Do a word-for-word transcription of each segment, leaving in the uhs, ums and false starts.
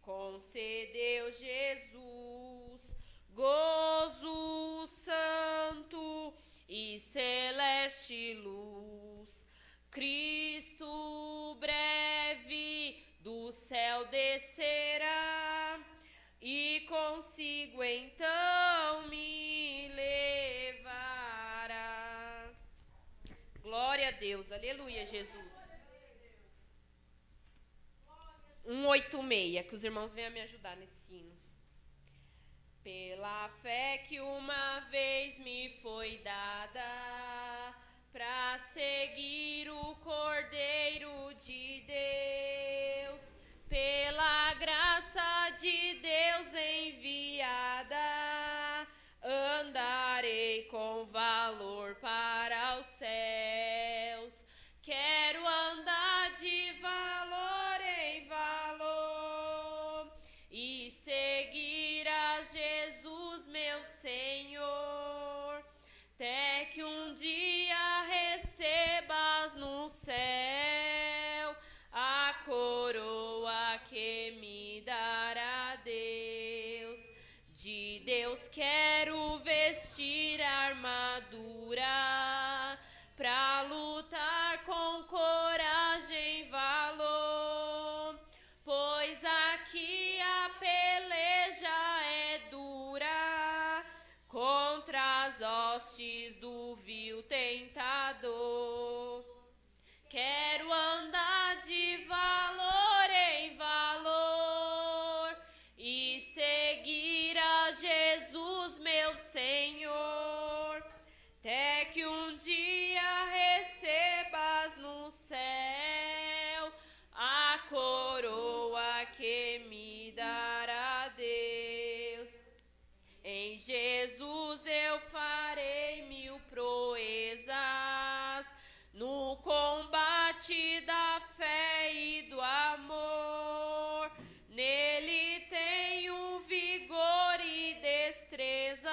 concedeu Jesus gozo santo e celeste luz. Cristo breve do céu descerá e consigo então me levará. Glória a Deus, aleluia, Jesus. cento e oitenta e seis, que os irmãos venham me ajudar nesse hino. Pela fé que uma vez me foi dada, pra seguir o Cordeiro de Deus, pela graça de Deus enviada, andarei com valor para os céus. Quero andar de valor em valor e seguir a Jesus, meu Senhor, até que um dia recebas no céu a coroa que me dará Deus. De Deus quero vestir a armadura pra lutar com coragem e valor, pois aqui a peleja é dura contra as hostes do vil tentador. Quero andar de valor em valor e seguir a Jesus, meu Senhor, até que um dia recebas no céu a coroa que me dará Deus. Em Jesus eu farei mil proezas no combate da fé e do amor. Nele tenho vigor e destreza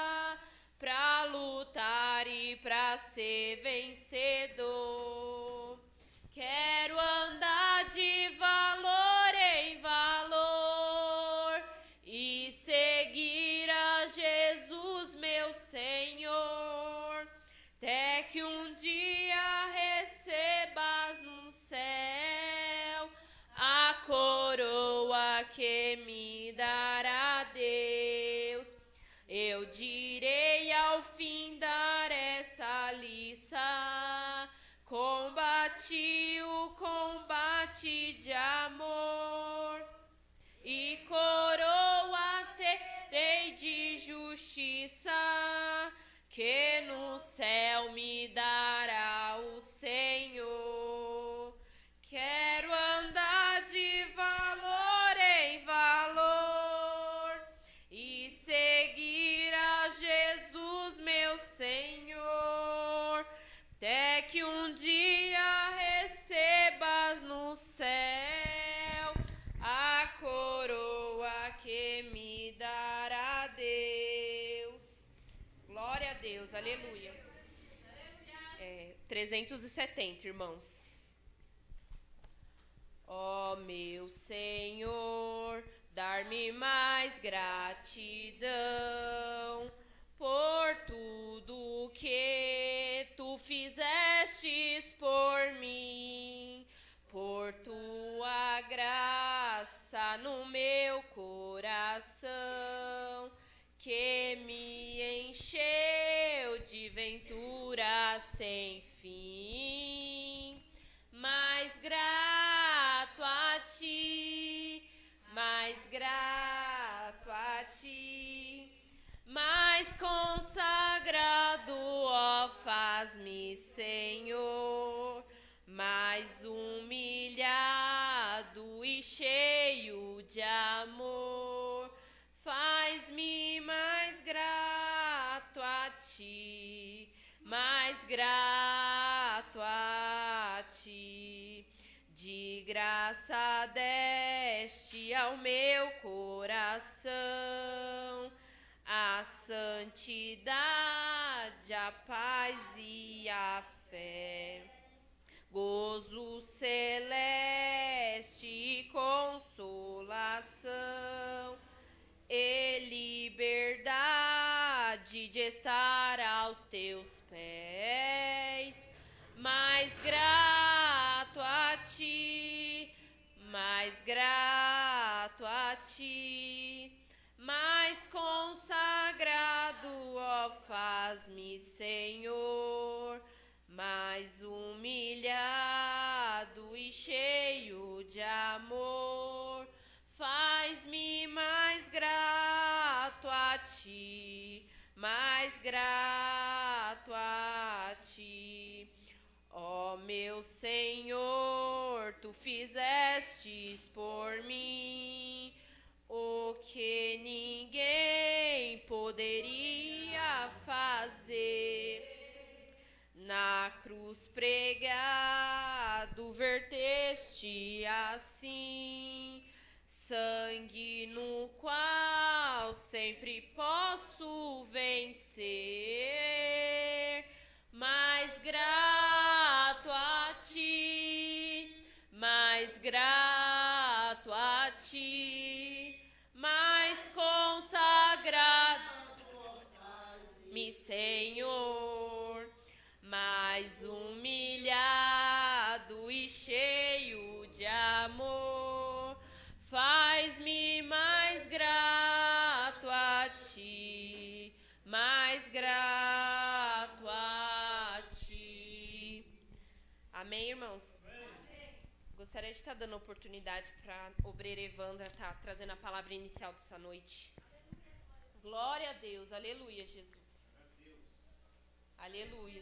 pra lutar e pra ser vencedor. Quero andar de valor em valor e seguir a Jesus, meu Senhor, até que um dia recebas no céu a coroa que me dará Deus. Eu direi ao findar essa liça, combati o combate de amor e coroa terei de justiça que no céu me dará o Senhor. Quero andar de valor em valor e seguir a Jesus, meu Senhor, até que um dia recebas no céu a coroa que me dará Deus. Glória a Deus, aleluia. É, trezentos e setenta, irmãos. Ó meu Senhor, dar-me mais gratidão por tudo que tu fizestes por mim, por tua graça no meu coração, que me encheu de ventura sem fim. Mais grato a ti, mais grato a ti, mais consagrado, ó, faz-me, Senhor, mais humilhado e cheio de amor. Faz-me mais grato a ti, mais grato a ti. De graça deste ao meu coração a santidade, a paz e a fé. Gozo celeste fizeste consolação e liberdade de estar aos teus pés. Mais grato a ti, mais grato a ti, mais consagrado, ó, faz-me, Senhor, mais humilhado e cheio de amor. Faz-me mais grato a ti, mais grato a ti. Ó meu Senhor, tu fizestes por mim o que ninguém poderia fazer. Na cruz pregado, verteste assim sangue no qual sempre posso vencer. Mais grato a ti, mais grato a ti, mais consagrado, me Senhor, mais humilhado e cheio de amor. Faz-me mais grato a ti, mais grato a ti. Amém, irmãos? Amém. Gostaria de estar dando oportunidade para a obreira Evandra estar trazendo a palavra inicial dessa noite. Glória a Deus, aleluia, Jesus. Aleluia.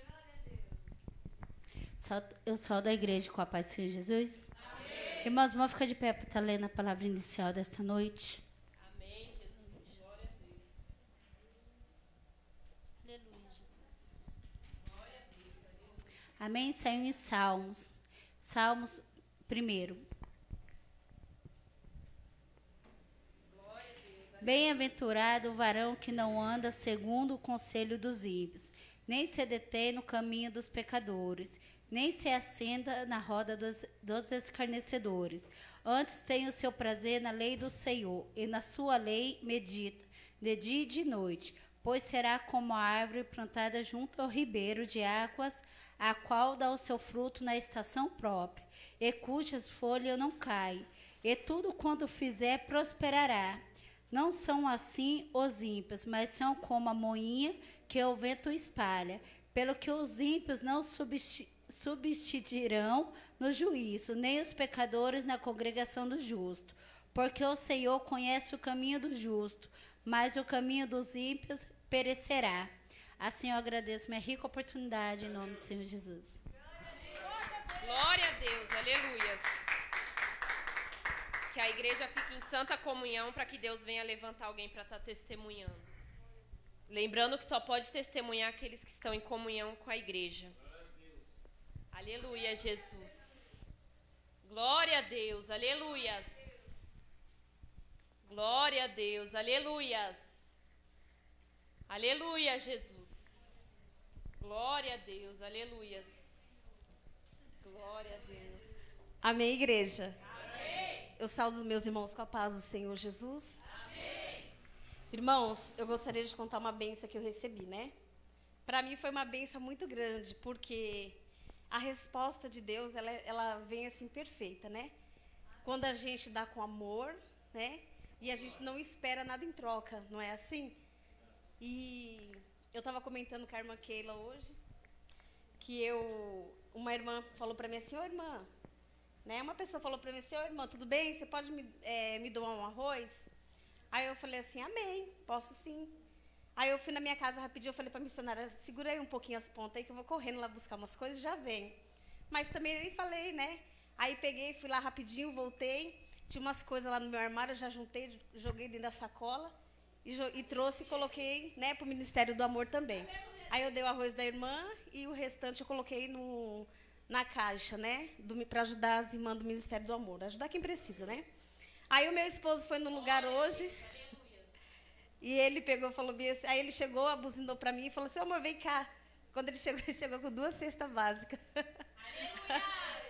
Eu sou da igreja com a paz do Senhor Jesus. Amém. Irmãos, vamos ficar de pé para estar lendo a palavra inicial desta noite. Amém, Jesus. Glória a Deus. Aleluia, Jesus. Glória a Deus. Amém. Saiu em Salmos. Salmos primeiro. Bem-aventurado o varão que não anda segundo o conselho dos ímpios, nem se detém no caminho dos pecadores, nem se assenta na roda dos, dos escarnecedores. Antes tem o seu prazer na lei do Senhor, e na sua lei medita, de dia e de noite. Pois será como a árvore plantada junto ao ribeiro de águas, a qual dá o seu fruto na estação própria, e cujas folhas não caem, e tudo quanto fizer prosperará. Não são assim os ímpios, mas são como a moinha que o vento espalha. Pelo que os ímpios não subsistirão no juízo, nem os pecadores na congregação do justo. Porque o Senhor conhece o caminho do justo, mas o caminho dos ímpios perecerá. Assim eu agradeço minha rica oportunidade em nome do Senhor Jesus. Glória a Deus, aleluias. Que a igreja fique em santa comunhão para que Deus venha levantar alguém para estar testemunhando. Lembrando que só pode testemunhar aqueles que estão em comunhão com a igreja. Aleluia, Jesus. Glória a Deus, aleluias. Glória a Deus, aleluias. Aleluia, Jesus. Glória a Deus, aleluias. Glória a Deus. Amém, igreja. Amém. Eu saúdo os meus irmãos com a paz do Senhor Jesus. Amém. Irmãos, eu gostaria de contar uma bênção que eu recebi, né? Para mim foi uma bênção muito grande, porque a resposta de Deus, ela, ela vem assim perfeita, né? Quando a gente dá com amor, né? E a gente não espera nada em troca, não é assim? E eu estava comentando com a irmã Keila hoje, que eu, uma irmã falou para mim assim, ô irmã, né? Uma pessoa falou para mim assim, ô irmã, tudo bem? Você pode me, é, me doar um arroz? Aí eu falei assim, amém, posso sim. Aí eu fui na minha casa rapidinho, eu falei para a missionária, segura aí um pouquinho as pontas aí que eu vou correndo lá buscar umas coisas e já venho. Mas também nem falei, né? Aí peguei, fui lá rapidinho, voltei, tinha umas coisas lá no meu armário, eu já juntei, joguei dentro da sacola e, e trouxe e coloquei, né, para o Ministério do Amor também. Aí eu dei o arroz da irmã e o restante eu coloquei no, na caixa, né, para ajudar as irmãs do Ministério do Amor, ajudar quem precisa, né? Aí o meu esposo foi no lugar hoje e ele pegou, falou bem assim, aí ele chegou, abuzinou para mim e falou assim, amor, vem cá. Quando ele chegou, ele chegou com duas cestas básicas.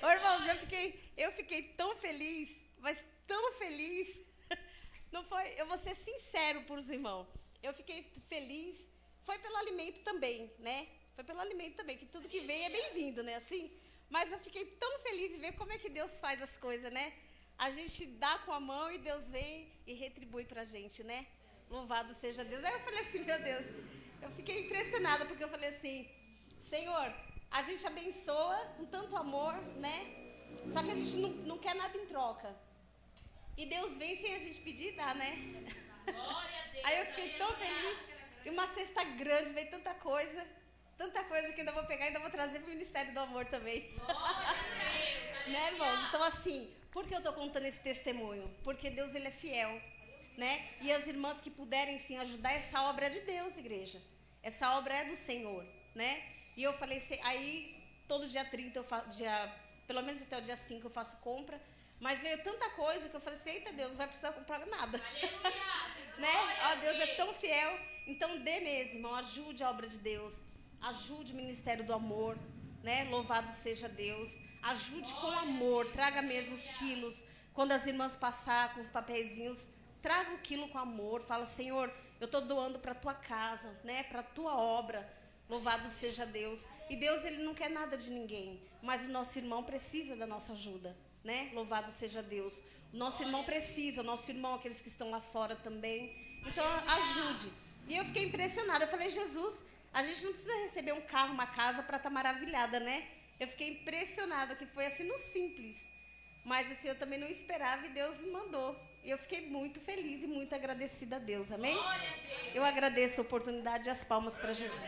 Ô, irmãos, eu fiquei, eu fiquei tão feliz, mas tão feliz. Não foi, eu vou ser sincero para os irmãos. Eu fiquei feliz, foi pelo alimento também, né? Foi pelo alimento também, que tudo que vem é bem-vindo, né? Assim, mas eu fiquei tão feliz de ver como é que Deus faz as coisas, né? A gente dá com a mão e Deus vem e retribui para a gente, né? Louvado seja Deus. Aí eu falei assim, meu Deus, eu fiquei impressionada, porque eu falei assim, Senhor, a gente abençoa com tanto amor, né? Só que a gente não, não quer nada em troca. E Deus vem sem a gente pedir e dá, né? Glória a Deus. Aí eu fiquei tão feliz. E uma cesta grande, veio tanta coisa. Tanta coisa que ainda vou pegar e ainda vou trazer para o Ministério do Amor também. Glória a Deus. Né, irmãos? Então, assim, por que eu estou contando esse testemunho? Porque Deus, Ele é fiel, né? E as irmãs que puderem, sim, ajudar, essa obra é de Deus, igreja. Essa obra é do Senhor, né? E eu falei, aí, todo dia trinta, eu faço, dia, pelo menos até o dia cinco eu faço compra. Mas veio tanta coisa que eu falei assim, eita Deus, não vai precisar comprar nada. Né? Ó, Deus é tão fiel. Então, dê mesmo, irmão, ajude a obra de Deus. Ajude o Ministério do Amor, né? Louvado seja Deus. Ajude com amor, traga mesmo os quilos. Quando as irmãs passar com os papeizinhos, traga o quilo com amor. Fala, Senhor, eu estou doando para a tua casa, né? Para a tua obra. Louvado seja Deus. E Deus, Ele não quer nada de ninguém, mas o nosso irmão precisa da nossa ajuda, né? Louvado seja Deus. O nosso irmão precisa, o nosso irmão, aqueles que estão lá fora também. Então, ajude. E eu fiquei impressionada. Eu falei, Jesus, a gente não precisa receber um carro, uma casa para estar maravilhada, né? Eu fiquei impressionada, que foi assim no simples. Mas assim, eu também não esperava e Deus me mandou. E eu fiquei muito feliz e muito agradecida a Deus, amém? Eu agradeço a oportunidade e as palmas para Jesus.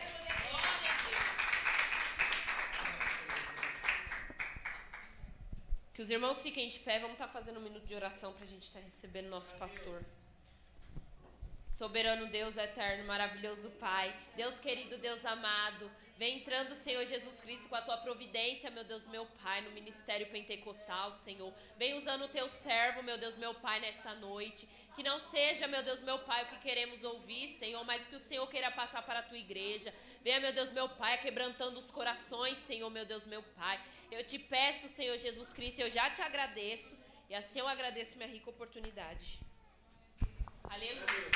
Que os irmãos fiquem de pé, vamos estar fazendo um minuto de oração para a gente estar recebendo o nosso pastor. Soberano Deus eterno, maravilhoso Pai, Deus querido, Deus amado, vem entrando, Senhor Jesus Cristo, com a Tua providência, meu Deus, meu Pai, no ministério pentecostal, Senhor. Vem usando o Teu servo, meu Deus, meu Pai, nesta noite. Que não seja, meu Deus, meu Pai, o que queremos ouvir, Senhor, mas que o Senhor queira passar para a Tua igreja. Venha, meu Deus, meu Pai, quebrantando os corações, Senhor, meu Deus, meu Pai. Eu te peço, Senhor Jesus Cristo, eu já te agradeço, e assim eu agradeço minha rica oportunidade. Aleluia.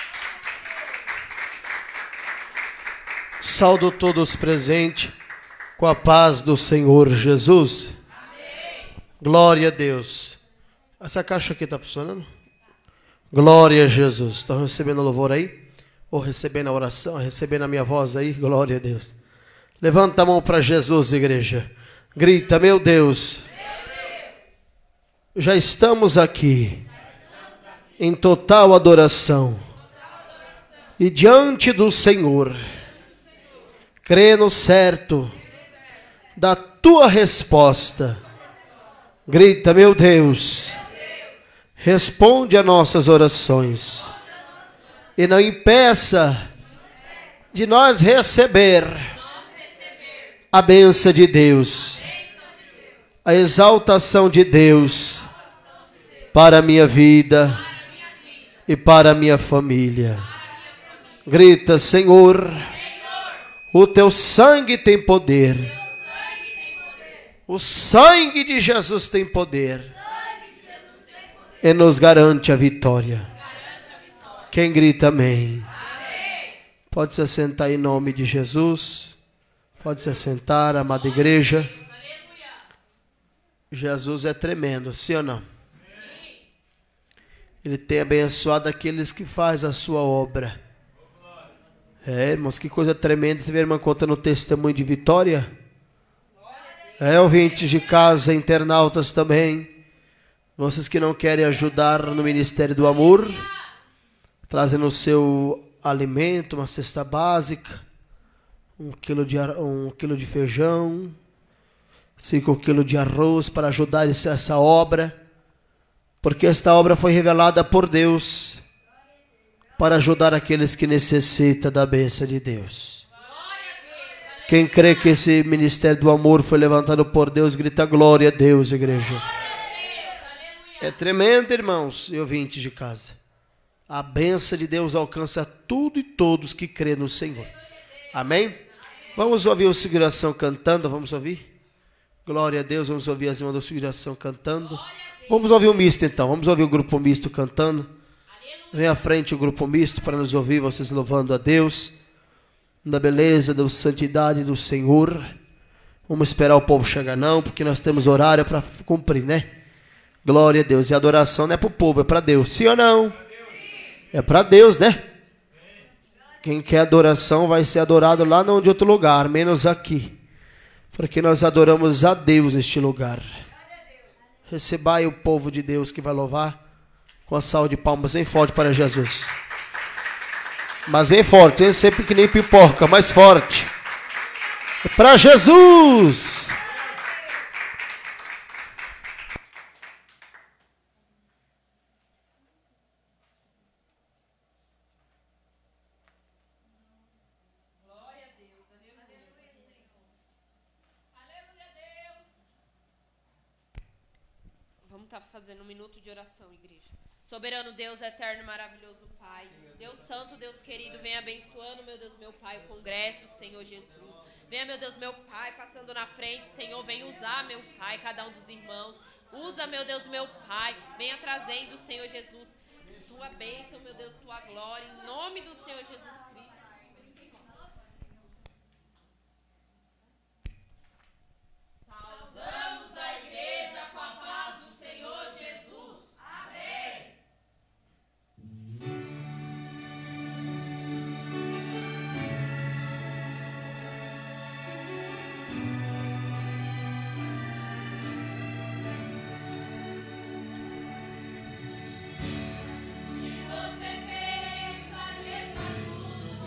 Saúdo todos presentes com a paz do Senhor Jesus. Amém. Glória a Deus. Essa caixa aqui está funcionando? Glória a Jesus. Estão recebendo louvor aí? Ou recebendo a oração? Recebendo a minha voz aí? Glória a Deus. Levanta a mão para Jesus, igreja. Grita, meu Deus. Meu Deus. Já estamos aqui em total adoração e diante do Senhor, crendo certo da tua resposta. Grita, meu Deus, responde a nossas orações e não impeça de nós receber a bênção de Deus, a exaltação de Deus para a minha vida e para a minha família. Grita, Senhor, o teu sangue tem poder. O sangue de Jesus tem poder. E nos garante a vitória. Quem grita amém? Pode se assentar em nome de Jesus. Pode se assentar, amada igreja. Jesus é tremendo, sim ou não? Ele tem abençoado aqueles que fazem a sua obra. É, irmãos, que coisa tremenda. Você vê a irmã contando o testemunho de vitória? É, ouvintes de casa, internautas também. Vocês que não querem ajudar no Ministério do Amor, trazendo o seu alimento, uma cesta básica, um quilo de, um quilo de feijão, cinco quilos de arroz para ajudar essa obra. Porque esta obra foi revelada por Deus para ajudar aqueles que necessitam da bênção de Deus. Quem crê que esse ministério do amor foi levantado por Deus, grita glória a Deus, igreja. É tremendo, irmãos e ouvintes de casa. A bênção de Deus alcança tudo e todos que crêem no Senhor. Amém? Vamos ouvir o Seguração cantando, vamos ouvir? Glória a Deus. Vamos ouvir as irmãs da Figuração cantando. Vamos ouvir o misto então. Vamos ouvir o grupo misto cantando. Vem à frente o grupo misto para nos ouvir, vocês louvando a Deus. Na beleza da santidade do Senhor. Vamos esperar o povo chegar não, porque nós temos horário para cumprir, né? Glória a Deus. E a adoração não é para o povo, é para Deus. Sim ou não? É para Deus, né? Quem quer adoração vai ser adorado lá não de outro lugar, menos aqui. Porque nós adoramos a Deus neste lugar. Recebai o povo de Deus que vai louvar com a salva de palmas bem forte para Jesus. Mas bem forte, hein? Sempre que nem pipoca, mais forte. É para Jesus! Vamos estar fazendo um minuto de oração, igreja. Soberano Deus, eterno e maravilhoso Pai. Deus santo, Deus querido, vem abençoando, meu Deus, meu Pai, o congresso, Senhor Jesus. Venha, meu Deus, meu Pai, passando na frente, Senhor, vem usar, meu Pai, cada um dos irmãos. Usa, meu Deus, meu Pai, venha trazendo, Senhor Jesus, tua bênção, meu Deus, tua glória, em nome do Senhor Jesus Cristo. Saudamos a igreja com a paz do Senhor Jesus. Amém. Se você pensa que está tudo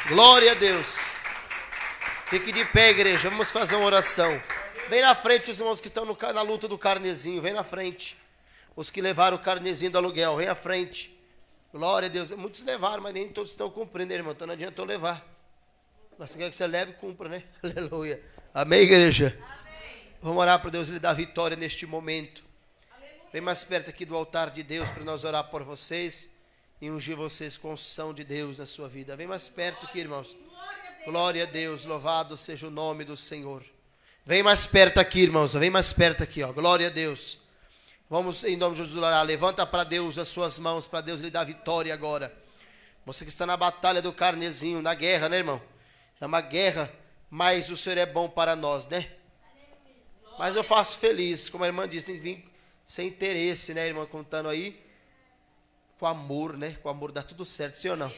Glória a Deus. Fique de pé, igreja. Vamos fazer uma oração. Vem na frente os irmãos que estão no, na luta do carnezinho. Vem na frente. Os que levaram o carnezinho do aluguel. Vem à frente. Glória a Deus. Muitos levaram, mas nem todos estão cumprindo, irmão. Então não adianta eu levar. Mas você quer que você leve e cumpra, né? Aleluia. Amém, igreja? Amém. Vamos orar para Deus lhe dar vitória neste momento. Aleluia. Vem mais perto aqui do altar de Deus para nós orar por vocês e ungir vocês com unção de Deus na sua vida. Vem mais perto aqui, irmãos. Glória a Deus, louvado seja o nome do Senhor. Vem mais perto aqui, irmãos, vem mais perto aqui, ó. Glória a Deus. Vamos em nome de Jesus orar. Levanta para Deus as suas mãos, para Deus lhe dar vitória agora. Você que está na batalha do carnezinho, na guerra, né, irmão? É uma guerra, mas o Senhor é bom para nós, né? Mas eu faço feliz, como a irmã disse, tem que vir sem interesse, né, irmã, contando aí. Com amor, né? Com amor dá tudo certo, sim ou não?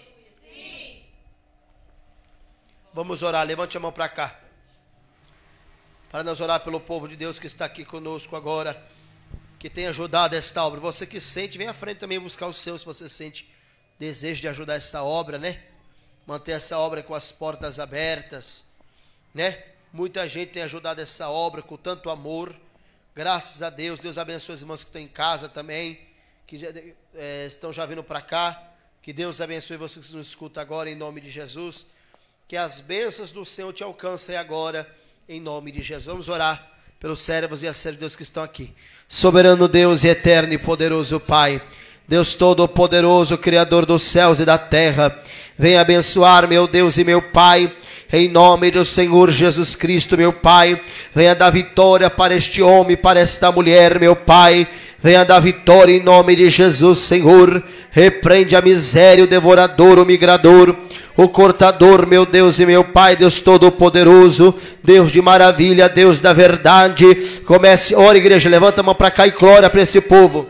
Vamos orar, levante a mão para cá. Para nós orar pelo povo de Deus que está aqui conosco agora, que tem ajudado esta obra. Você que sente, vem à frente também buscar o seu, se você sente desejo de ajudar esta obra, né? Manter essa obra com as portas abertas, né? Muita gente tem ajudado essa obra com tanto amor. Graças a Deus. Deus abençoe os irmãos que estão em casa também, que já, é, estão já vindo para cá. Que Deus abençoe você que nos escuta agora, em nome de Jesus. Que as bênçãos do Senhor te alcancem agora, em nome de Jesus. Vamos orar pelos servos e as servas de Deus que estão aqui. Soberano Deus e eterno e poderoso Pai, Deus todo-poderoso, Criador dos céus e da terra, venha abençoar, meu Deus e meu Pai, em nome do Senhor Jesus Cristo, meu Pai. Venha dar vitória para este homem, para esta mulher, meu Pai. Venha dar vitória em nome de Jesus, Senhor. Repreende a miséria, o devorador, o migrador, o cortador, meu Deus e meu Pai, Deus todo-poderoso, Deus de maravilha, Deus da verdade. Comece, ora, igreja, levanta a mão para cá e glória para esse povo.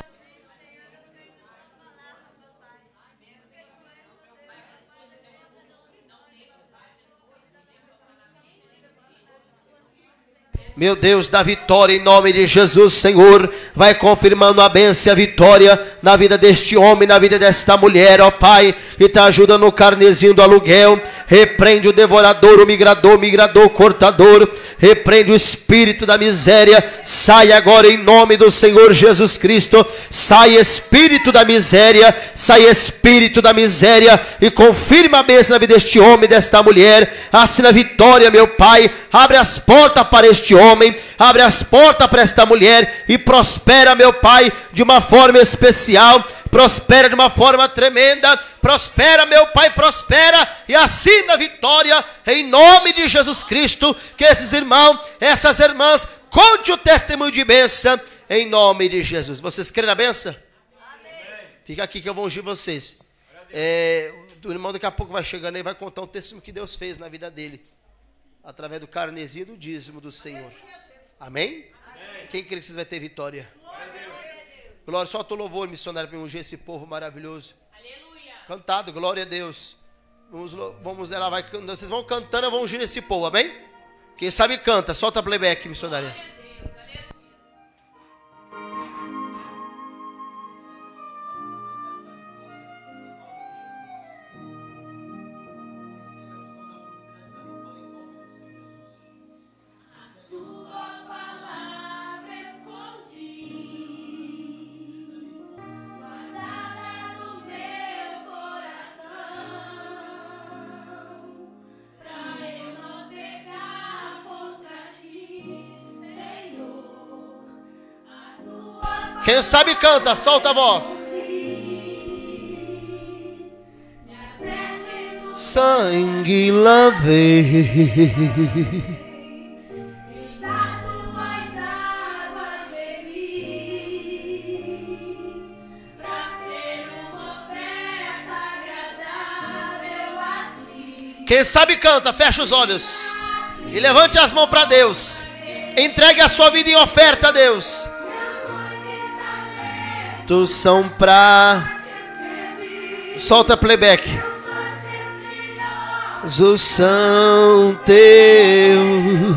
Meu Deus, dá vitória em nome de Jesus, Senhor. Vai confirmando a bênção e a vitória na vida deste homem, na vida desta mulher, ó Pai, que está ajudando o carnezinho do aluguel. Repreende o devorador, o migrador, o migrador, o cortador. Repreende o espírito da miséria. Sai agora em nome do Senhor Jesus Cristo. Sai espírito da miséria. Sai espírito da miséria. E confirma a bênção na vida deste homem, desta mulher. Assina a vitória, meu Pai. Abre as portas para este homem. Abre as portas para esta mulher. E prospera, meu Pai, de uma forma especial. Prospera de uma forma tremenda. Prospera, meu Pai, prospera. E assina a vitória em nome de Jesus Cristo. Que esses irmãos, essas irmãs, conte o testemunho de bênção em nome de Jesus. Vocês querem a bênção? Amém. Fica aqui que eu vou ungir vocês. É, o irmão daqui a pouco vai chegando e vai contar o testemunho que Deus fez na vida dele, através do carnezinho do dízimo do Senhor. Amém? Amém. Quem crê que vocês vão ter vitória? Glória, solta o louvor, missionário, para ungir esse povo maravilhoso. Aleluia. Cantado, glória a Deus. Vamos, vamos ela vai, vocês vão cantando, eu vou ungir esse povo, amém? Quem sabe canta, solta playback, missionária. Quem sabe canta, solta a voz. Sangue lavei, das tuas águas bebi, pra ser uma oferta agradável a ti. Quem sabe canta, fecha os olhos e levante as mãos para Deus. Entregue a sua vida em oferta a Deus. São pra... Solta playback. Os são teus.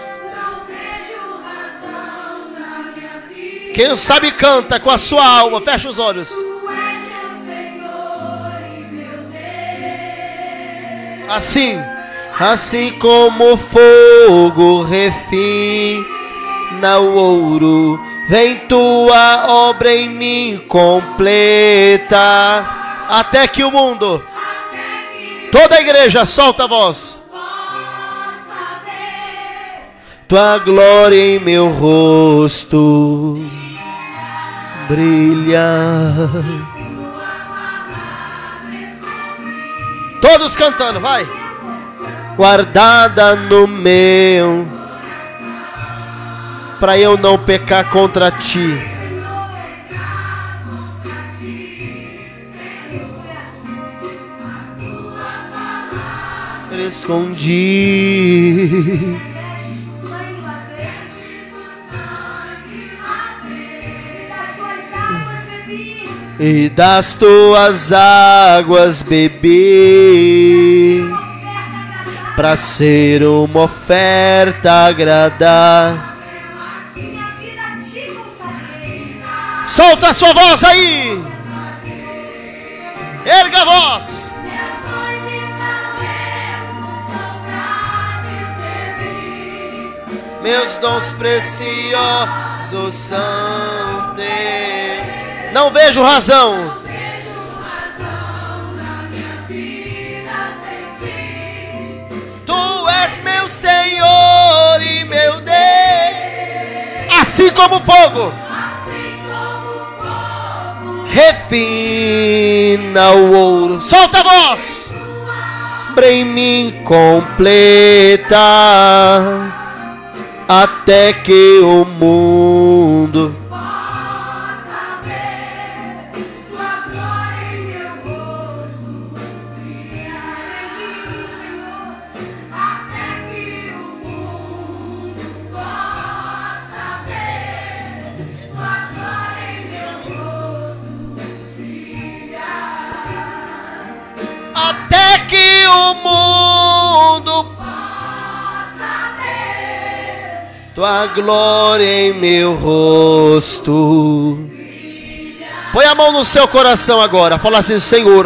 Quem sabe canta com a sua alma. Fecha os olhos. Assim, assim como o fogo refina o ouro, vem tua obra em mim completa, até que o mundo, toda a igreja, solta a voz. Tua glória em meu rosto brilha. Todos cantando, vai. Guardada no meu, para eu não pecar contra ti. Escondi. E das tuas águas bebi, para ser uma oferta agradar. Solta a sua voz aí. Erga a voz. Meus dons preciosos são teus. Não vejo razão. Tu és meu Senhor e meu Deus. Assim como fogo refina o ouro. Solta a voz. Em mim completa, até que o mundo possa ver tua glória em meu rosto brilhar, Senhor, até que o mundo possa ver tua glória em meu rosto brilhar, até que o mundo tua glória em meu rosto. Põe a mão no seu coração agora. Fala assim: Senhor,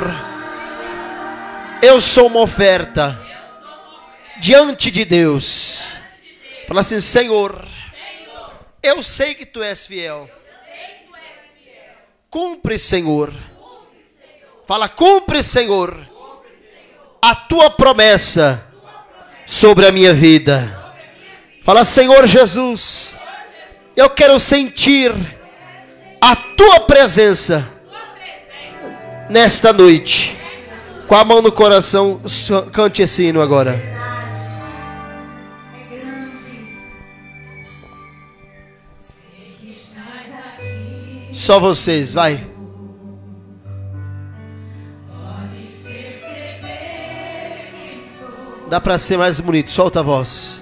eu sou uma oferta diante de Deus. Fala assim: Senhor, eu sei que tu és fiel. Cumpre, Senhor. Fala: cumpre, Senhor, a tua promessa sobre a minha vida. Fala: Senhor Jesus, eu quero sentir a tua presença nesta noite. Com a mão no coração, cante esse hino agora. Só vocês, vai. Dá para ser mais bonito, solta a voz.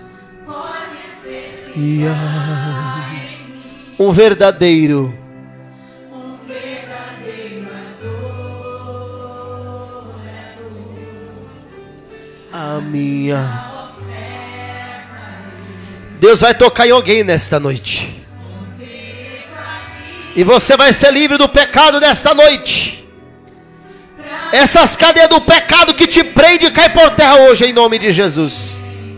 Um verdadeiro, um verdadeiro adorador, a minha Deus vai tocar em alguém nesta noite, e você vai ser livre do pecado nesta noite. Essas cadeias do pecado que te prende cai por terra hoje, em nome de Jesus.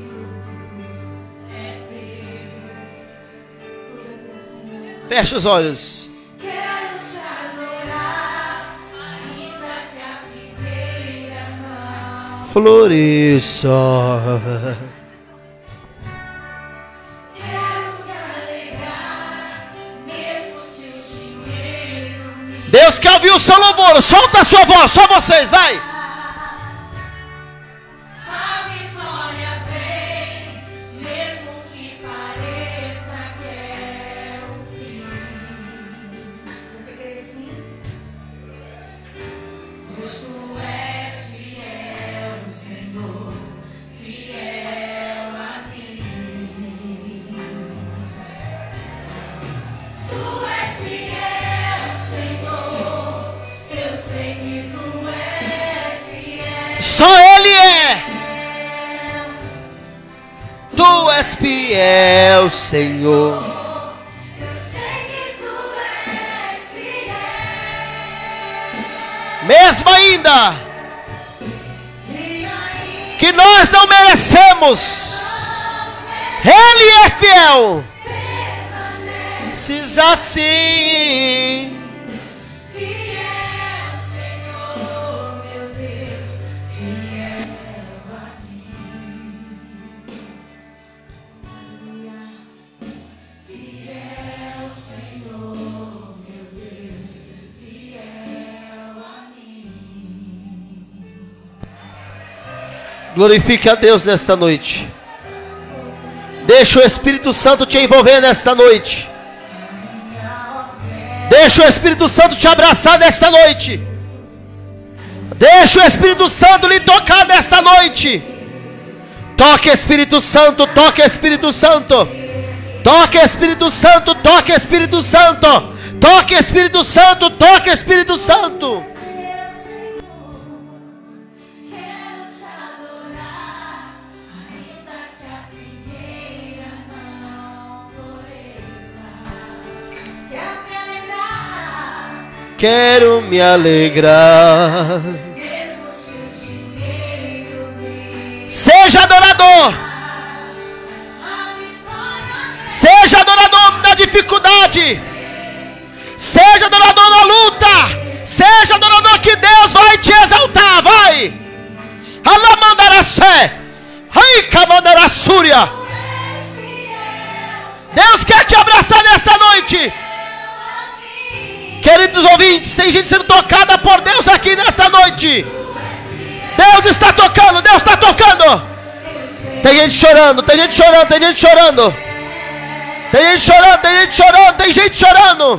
Fecha os olhos. Quero te adorar, ainda que a figueira não floresça. Quero me alegrar, mesmo se o dinheiro me... Deus quer ouvir o seu louvor. Solta a sua voz, só vocês, vai. Só Ele é. Tu és fiel, Senhor. Eu sei que tu és fiel. Mesmo ainda. E ainda que nós não merecemos. Ele é fiel. Diz assim. Glorifique a Deus nesta noite. Deixa o Espírito Santo te envolver nesta noite. Deixa o Espírito Santo te abraçar nesta noite. Deixa o Espírito Santo lhe tocar nesta noite. Toque Espírito Santo, toque Espírito Santo. Toque Espírito Santo, toque Espírito Santo. Toque Espírito Santo, toque Espírito Santo. Quero me alegrar. Seja adorador. Seja adorador na dificuldade. Seja adorador na luta. Seja adorador que Deus vai te exaltar. Vai. Alamandaracé. Ai, camandarassúria. Deus quer te abraçar nesta noite. Queridos ouvintes, tem gente sendo tocada por Deus aqui nessa noite. Deus está tocando, Deus está tocando. Tem gente chorando, tem gente chorando, tem gente chorando. Tem gente chorando, tem gente chorando, tem gente chorando.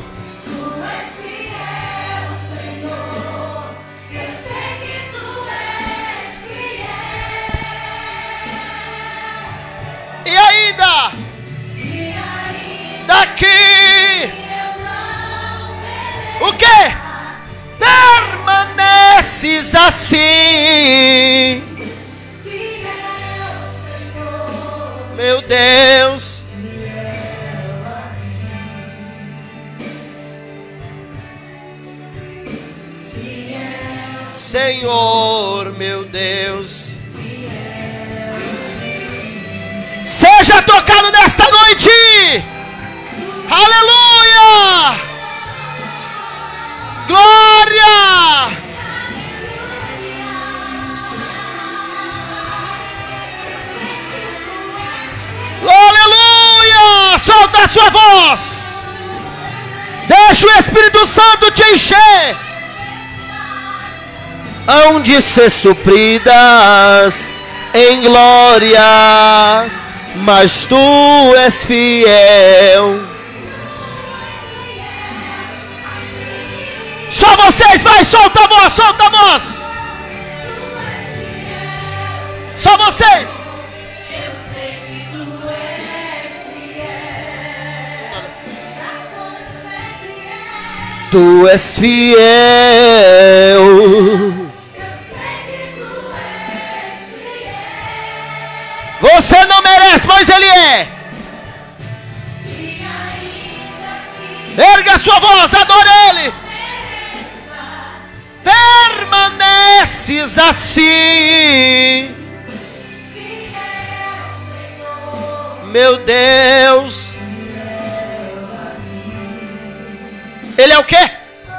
E ainda, daqui, o que? Permaneces assim, meu Deus. Senhor, meu Deus. Seja tocado nesta noite. Aleluia. Glória! Aleluia! Solta a sua voz. Deixa o Espírito Santo te encher. Hão de ser supridas em glória, mas tu és fiel. Só vocês, vai, solta a voz, solta a voz. Só vocês. Eu sei que tu és fiel. Tu és fiel. Eu sei que tu és fiel. Você não merece, mas Ele é. Erga a sua voz, adore Ele. Permaneces assim, meu Deus. Ele é o quê?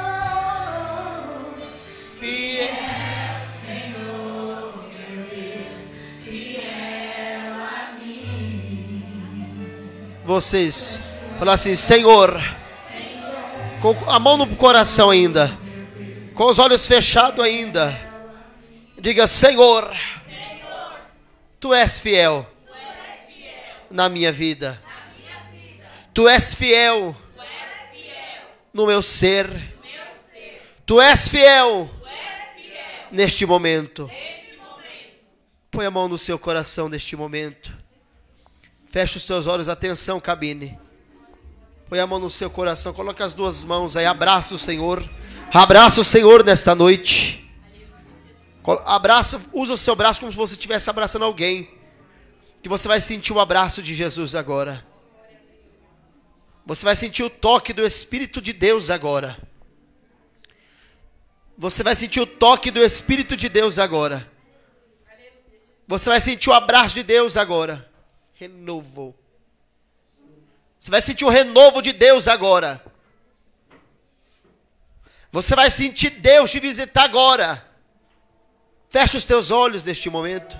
Fiel, Senhor, meu Deus, fiel a mim. Vocês falam assim, Senhor, com a mão no coração ainda, com os olhos fechados ainda, diga, Senhor, Senhor, Tu és fiel, tu és fiel na, minha vida. na minha vida, Tu és fiel, tu és fiel no meu ser, no meu ser. Tu, és fiel, tu és fiel neste momento. neste momento. Põe a mão no seu coração neste momento. Feche os seus olhos, atenção cabine. Põe a mão no seu coração, coloque as duas mãos aí, abraça o Senhor. Abraça o Senhor nesta noite. Abraça, usa o seu braço como se você estivesse abraçando alguém. Que você vai sentir o abraço de Jesus agora. Você vai sentir o toque do Espírito de Deus agora. Você vai sentir o toque do Espírito de Deus agora. Você vai sentir o abraço de Deus agora. Renovo. Você vai sentir o renovo de Deus agora. Você vai sentir Deus te visitar agora. Feche os teus olhos neste momento.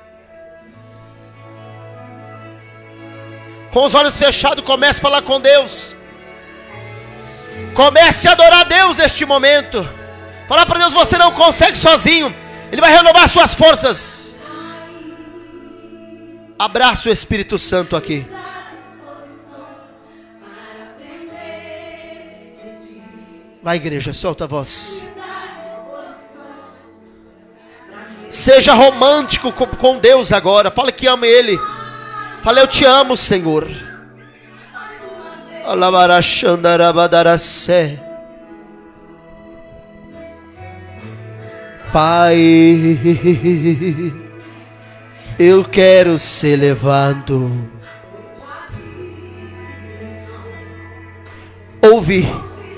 Com os olhos fechados, comece a falar com Deus. Comece a adorar a Deus neste momento. Falar para Deus, você não consegue sozinho. Ele vai renovar suas forças. Abraça o Espírito Santo aqui. Vai, igreja, solta a voz. Seja romântico com Deus agora. Fala que ama Ele. Fala, eu te amo, Senhor. Pai, eu quero ser levado. Ouvir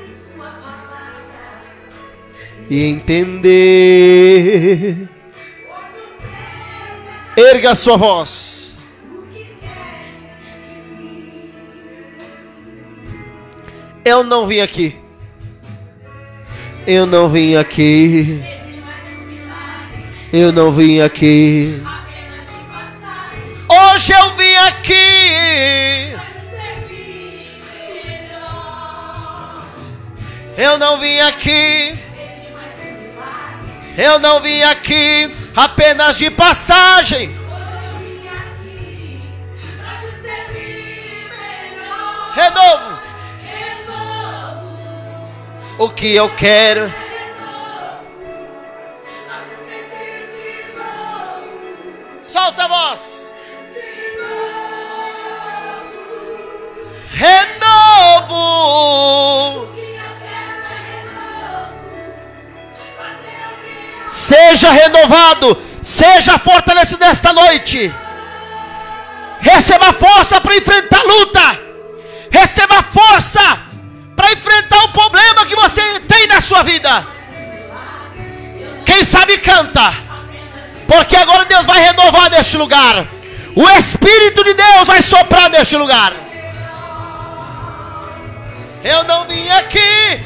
e entender. Erga a sua voz. Eu não vim aqui. Eu não vim aqui. Eu não vim aqui. Hoje eu vim aqui. Eu não vim aqui. Eu não vim aqui apenas de passagem. Renovo. O que eu quero. Solta a voz. Renovo. Seja renovado. Seja fortalecido nesta noite. Receba força para enfrentar a luta. Receba força para enfrentar o problema que você tem na sua vida. Quem sabe canta. Porque agora Deus vai renovar neste lugar. O Espírito de Deus vai soprar neste lugar. Eu não vim aqui.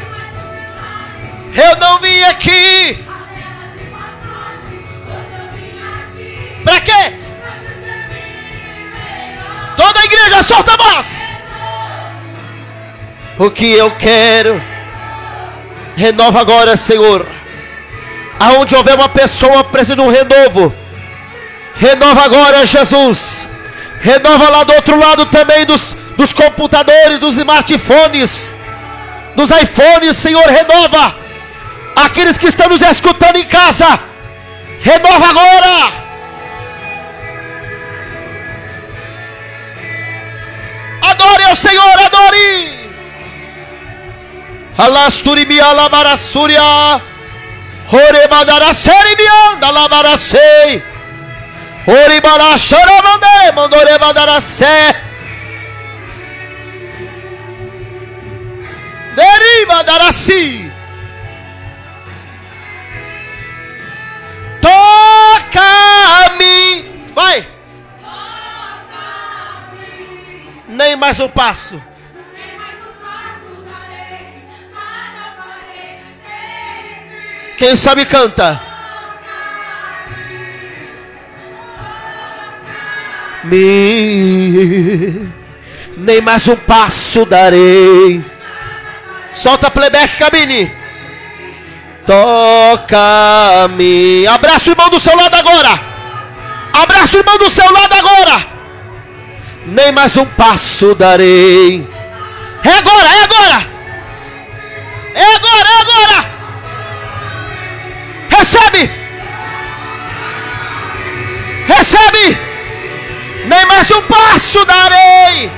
Eu não vim aqui. Para quê? Toda a igreja solta a voz. O que eu quero. Renova agora, Senhor. Aonde houver uma pessoa precisa de um renovo. Renova agora, Jesus. Renova lá do outro lado também dos, dos computadores, dos smartphones, dos iPhones, Senhor, renova. Aqueles que estão nos escutando em casa, renova agora. Adore ao Senhor, adore. Alasturibi alamarassuria. Orebadaraceri bianda alamaracei. Oribalacharabande mandorebadaracé. Deribadaraci. Toca-me. Vai. Nem mais um passo. Quem sabe canta. Me, nem mais um passo darei. Solta playback, cabine. Toca-me. Abraça o irmão do seu lado agora. Abraça o irmão do seu lado agora. Nem mais um passo darei. É agora, é agora. É agora, é agora. Recebe. Recebe. Nem mais um passo darei.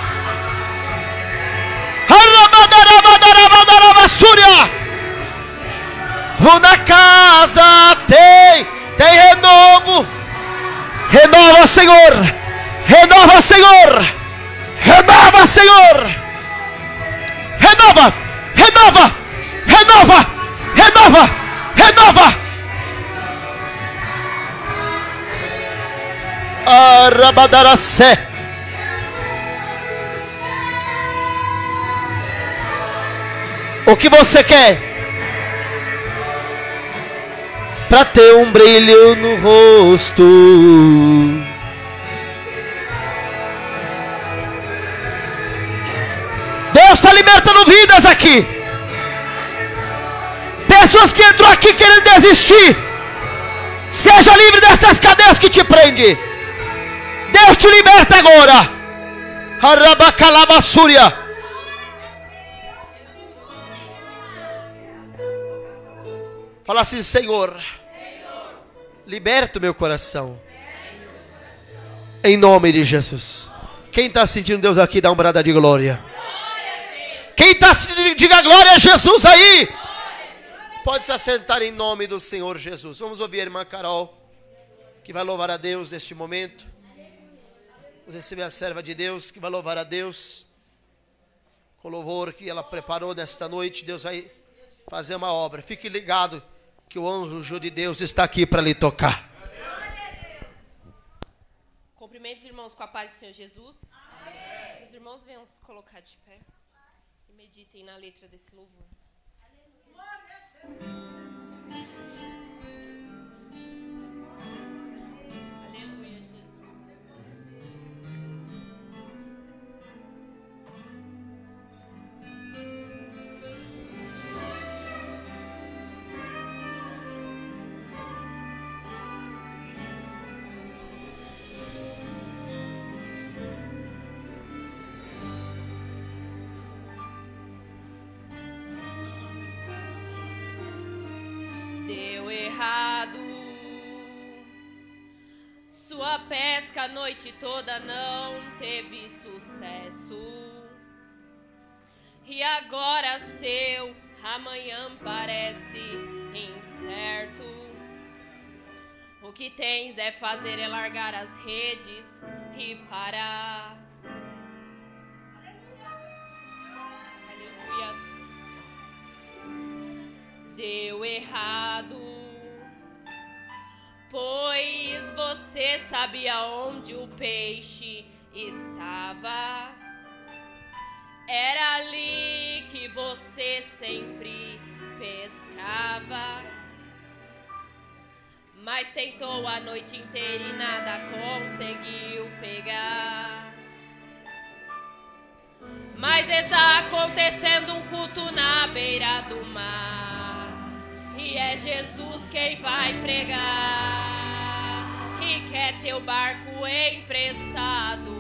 Vou na casa, tem, tem renovo. Renova, Senhor. Renova, Senhor. Renova, Senhor. Renova, renova, renova, renova, renova. Arabadaracé. O que você quer? Para ter um brilho no rosto. Deus está libertando vidas aqui. Pessoas que entram aqui querendo desistir. Seja livre dessas cadeias que te prendem. Deus te liberta agora. Arabacalabassúria. Fala assim: Senhor, Senhor, liberta o meu coração. Em nome de Jesus. Quem está sentindo Deus aqui, dá uma brada de glória. Quem está sentindo, diga glória a Jesus aí. Pode se assentar em nome do Senhor Jesus. Vamos ouvir a irmã Carol, que vai louvar a Deus neste momento. Vamos receber a serva de Deus, que vai louvar a Deus com o louvor que ela preparou nesta noite. Deus vai fazer uma obra. Fique ligado que o anjo de Deus está aqui para lhe tocar. Cumprimento os irmãos com a paz do Senhor Jesus. Amém. Os irmãos venham se colocar de pé e meditem na letra desse louvor. Aleluia, Jesus. Deu errado, sua pesca a noite toda não teve sucesso. E agora seu amanhã parece incerto. O que tens é fazer é largar as redes e parar. Aleluia. Deu errado, pois você sabia onde o peixe estava. Era ali que você sempre pescava. Mas tentou a noite inteira e nada conseguiu pegar. Mas está acontecendo um culto na beira do mar. E é Jesus quem vai pregar. E quer teu barco emprestado.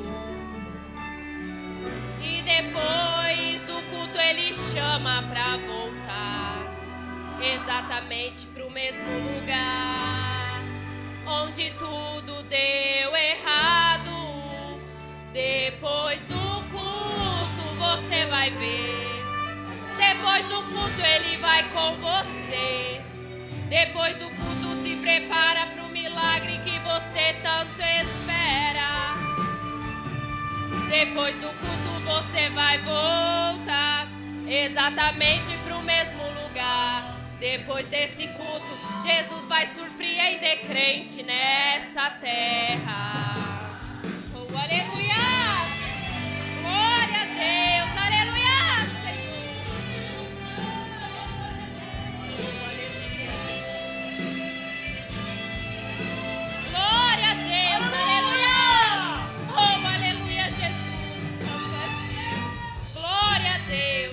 E depois do culto ele chama pra voltar. Exatamente pro mesmo lugar onde tudo deu errado. Depois do culto você vai ver. Depois do culto ele vai com você. Depois do culto se prepara pro milagre que você tanto espera. Depois do culto você vai voltar exatamente pro mesmo lugar. Depois desse culto Jesus vai surpreender crente nessa terra. Oh, aleluia! Glória a Deus, aleluia! Glória a Deus, aleluia! Oh, aleluia, Jesus! Glória a Deus!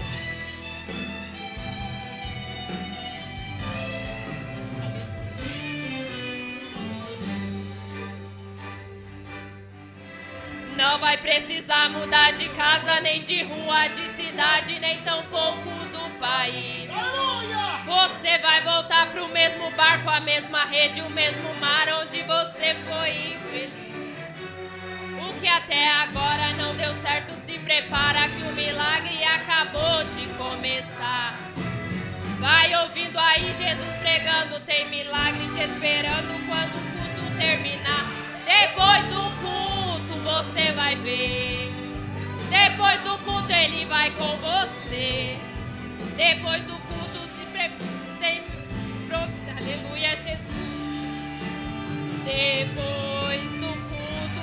Não vai precisar mudar de casa, nem de rua, de cidade, nem tampouco do país. Você vai voltar pro mesmo barco, a mesma rede, o mesmo mar onde você foi infeliz. O que até agora não deu certo, se prepara que o milagre acabou de começar. Vai ouvindo aí Jesus pregando, tem milagre te esperando quando o culto terminar. Depois do culto você vai ver. Depois do culto ele vai com você. Depois do culto se prepara. Aleluia, Jesus. Depois do culto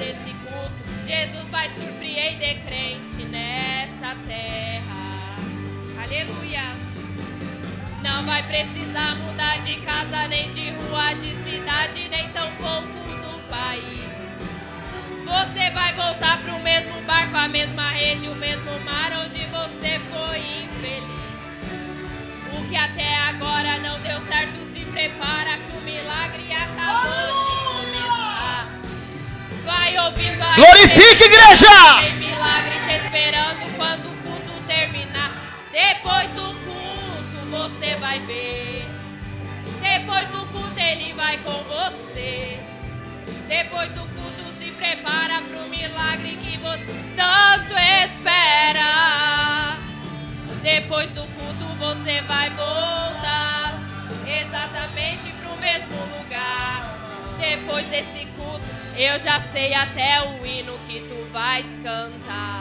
desse culto, Jesus vai surpreender crente nessa terra. Aleluia. Não vai precisar mudar de casa, nem de rua, de cidade, nem tampouco do país. Você vai voltar pro mesmo barco, a mesma rede, o mesmo mar onde você foi infeliz. O que até agora não deu certo, se prepara que o milagre acabou de começar. Vai ouvindo a Glorifique, igreja! Tem milagre te esperando quando o culto terminar. Depois do culto você vai ver. Depois do culto ele vai com você. Depois do culto se prepara pro milagre que você tanto espera. Depois do culto você vai voltar exatamente pro mesmo lugar. Depois desse culto eu já sei até o hino que tu vais cantar.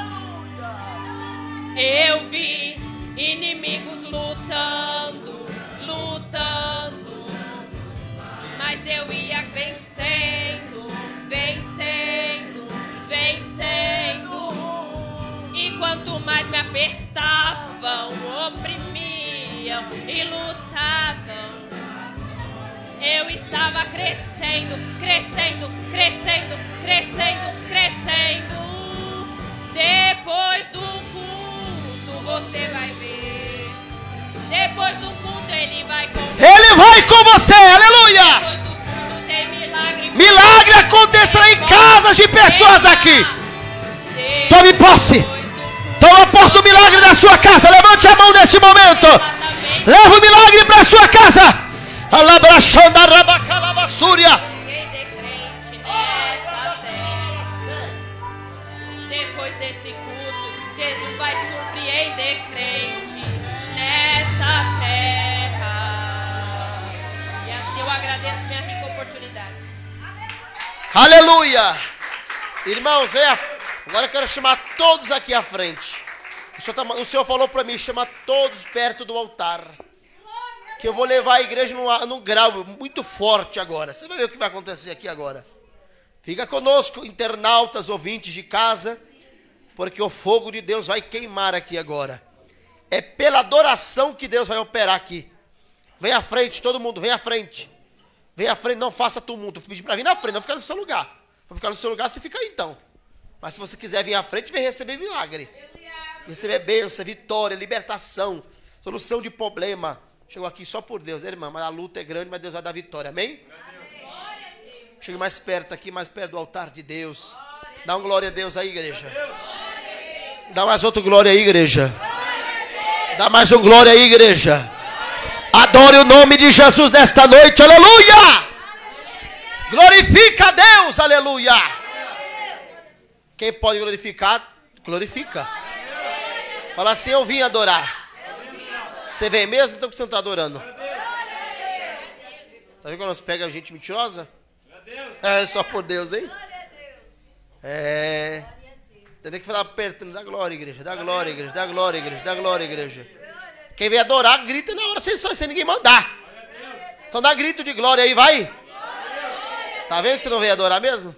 Eu vi inimigos lutando, lutando, mas eu ia vencendo, vencendo, vencendo. E quanto mais me apertavam, oprimiam e lutavam, eu estava crescendo, crescendo, crescendo, crescendo, crescendo. Depois do culto você vai ver. Depois do culto ele vai com você. Ele vai com você, aleluia! Depois do culto tem milagre. Milagre acontecerá em casas de pessoas aqui. Tome posse. Toma posse do milagre da sua casa. Levante a mão nesse momento. Leva o milagre para a sua casa. Alabraxanda rabacalabassúria. Depois desse culto, Jesus vai surpreender crente nessa terra. E assim eu agradeço minha rica oportunidade. Aleluia. Irmãos, é, agora eu quero chamar todos aqui à frente. O Senhor, tá, o Senhor falou para mim, chama todos perto do altar. Que eu vou levar a igreja num, num grau muito forte agora. Você vai ver o que vai acontecer aqui agora. Fica conosco, internautas, ouvintes de casa, porque o fogo de Deus vai queimar aqui agora. É pela adoração que Deus vai operar aqui. Vem à frente, todo mundo, vem à frente. Vem à frente, não faça tumulto. Eu pedi para vir na frente, não ficar no seu lugar. Para ficar no seu lugar, você fica aí então. Mas se você quiser vir à frente, vem receber milagre. Receber bênção, vitória, libertação, solução de problema. Chegou aqui só por Deus, irmã, mas a luta é grande, mas Deus vai dar vitória, amém? Chegue mais perto aqui, mais perto do altar de Deus. Dá um glória a Deus aí, igreja. Dá mais outro glória aí, igreja. Dá mais um glória aí, igreja. Adore o nome de Jesus nesta noite, aleluia. Glorifica a Deus, aleluia. Quem pode glorificar, glorifica. Fala assim, eu vim adorar. Você vem mesmo, então que você não está adorando? Tá vendo quando nós pega a gente mentirosa? É só por Deus, hein? É. Tem que falar apertando, dá glória, igreja, dá glória, igreja, dá glória, igreja, dá glória, igreja. Quem vem adorar, grita na hora, sem, sem ninguém mandar. Então dá grito de glória aí, vai. Tá vendo que você não veio adorar mesmo?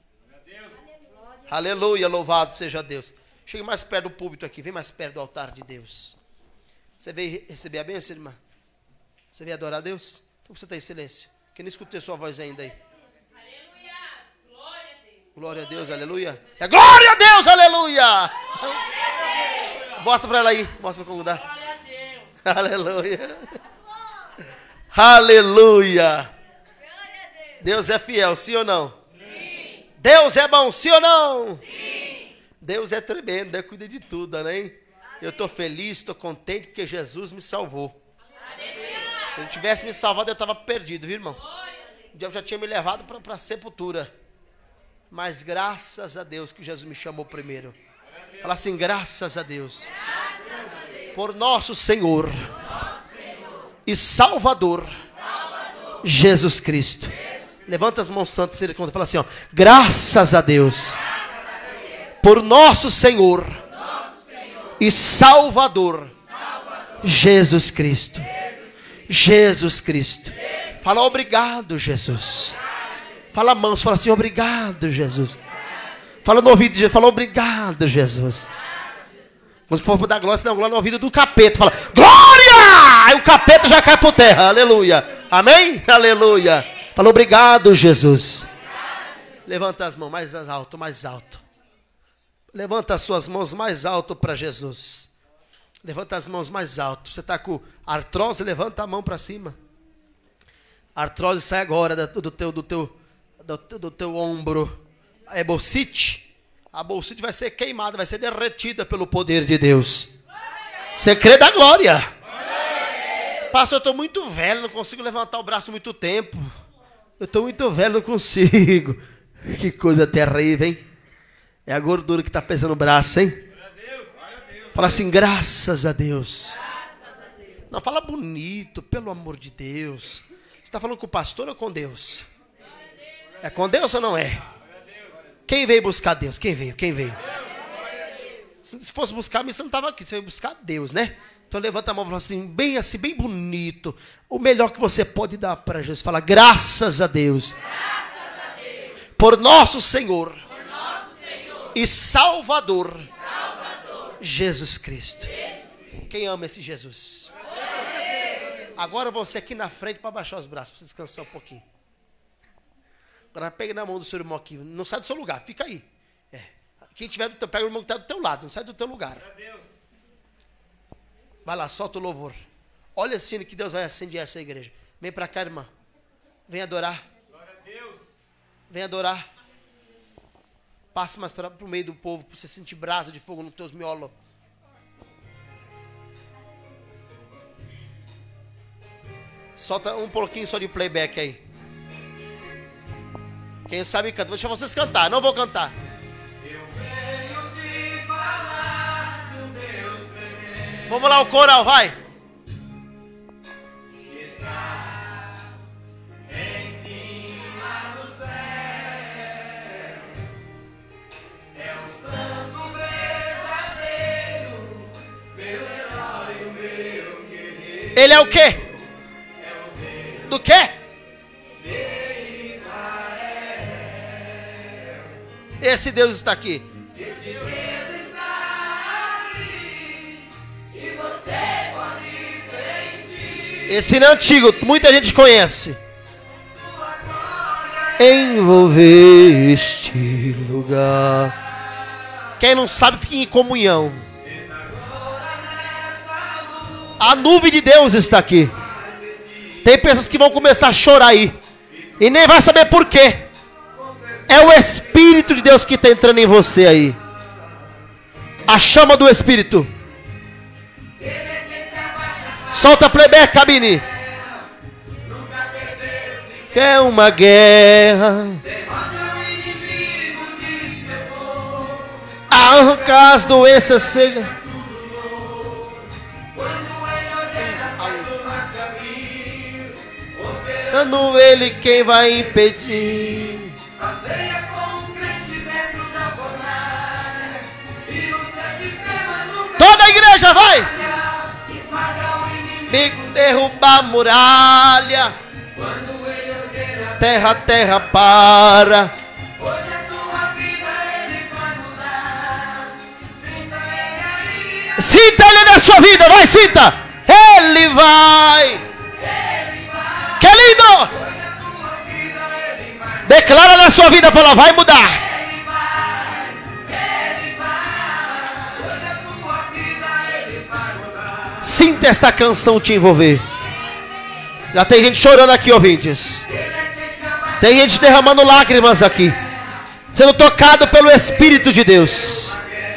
Aleluia, louvado seja Deus. Chegue mais perto do púlpito aqui, vem mais perto do altar de Deus. Você veio receber a bênção, irmã? Você veio adorar a Deus? Então você está em silêncio. Que não escutei sua voz ainda aí. Aleluia! Glória a Deus! Glória a Deus, aleluia. É glória a Deus, aleluia! Mostra para ela aí, mostra como dá. Glória a Deus! Aleluia! Aleluia! Deus é fiel, sim ou não? Sim! Deus é bom, sim ou não? Sim! Deus é tremendo, Deus cuida de tudo, né? Eu estou feliz, estou contente porque Jesus me salvou. Se ele tivesse me salvado, eu estava perdido, viu, irmão? O diabo já tinha me levado para a sepultura. Mas graças a Deus que Jesus me chamou primeiro. Fala assim, graças a Deus. Por nosso Senhor e Salvador, Jesus Cristo. Levanta as mãos santas e fala assim, ó, graças a Deus. Por nosso Senhor e Salvador, Jesus Cristo. Jesus Cristo. Fala, obrigado, Jesus. Fala manso, fala assim, obrigado, Jesus. Fala no ouvido de Jesus, fala obrigado, Jesus. Quando for dar glória, você dá glória no ouvido do capeta. Fala, glória! Aí o capeta já cai por terra, aleluia. Amém? Aleluia. Fala, obrigado, Jesus. Levanta as mãos mais alto, mais alto. Levanta as suas mãos mais alto para Jesus. Levanta as mãos mais alto. Você está com artrose, levanta a mão para cima. A artrose sai agora do teu, do teu, do teu, do teu ombro. É bolsite. A bolsite vai ser queimada, vai ser derretida pelo poder de Deus. Você crê da glória. Pastor, eu estou muito velho, não consigo levantar o braço muito tempo. Eu estou muito velho, não consigo. Que coisa terrível, hein? É a gordura que está pesando no braço, hein? Fala assim, graças a Deus. Não, fala bonito, pelo amor de Deus. Você está falando com o pastor ou com Deus? É com Deus ou não é? Quem veio buscar Deus? Quem veio? Quem veio? Se fosse buscar mim, você não estava aqui. Você veio buscar Deus, né? Então levanta a mão e fala assim, bem assim, bem bonito. O melhor que você pode dar para Jesus. Fala, graças a Deus. Graças a Deus. Por nosso Senhor. Por nosso Senhor. E Salvador. Salvador. Jesus Cristo. Jesus. Quem ama esse Jesus? Agora você aqui na frente para baixar os braços, para você descansar um pouquinho. Agora pega na mão do seu irmão aqui. Não sai do seu lugar, fica aí. É. Quem tiver do teu, pega o irmão que está do teu lado, não sai do teu lugar. Vai lá, solta o louvor. Olha assim que Deus vai acender essa igreja. Vem para cá, irmã. Vem adorar. Vem adorar. Passe mais para o meio do povo, para você sentir brasa de fogo nos teus miolos. Solta um pouquinho só de playback aí. Quem sabe canta. Vou deixar vocês cantar. Não vou cantar. Eu venho te falar de um Deus tremendo. Vamos lá, o coral, vai. Que está em cima do céu. É o santo verdadeiro, meu herói, o meu guerreiro. Ele é o quê? É o Deus. Do quê? Esse Deus está aqui. Esse Deus está aqui e você pode sentir. Esse não é antigo, muita gente conhece. Envolver este lugar. Quem não sabe, fica em comunhão. A nuvem de Deus está aqui. Tem pessoas que vão começar a chorar aí e nem vai saber por quê. É o Espírito de Deus que está entrando em você aí. A chama do Espírito. Solta a playback, cabine. É uma guerra. Arrancar as doenças, seja. Dando ele quem vai impedir. Toda a igreja vai! Me derrubar a muralha. Terra, terra para. Hoje a tua vida ele vai mudar. Sinta ele na sua vida, vai, sinta! Ele vai! Que lindo! Declara na sua vida, fala, vai mudar. Sinta esta canção te envolver. Já tem gente chorando aqui, ouvintes. Tem gente derramando lágrimas aqui, sendo tocado pelo Espírito de Deus.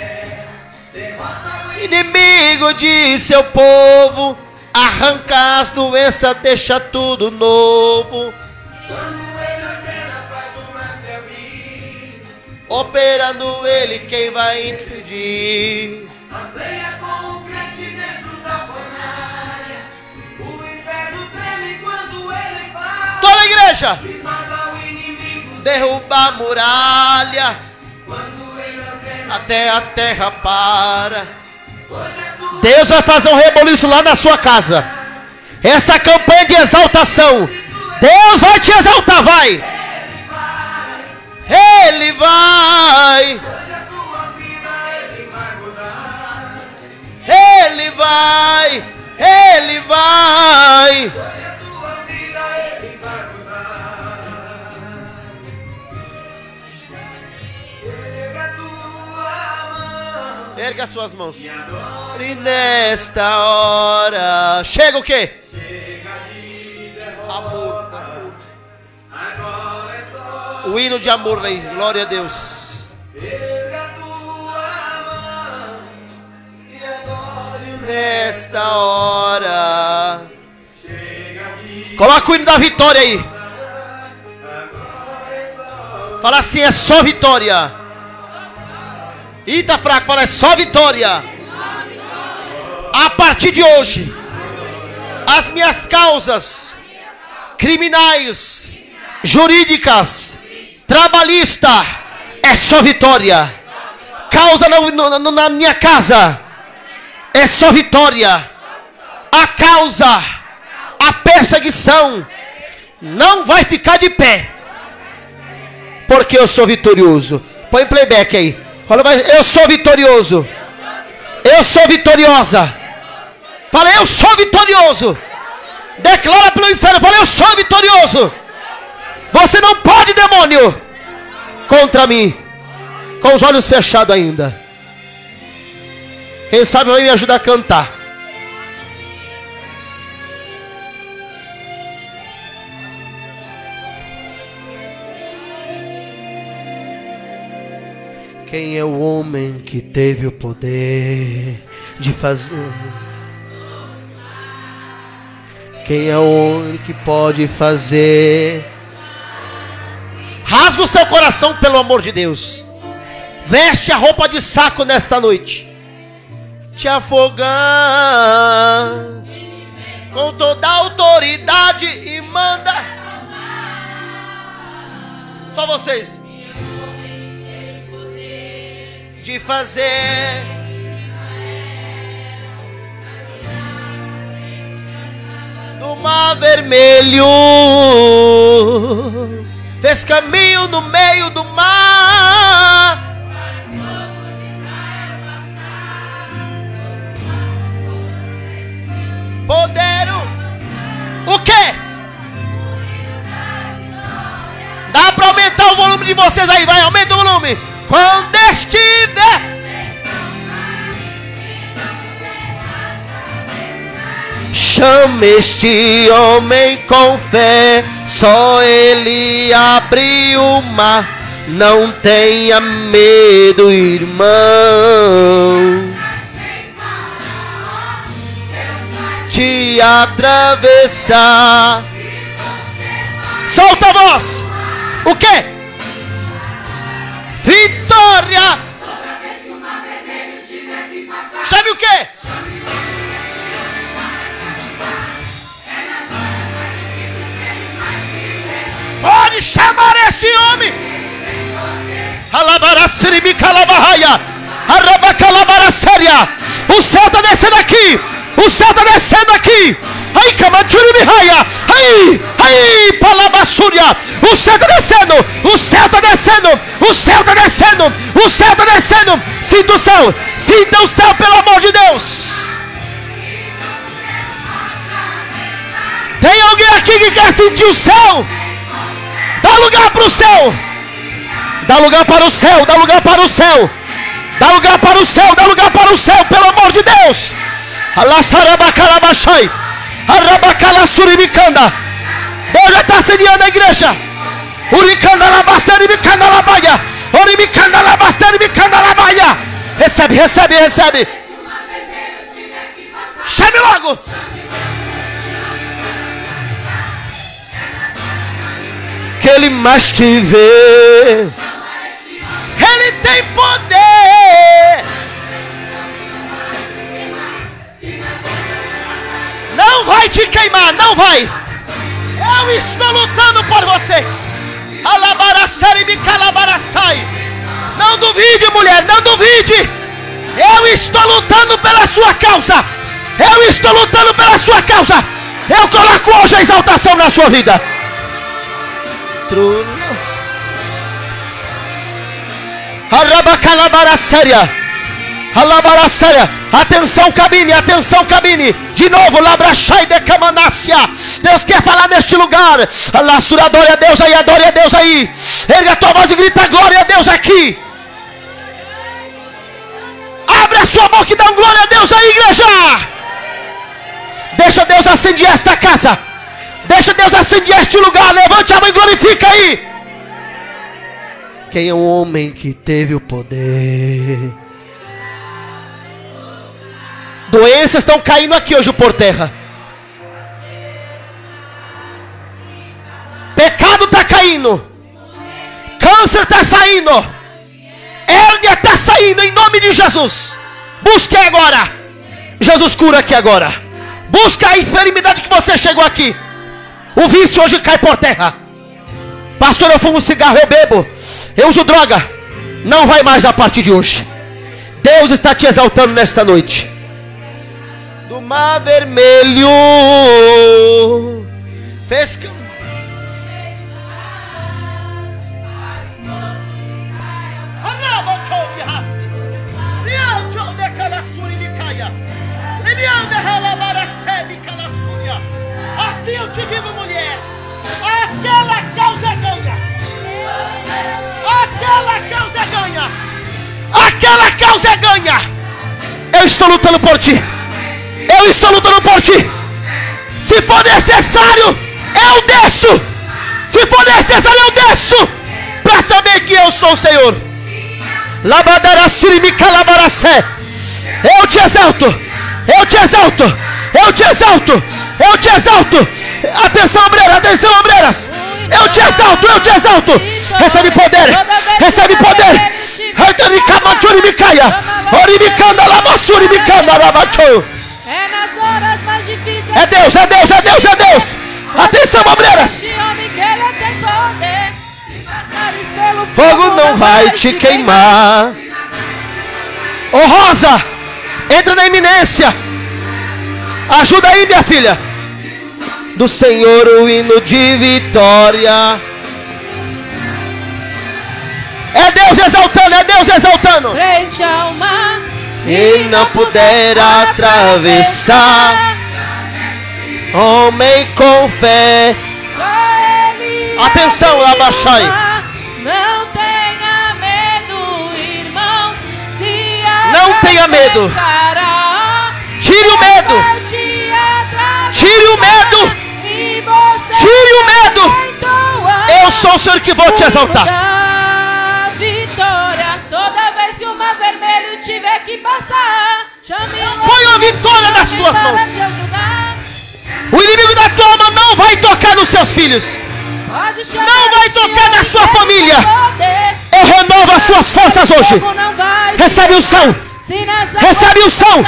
Inimigo de seu povo, arranca as doenças, deixa tudo novo. Operando ele, quem vai impedir? Toda a igreja derruba a muralha, até a terra para. Deus vai fazer um reboliço lá na sua casa. Essa campanha de exaltação, Deus vai te exaltar, vai. Ele vai. Ele vai. Ele vai. Erga suas mãos. E nesta hora chega o quê? Amor, amor. O hino de amor aí, glória a Deus. Nesta hora. Coloca o hino da vitória aí. Fala assim, é só vitória. Ih, tá fraco, fala, é só vitória. A partir de hoje, as minhas causas criminais, jurídicas, trabalhista, é só vitória. Causa na, na, na minha casa, é só vitória. A causa, a perseguição, não vai ficar de pé, porque eu sou vitorioso. Põe playback aí. Fala, eu sou vitorioso. Eu sou vitoriosa. Fala, eu sou vitorioso. Declara pelo inferno. Fala, eu sou vitorioso. Você não pode, demônio, contra mim. Com os olhos fechados ainda. Quem sabe vai me ajudar a cantar. Quem é o homem que teve o poder de fazer? Quem é o homem que pode fazer? Rasga o seu coração pelo amor de Deus. Veste a roupa de saco nesta noite. Te afogar com toda a autoridade e manda. Só vocês. De fazer do mar vermelho, fez caminho no meio do mar. Poder, o quê? Dá para aumentar o volume de vocês aí, vai, aumenta o volume. Quando estiver chame este homem com fé, só ele abriu o mar. Não tenha medo, irmão, de atravessar. Solta a voz. O quê? Vitória! Toda vez que o mar vermelho tiver que passar. Chame o quê? Chame o pode chamar este homem. O céu está descendo aqui. O céu está descendo aqui. Ai, Camachuribihaya. Ai, ai, Palabassúria. O céu está descendo. O céu está descendo. O céu está descendo. O céu está descendo. Sinta o céu. Sinta o céu, pelo amor de Deus. Tem alguém aqui que quer sentir o céu? Dá lugar para o céu. Dá lugar para o céu. Dá lugar para o céu. Dá lugar para o céu. Dá lugar para o céu, pelo amor de Deus. Alassarabacalabachai. Arabacalasuribicanda. Deus já está sediando a igreja. Uricanda labasteri bicanda labaia. Oribicanda labasteri bicanda labaia. Recebe, recebe, recebe. Chame logo. Que ele mais te vê. Ele tem poder. Não vai te queimar, não vai. Eu estou lutando por você. Não duvide, mulher, não duvide. Eu estou lutando pela sua causa. Eu estou lutando pela sua causa. Eu coloco hoje a exaltação na sua vida. Arabacalabarasséria. Alabarasséria. Atenção, cabine, atenção, cabine. De novo, Labrachai de Camanácia. Deus quer falar neste lugar. Alassura, adore a Deus aí, adore a Deus aí. Erga a tua voz e grita glória a Deus aqui. Abre a sua boca e dá um glória a Deus aí, igreja. Deixa Deus acender esta casa. Deixa Deus acender este lugar. Levante a mão e glorifica aí. Quem é um homem que teve o poder? Doenças estão caindo aqui hoje por terra. Pecado está caindo. Câncer está saindo. Hérnia está saindo em nome de Jesus. Busque agora. Jesus cura aqui agora. Busca a enfermidade que você chegou aqui. O vício hoje cai por terra. Pastor, eu fumo cigarro, eu bebo, eu uso droga. Não vai mais a partir de hoje. Deus está te exaltando nesta noite. Do mar vermelho fez que assim eu te digo, mulher, aquela causa é ganha. Aquela causa é ganha. Aquela causa é ganha. Eu estou lutando por ti. Eu estou lutando por ti. Se for necessário, eu desço. Se for necessário, eu desço. Para saber que eu sou o Senhor. Eu te exalto. Eu te exalto. Eu te exalto. Eu te exalto. Atenção, obreiras. Atenção, obreiras. Eu te exalto. Eu te exalto. Recebe poder. Recebe poder. É Deus, é Deus, é Deus, é Deus. Atenção, obreiras. Fogo não vai te queimar. Ô Rosa, entra na iminência. Ajuda aí, minha filha. Do Senhor o hino de vitória. É Deus exaltando, é Deus exaltando. Frente ao mar, e não puder atravessar. Homem com fé. Atenção, Labaxai. Não tenha medo, irmão. Se não tenha medo. Tire o medo. Tire o medo. Tire o medo. Eu sou o Senhor que vou te exaltar. Vitória. Toda vez que o mar vermelho tiver que passar, põe a vitória nas tuas mãos. O inimigo da tua alma não vai tocar nos seus filhos. Não vai tocar na sua família. Eu renovo as suas forças hoje. Recebe o som. Recebe o som.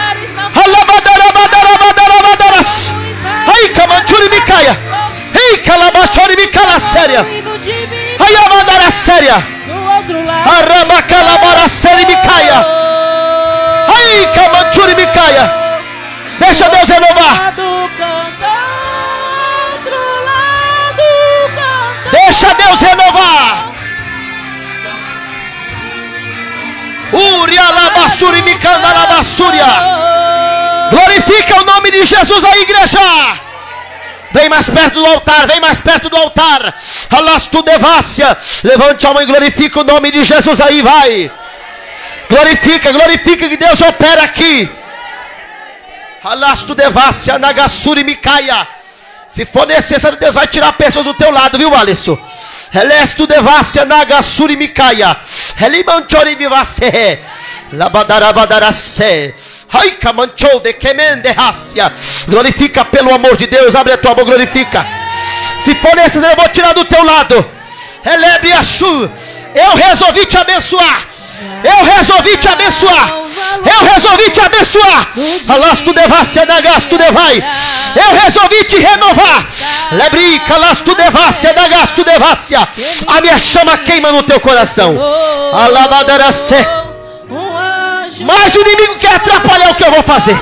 Ai, Camanturi me caia. Ai, Calabachori me cala séria. Ai, Amandara séria. Arabacalabara séria me caia. Ai, Camanturi me caia. Deixa Deus renovar. Deixa Deus renovar. Uria labassuri micanda labassúria. Glorifica o nome de Jesus aí, igreja. Vem mais perto do altar, vem mais perto do altar. Alastu devácia. Levante a mão e glorifica o nome de Jesus aí, vai. Glorifica, glorifica que Deus opera aqui. Alastu devácia, nagassuri micaia. Se for necessário, Deus vai tirar pessoas do teu lado, viu, Alisson? Elestu devácia, nagassuri micaia. Elimanchori vivace. Labadarabadarace. Ai, camanchou de quemende rácia. Glorifica pelo amor de Deus. Abre a tua boca, glorifica. Se for necessário, eu vou tirar do teu lado. Elebre a chu. Eu resolvi te abençoar. Eu resolvi te abençoar. Eu resolvi te abençoar. Alastu devácia, nagastu devai. Eu resolvi te renovar. Lebrica, lastu devácia, nagastu devácia. A minha chama queima no teu coração. Alabadaracê. Mas o inimigo quer atrapalhar o que eu vou fazer.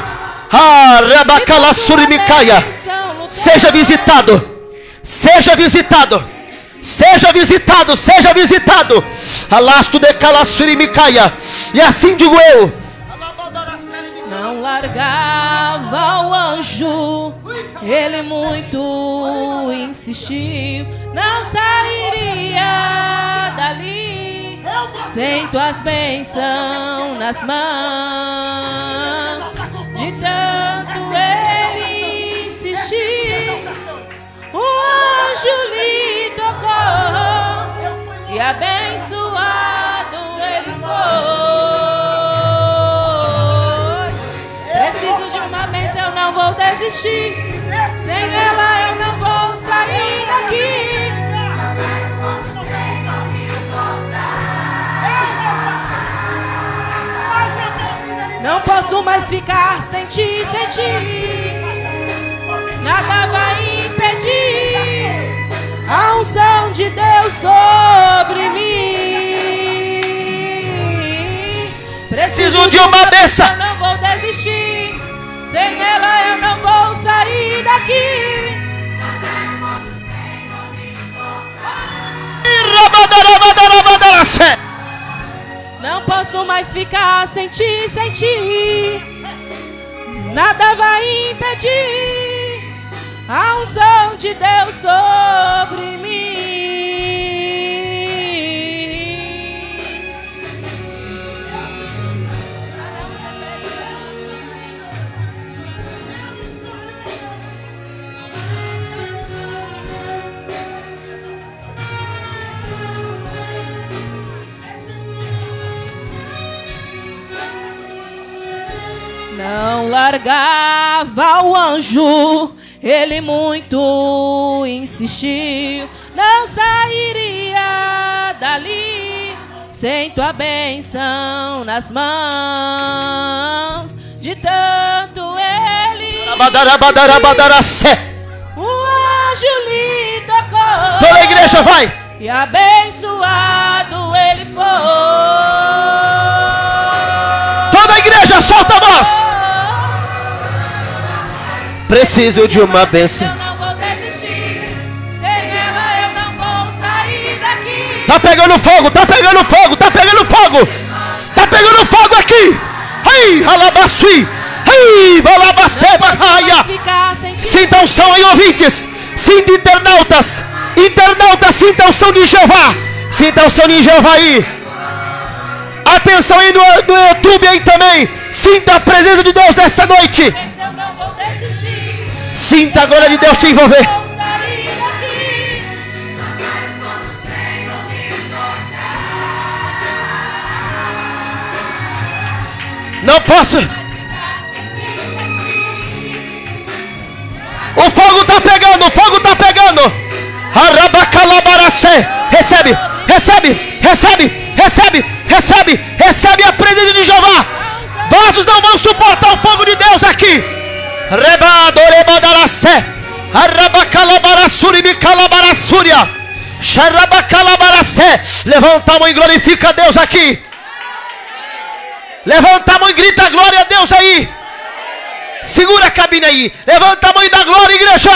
Arabacalassuri micaia. Seja visitado. Seja visitado. Seja visitado, seja visitado. Alasto de calassirimicaia. E assim digo eu. Não largava o anjo, ele muito insistiu, não sairia dali sem tuas bênçãos nas mãos. De tanto ele insistiu, o anjo lhe tocou e abençoado ele foi. Preciso de uma bênção, eu não vou desistir. Sem ela eu não vou sair daqui. Não posso mais ficar sem ti, sem ti. Nada vai impedir a unção de Deus sobre mim. Preciso de uma bênção, eu não vou desistir. Sem ela eu não vou sair daqui. Não posso mais ficar sem ti, sem ti. Nada vai impedir a unção de Deus sobre mim. Não largava o anjo, ele muito insistiu, não sairia dali sem tua bênção nas mãos. De tanto ele o anjo lhe tocou. Toda a igreja vai. E abençoado ele foi. Toda a igreja solta a voz. Preciso de uma bênção. Eu não vou desistir. Sem ela eu não vou sair daqui. Tá pegando fogo, tá pegando fogo, tá pegando fogo. Tá pegando fogo aqui. Ai, alabasui. Ai, balabasteba raia. Sinta a unção aí, ouvintes. Sinta internautas. Internautas, sinta a unção de Jeová. Sinta a unção de Jeová aí. Atenção aí no, no YouTube aí também. Sinta a presença de Deus nessa noite. Sinta a glória de Deus te envolver. Não posso. O fogo está pegando, o fogo está pegando. Arabacalabaracé. Recebe, recebe, recebe, recebe, recebe, recebe a presença de Jeová. Vasos não vão suportar o fogo de Deus aqui. Rebadorebadaracé. Arabacalabarassuribicalabarasúria. Xarabacalabaracé. Levanta a mão e glorifica a Deus aqui. Levanta a mão e grita glória a Deus aí. Segura a cabine aí. Levanta a mão e dá glória, igreja.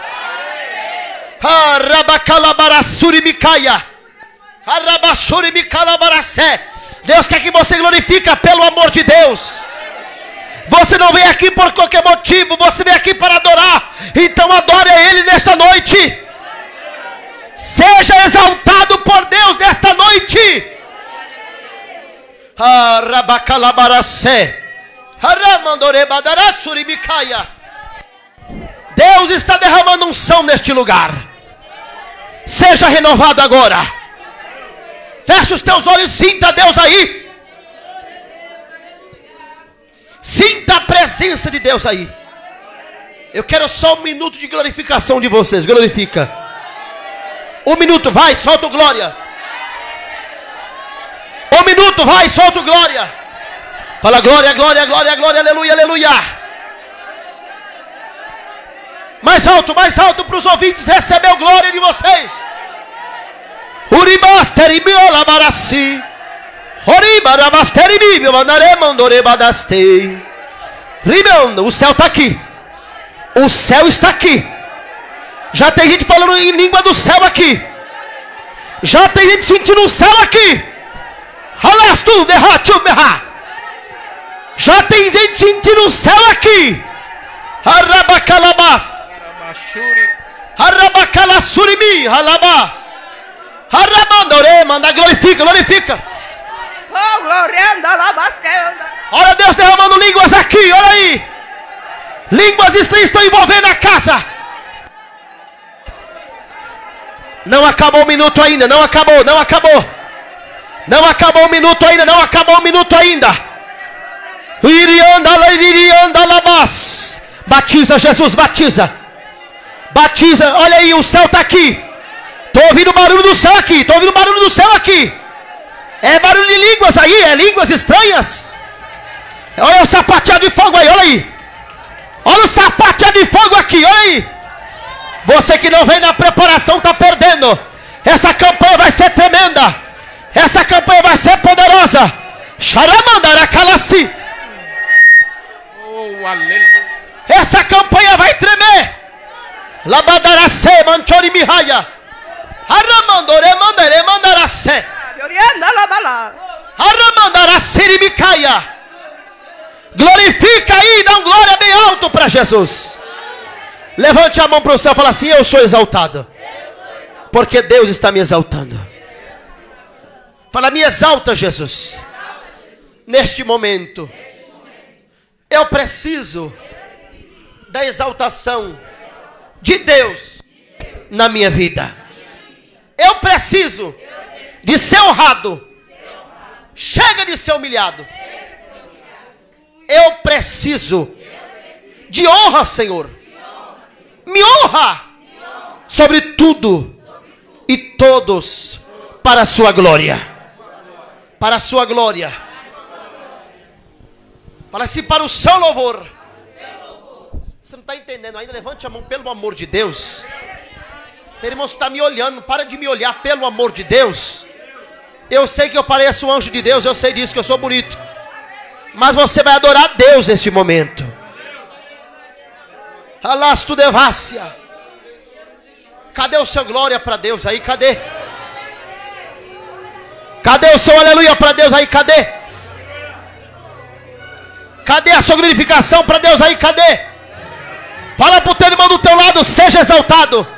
Arabacalabarassurimicaia. Arabassuribicalabaracé. Deus quer que você glorifique pelo amor de Deus. Você não vem aqui por qualquer motivo, você vem aqui para adorar. Então adore a Ele nesta noite. Seja exaltado por Deus nesta noite. Arabacalabaracé. Aramandorebadarasurimicaia. Deus está derramando unção neste lugar. Seja renovado agora. Feche os teus olhos e sinta Deus aí. Sinta a presença de Deus aí. Eu quero só um minuto de glorificação de vocês. Glorifica. Um minuto, vai, solta o glória. Um minuto, vai, solta o glória. Fala glória, glória, glória, glória, aleluia, aleluia. Mais alto, mais alto para os ouvintes receber o glória de vocês. Uribasteribiolamaraci. O céu está aqui. O céu está aqui. Já tem gente falando em língua do céu aqui. Já tem gente sentindo o céu aqui. Já tem gente sentindo o céu aqui. Arabacalabas. Arabacalasurimi. Alaba. Arabandore. Manda, glorifica, glorifica. Oh, gloriando, alabasqueando. Olha Deus derramando línguas aqui, olha aí. Línguas estranhas estão envolvendo a casa. Não acabou o minuto ainda, não acabou, não acabou. Não acabou o minuto ainda, não acabou o minuto ainda. Batiza, Jesus, batiza. Batiza, olha aí, o céu está aqui. Estou ouvindo o barulho do céu aqui, estou ouvindo o barulho do céu aqui. É barulho de línguas aí, é línguas estranhas. Olha o sapateado de fogo aí, olha aí. Olha o sapateado de fogo aqui, olha aí. Você que não vem na preparação está perdendo. Essa campanha vai ser tremenda. Essa campanha vai ser poderosa. Xaramandaracalaci. Oh, aleluia. Essa campanha vai tremer. Labadaracê, manchori mihaya. Aramandore mandere mandaracê. Gloriando, alabala. Aramandaraciri micaia. Glorifica aí, dá um glória bem alto para Jesus. Levante a mão para o céu e fala assim: eu sou exaltado. Porque Deus está me exaltando. Fala, me exalta, Jesus. Neste momento. Eu preciso da exaltação de Deus na minha vida. Eu preciso de ser honrado. Chega de ser humilhado. Eu preciso de honra, Senhor. Me honra sobre tudo e todos para a sua glória. Para a sua glória. Fala assim, para o seu louvor. Você não está entendendo ainda? Levante a mão, pelo amor de Deus. Tem irmãos que está me olhando. Para de me olhar, pelo amor de Deus. Eu sei que eu pareço um anjo de Deus. Eu sei disso, que eu sou bonito. Mas você vai adorar a Deus nesse momento. Alastu devácia. Cadê o seu glória para Deus aí? Cadê? Cadê o seu aleluia para Deus aí? Cadê? Cadê a sua glorificação para Deus aí? Cadê? Fala para o teu irmão do teu lado, seja exaltado.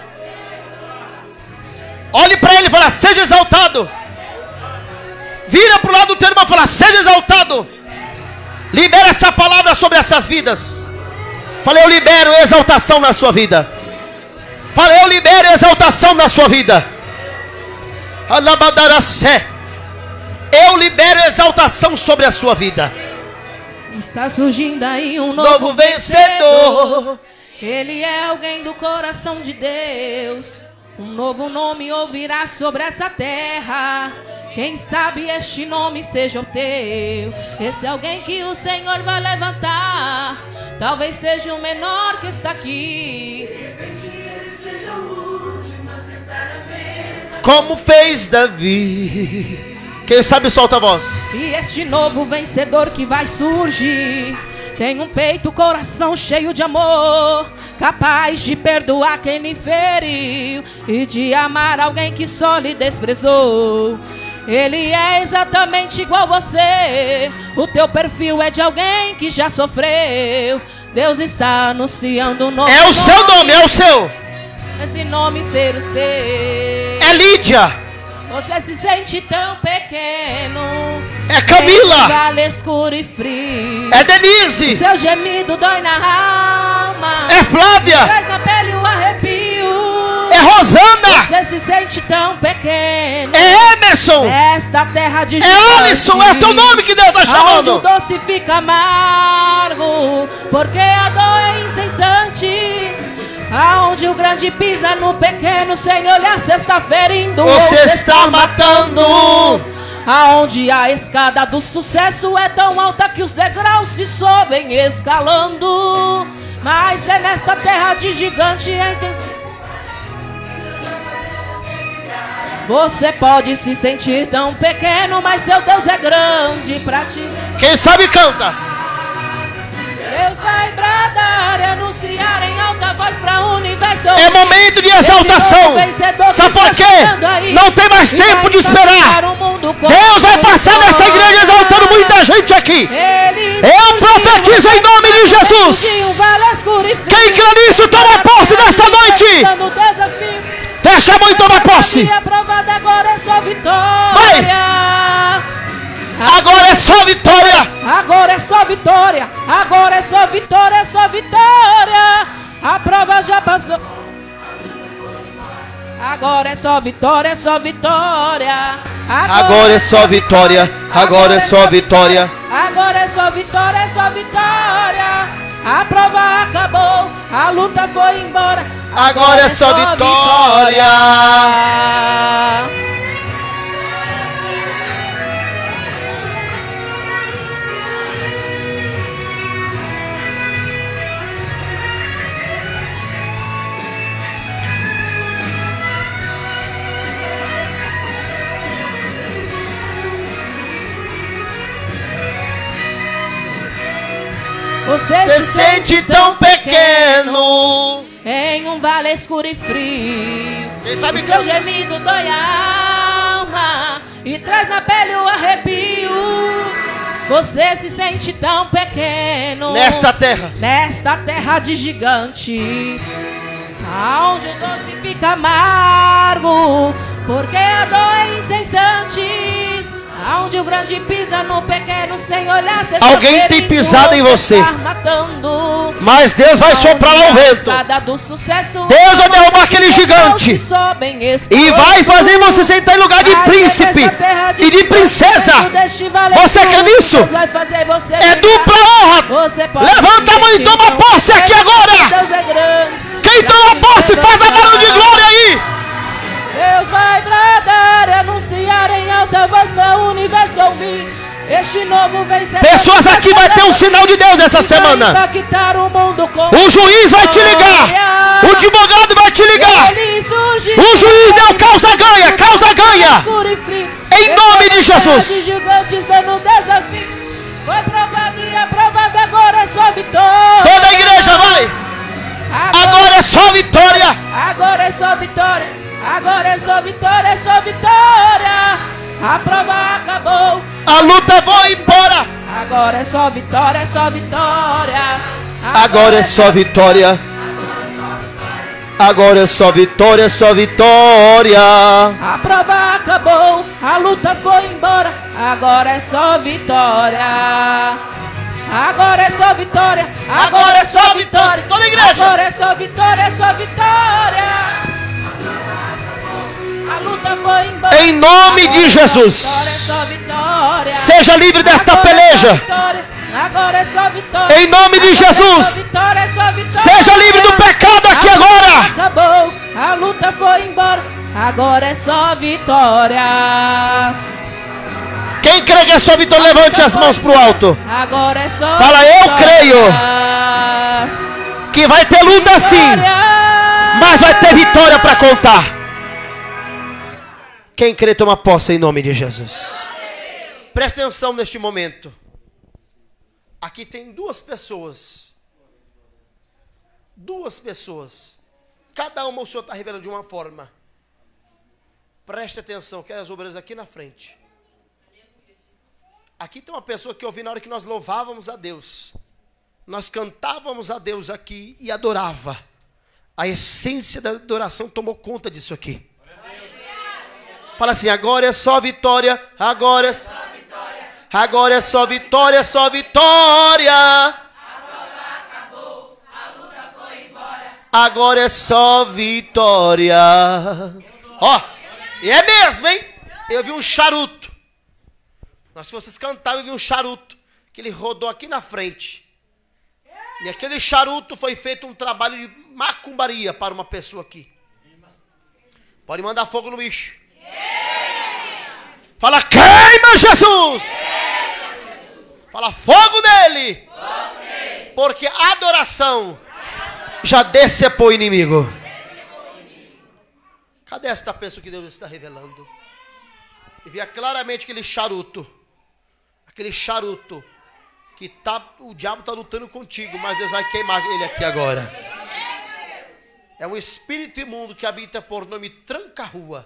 Olhe para ele e fala, seja exaltado. Vira para o lado do teu irmão e fala, seja exaltado. Libera essa palavra sobre essas vidas. Falei, eu libero exaltação na sua vida. Falei, eu libero exaltação na sua vida. Alabadaracé. Eu libero exaltação sobre a sua vida. Está surgindo aí um novo, Novo vencedor. vencedor. Ele é alguém do coração de Deus. Um novo nome ouvirá sobre essa terra. Quem sabe este nome seja o teu. Esse é alguém que o Senhor vai levantar. Talvez seja o menor que está aqui. De repente ele seja o último a sentar à mesa. Como fez Davi. Quem sabe solta a voz. E este novo vencedor que vai surgir tem um peito, coração cheio de amor, capaz de perdoar quem lhe feriu e de amar alguém que só lhe desprezou. Ele é exatamente igual a você. O teu perfil é de alguém que já sofreu. Deus está anunciando um novo É o seu nome, é o seu. Esse nome ser o seu. É Lídia. Você se sente tão pequeno. É Camila. Vale escuro e frio. É Denise. Seu gemido dói na alma. É Flávia. Traz na pele o arrepio. É Rosana. Você se sente tão pequeno. É Emerson. Esta terra de É Alisson. É teu nome que Deus está chamando. Onde o doce fica amargo, porque a dor é incessante. Aonde o grande pisa no pequeno, sem olhar cê está ferindo. Você está matando. Aonde a escada do sucesso é tão alta que os degraus se sobem escalando. Mas é nesta terra de gigante entre... Você pode se sentir tão pequeno, mas seu Deus é grande pra ti. Quem sabe canta. Deus vai bradar e anunciar em alta voz para o universo. É momento de exaltação. Sabe por quê? Não tem mais tempo de esperar. Deus vai passar nesta igreja exaltando muita gente aqui. Eu profetizo em nome de Jesus. Quem crê nisso, toma posse nesta noite. Deixa a mãe tomar posse. Agora é só vitória. Vai. Agora é só vitória. Agora é só vitória. Agora é só vitória, é só vitória. A prova já passou. Agora é só vitória, é só vitória. Agora, agora é só vitória. Agora é só vitória. Agora é só vitória, é só vitória. A prova acabou, a luta foi embora. Agora, agora é só vitória. vitória. Você, Você se sente tão pequeno em um vale escuro e frio. Quem sabe o seu gemido dói a alma e traz na pele o arrepio. Você se sente tão pequeno nesta terra, nesta terra de gigante, aonde o doce fica amargo, porque a dor é incessante. Aonde o grande pisa no pequeno sem olhar. Alguém tem pisado em você, mas Deus vai soprar lá o vento. Deus vai derrubar aquele gigante e vai fazer você sentar em lugar de príncipe e de princesa. Você quer nisso? É dupla honra. Levanta a mão e toma posse aqui agora. Quem toma posse faz a barulho de glória aí. Deus vai bradar e anunciar em alta voz para o universo ouvir. Este novo vencedor. Pessoas aqui vai ter um sinal de Deus essa semana. O juiz vai te ligar. O advogado vai te ligar. O juiz deu causa ganha, causa ganha. Em nome de Jesus. Foi provado e aprovado, agora é só vitória. Toda a igreja vai. Agora é só vitória. Agora é só vitória. Agora é só vitória, é só vitória. A prova acabou. A luta vai embora. Agora é só vitória, é só vitória. Agora é só vitória. Agora é só vitória, é só vitória. A prova acabou, a luta foi embora. Agora é só vitória. Agora é só vitória. Agora é só vitória. Toda a igreja. Agora é só vitória, é só vitória. A luta foi embora. Em nome agora de Jesus. É seja livre desta agora peleja. É agora é só vitória. Em nome de agora Jesus. É vitória, é só vitória. Seja livre do pecado aqui agora. Acabou. A luta foi embora. Agora é só vitória. Quem crê que é só vitória, levante as mãos pro alto. Agora é só Fala, eu creio que vai ter luta sim, mas vai ter vitória para contar. Quem crê, toma posse em nome de Jesus. Presta atenção neste momento. Aqui tem duas pessoas. Duas pessoas. Cada uma o Senhor está revelando de uma forma. Preste atenção, que é as obreiras aqui na frente. Aqui tem uma pessoa que eu ouvi na hora que nós louvávamos a Deus. Nós cantávamos a Deus aqui e adorava. A essência da adoração tomou conta disso aqui. Fala assim, agora é só vitória, agora é só vitória. Agora é só vitória, é só vitória. A prova acabou, a luta foi embora. Agora é só vitória. Ó, e é mesmo, hein? Eu vi um charuto. Mas se vocês cantavam, eu vi um charuto. Que ele rodou aqui na frente. E aquele charuto foi feito um trabalho de macumbaria para uma pessoa aqui. Pode mandar fogo no bicho. Fala, queima Jesus! Fala, fogo nele! Porque a adoração já decepou o inimigo. Cadê esta pessoa que Deus está revelando? E via claramente aquele charuto. Aquele charuto que tá, o diabo está lutando contigo, mas Deus vai queimar ele aqui agora. É um espírito imundo que habita por nome Tranca-Rua.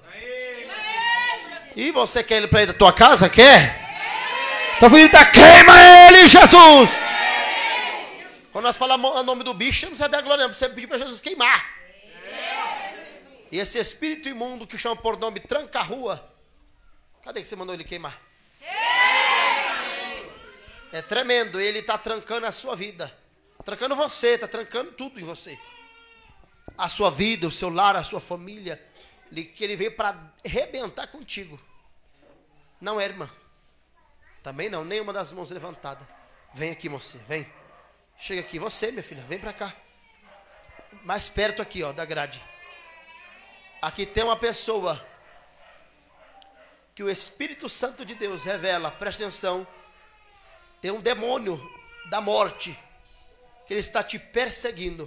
E você quer ele para ir da tua casa? Quer? Então filha, queima ele, Jesus! Quando nós falamos o nome do bicho, não precisa dar glória, não precisa pedir para Jesus queimar. E esse espírito imundo que chama por nome Tranca-Rua, cadê que você mandou ele queimar? É tremendo, ele está trancando a sua vida. Trancando você, está trancando tudo em você. A sua vida, o seu lar, a sua família. Ele, que ele veio para arrebentar contigo. Não é, irmã? Também não, nenhuma das mãos levantada. Vem aqui, moça, vem. Chega aqui, você, minha filha, vem para cá. Mais perto aqui, ó, da grade. Aqui tem uma pessoa que o Espírito Santo de Deus revela, presta atenção. Tem um demônio da morte que ele está te perseguindo.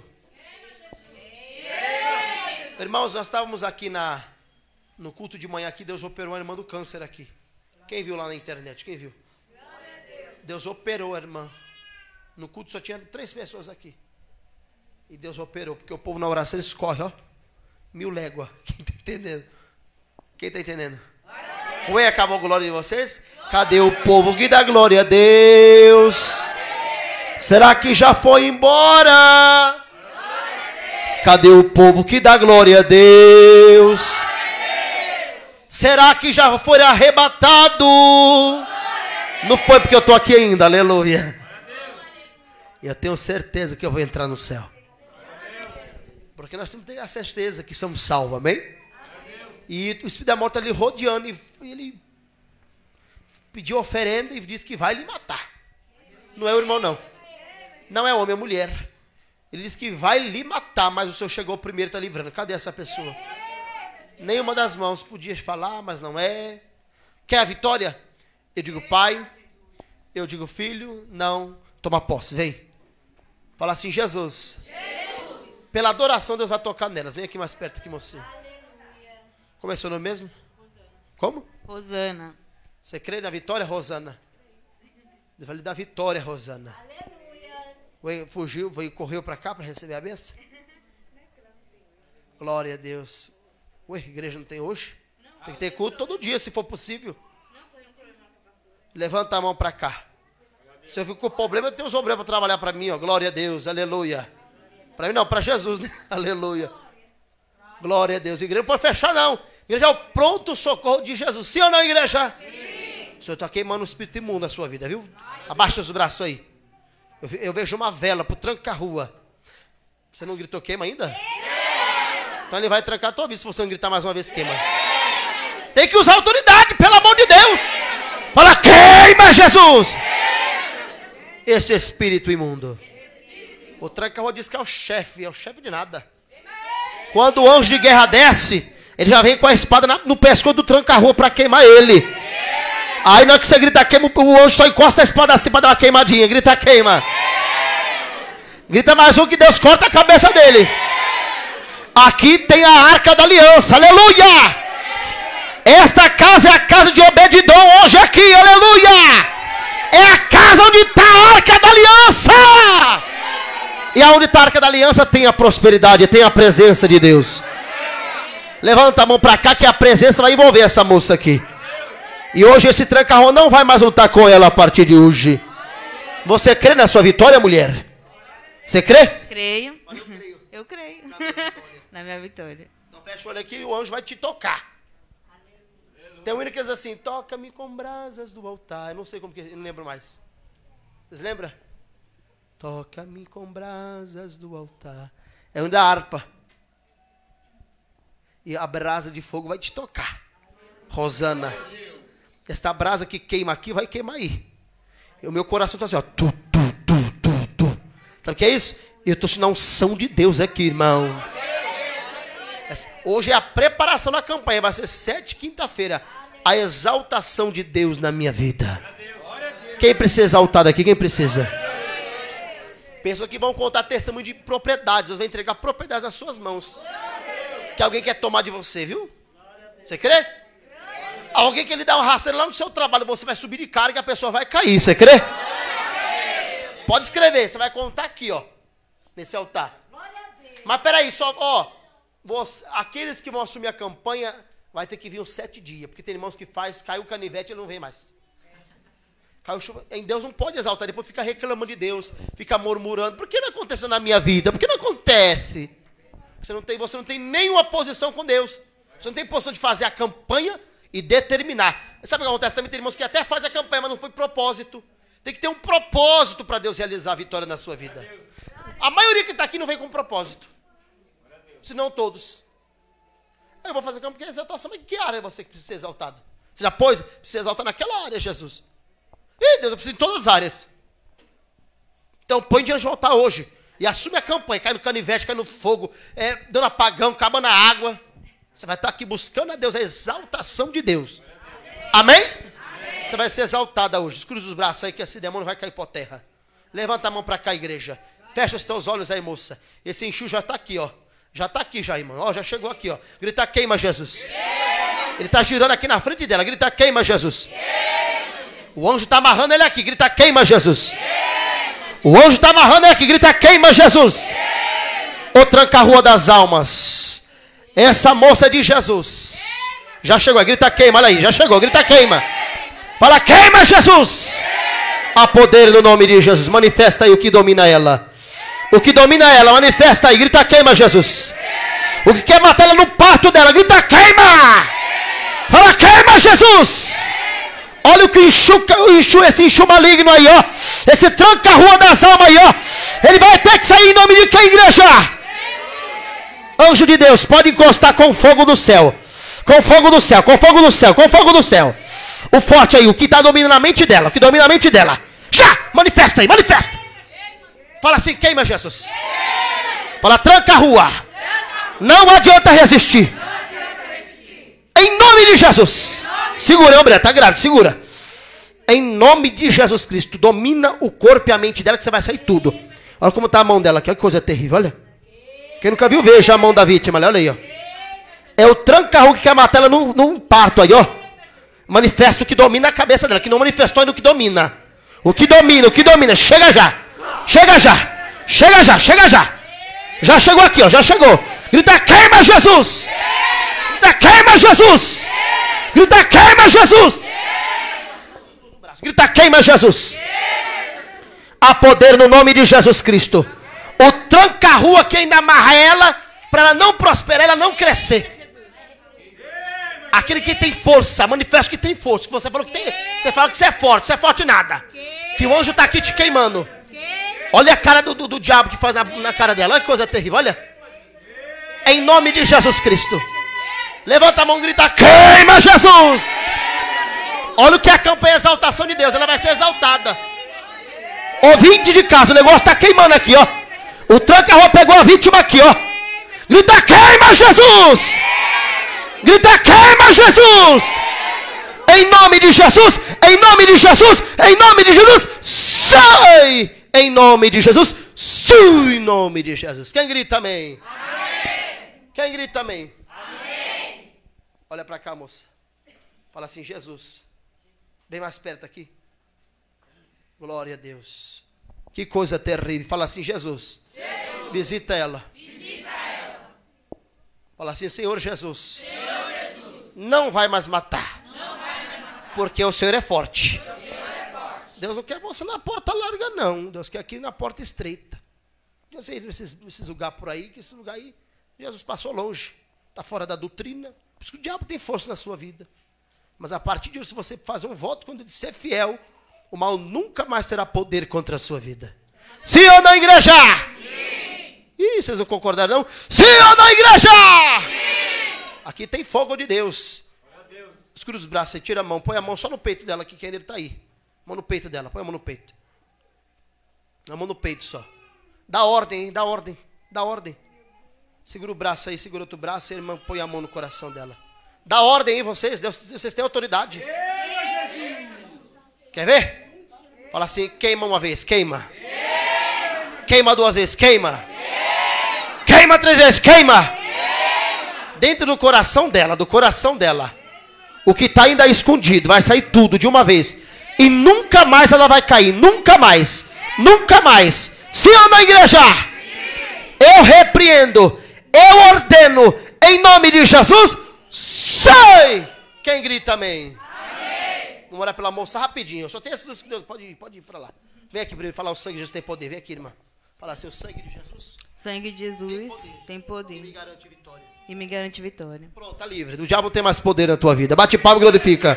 Irmãos, nós estávamos aqui na, no culto de manhã aqui, Deus operou a irmã do câncer aqui. Quem viu lá na internet? Quem viu? Deus operou a irmã. No culto só tinha três pessoas aqui. E Deus operou, porque o povo na oração eles correm, ó. Mil léguas. Quem está entendendo? Quem está entendendo? Ué, acabou a glória de vocês? Cadê o povo que dá glória a Deus? Será que já foi embora? Cadê o povo que dá glória a Deus? Será que já foi arrebatado? Não foi porque eu estou aqui ainda, aleluia. E eu tenho certeza que eu vou entrar no céu. Porque nós temos que ter a certeza que estamos salvos, amém? E o Espírito da morte ali rodeando, e ele pediu oferenda e disse que vai lhe matar. Não é o irmão, não. Não é homem, é mulher. Ele disse que vai lhe matar, mas o Senhor chegou primeiro e está livrando. Cadê essa pessoa? Nenhuma das mãos podia falar, mas não é. Quer a vitória? Eu digo pai, eu digo filho, não. Toma posse, vem. Fala assim, Jesus. Jesus. Pela adoração Deus vai tocar nelas. Vem aqui mais perto, aqui, mocinho. Como é seu nome mesmo? Rosana. Como? Rosana. Você crê na vitória, Rosana? Deus vai lhe dar vitória, Rosana. Aleluia. Fugiu, veio, correu para cá para receber a bênção? Glória a Deus. Ué, igreja não tem hoje? Tem que ter culto todo dia, se for possível. Levanta a mão para cá. Se eu fico com problema, eu tenho os obreiros para trabalhar para mim, ó. Glória a Deus, aleluia. Para mim não, para Jesus, né? Aleluia. Glória a Deus. Igreja não pode fechar, não. Igreja é o pronto socorro de Jesus. Sim ou não, igreja? Sim. O Senhor está queimando o espírito imundo na sua vida, viu? Abaixa os braços aí. Eu, eu vejo uma vela para o Tranca-Rua. Você não gritou queima ainda? Sim. Então ele vai trancar a tua vida se você não gritar mais uma vez queima. Sim. Tem que usar autoridade, pelo amor de Deus. Fala, queima, Jesus. Sim. Esse espírito imundo. O Tranca-Rua diz que é o chefe. É o chefe de nada. Quando o anjo de guerra desce, ele já vem com a espada na, no pescoço do Tranca-Rua para queimar ele. Aí na hora que você grita queima, o anjo só encosta a espada assim para dar uma queimadinha. Grita queima. Grita mais um que Deus corta a cabeça dele. Aqui tem a arca da aliança. Aleluia. Esta casa é a casa de Obed-Edom hoje aqui. Aleluia. É a casa onde está a arca da aliança. E aonde está a arca da aliança tem a prosperidade, tem a presença de Deus. Levanta a mão para cá que a presença vai envolver essa moça aqui. E hoje esse Tranca-Rua não vai mais lutar com ela a partir de hoje. Você crê na sua vitória, mulher? Você crê? Creio. Eu creio. Na minha vitória. Então fecha o olho aqui e o anjo vai te tocar. Tem um hino que diz assim, toca-me com brasas do altar. Eu não sei como que, eu não lembro mais. Vocês lembram? Toca-me com brasas do altar. É um da harpa. E a brasa de fogo vai te tocar. Rosana. Esta brasa que queima aqui vai queimar aí. E o meu coração está assim, ó. Tu, tu, tu, tu, tu. Sabe o que é isso? Eu estou sentindo a unção de Deus aqui, irmão. Hoje é a preparação da campanha. Vai ser sete, quinta-feira. A exaltação de Deus na minha vida. Quem precisa exaltar daqui? Quem precisa? Pessoas que vão contar testemunho de propriedades. Deus vai entregar propriedades nas suas mãos. Que alguém quer tomar de você, viu? Você crê? Alguém que lhe dá uma rasteira lá no seu trabalho. Você vai subir de cara e a pessoa vai cair. Você crê? pode escrever. Você vai contar aqui, ó. Nesse altar. Mas peraí, só, ó. Você, aqueles que vão assumir a campanha, vai ter que vir uns sete dias. Porque tem irmãos que faz, caiu o canivete e ele não vem mais. Caiu chuva. Em Deus não pode exaltar. Depois fica reclamando de Deus. Fica murmurando. Por que não acontece na minha vida? Por que não acontece? Você não tem, você não tem nenhuma posição com Deus. Você não tem posição de fazer a campanha e determinar. Sabe o que acontece? Também tem irmãos que até fazem a campanha, mas não foi propósito. Tem que ter um propósito para Deus realizar a vitória na sua vida. A maioria que está aqui não vem com propósito. Se não todos. Eu vou fazer campanha porque é exaltação. Mas que área é você que precisa ser exaltado? Você já pôs? Precisa exaltar naquela área, Jesus. Ih, Deus, eu preciso em todas as áreas. Então põe diante do altar hoje. E assume a campanha. Cai no canivete, cai no fogo. É, dando apagão, acaba na água. Você vai estar aqui buscando a Deus, a exaltação de Deus. Amém? Amém? Você vai ser exaltada hoje. Cruza os braços aí que esse demônio vai cair por terra. Levanta a mão para cá, igreja. Fecha os teus olhos aí, moça. Esse enxu já está aqui, ó. Já está aqui já, irmão. Ó, já chegou aqui, ó. Grita, queima, Jesus. Ele está girando aqui na frente dela. Grita, queima, Jesus. O anjo está amarrando ele aqui. Grita, queima, Jesus. O anjo está amarrando ele aqui. Grita, queima, Jesus. O tranca-rua das almas. Essa moça de Jesus. Já chegou, grita queima, olha aí, já chegou, grita queima. Fala, queima, Jesus. Há poder no nome de Jesus. Manifesta aí o que domina ela. O que domina ela, manifesta aí, grita queima, Jesus. O que quer matar ela no parto dela, grita queima. Fala, queima, Jesus. Olha o que enxuca, o enxu, esse enxu maligno aí, ó. Esse tranca-rua das almas aí, ó. Ele vai ter que sair em nome de quem, igreja? Anjo de Deus, pode encostar com fogo do céu. Com fogo do céu, com fogo do céu, com fogo do céu. O forte aí, o que está dominando a mente dela, o que domina a mente dela. Já! Manifesta aí, manifesta. Fala assim, queima, Jesus. Fala, tranca a rua. Não adianta resistir. Em nome de Jesus. Segura, mulher, tá grávida, segura. Em nome de Jesus Cristo, domina o corpo e a mente dela que você vai sair tudo. Olha como está a mão dela aqui, olha que coisa terrível, olha. Quem nunca viu, veja a mão da vítima, olha aí, ó. É o tranca-rua que quer matar ela num, num parto aí, ó. Manifesta o que domina a cabeça dela, que não manifestou ainda o que domina. O que domina, o que domina, chega já. Chega já, chega já, chega já. Já chegou aqui, ó, já chegou. Grita, queima, Jesus. Grita, queima, Jesus. Grita, queima, Jesus. Grita, queima, Jesus. Há poder no nome de Jesus Cristo. O tranca-rua que ainda amarra ela, para ela não prosperar, ela não crescer. Aquele que tem força, manifesta que tem força. Que você falou que tem. Você fala que você é forte, você é forte nada. Que o anjo está aqui te queimando. Olha a cara do, do, do diabo que faz na, na cara dela. Olha que coisa terrível, olha. Em nome de Jesus Cristo. Levanta a mão e grita, queima, Jesus. Olha o que é a campanha exaltação de Deus. Ela vai ser exaltada. Ouvinte de casa, o negócio está queimando aqui, ó. O tranca-rua pegou a vítima aqui, ó. Grita, queima, Jesus. Grita, queima, Jesus. Em nome de Jesus, em nome de Jesus, em nome de Jesus, sai. Em nome de Jesus, sai em nome de Jesus. Quem grita amém? Amém. Quem grita amém? Amém. Olha para cá, moça. Fala assim, Jesus. Vem mais perto aqui. Glória a Deus. Que coisa terrível. Fala assim, Jesus. Jesus. Visita ela. Visita ela. Fala assim, Senhor Jesus. Senhor Jesus. Não vai mais matar. Não vai mais matar. Porque o Senhor é forte. O Senhor é forte. Deus não quer você na porta larga, não. Deus quer aqui na porta estreita. Eu sei esses, esses lugares por aí, que esse lugar aí, Jesus passou longe. Está fora da doutrina. Por isso que o diabo tem força na sua vida. Mas a partir de hoje, se você fazer um voto, quando ele ser fiel, o mal nunca mais terá poder contra a sua vida. Sim ou não, igreja? Sim. Ih, vocês não concordaram, não? Sim ou não, igreja? Sim. Aqui tem fogo de Deus. Escura os braços aí, tira a mão. Põe a mão só no peito dela, que quem ele está aí. Mão no peito dela, põe a mão no peito. A mão no peito só. Dá ordem, hein? Dá ordem. Dá ordem. Segura o braço aí, segura outro braço. E irmã, põe a mão no coração dela. Dá ordem aí, vocês. Vocês têm autoridade. Quer ver? Fala assim, queima uma vez, queima. Queima, queima duas vezes, queima. Queima, queima três vezes, queima. Queima. Dentro do coração dela, do coração dela, o que está ainda escondido, vai sair tudo de uma vez. E nunca mais ela vai cair, nunca mais. Nunca mais. Sim ou não, igreja? Eu repreendo, eu ordeno, em nome de Jesus, sai! Quem grita amém? Amém. Vamos orar pela moça rapidinho. Eu só tenho esses dois Deus. Pode ir, pode ir para lá. Vem aqui para falar, o sangue de Jesus tem poder. Vem aqui, irmã. Falar assim, o sangue de Jesus. Sangue de Jesus tem poder. E me garante vitória. E me garante vitória. Pronto, tá livre. O diabo não tem mais poder na tua vida. Bate palma e glorifica.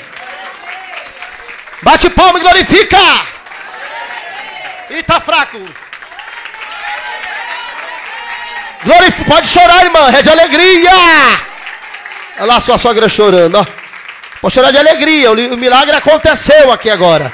Bate palma e glorifica. E tá fraco. Glorifica. Pode chorar, irmã. É de alegria. Olha lá sua sogra chorando, ó. Pode chorar de alegria. O milagre aconteceu aqui agora.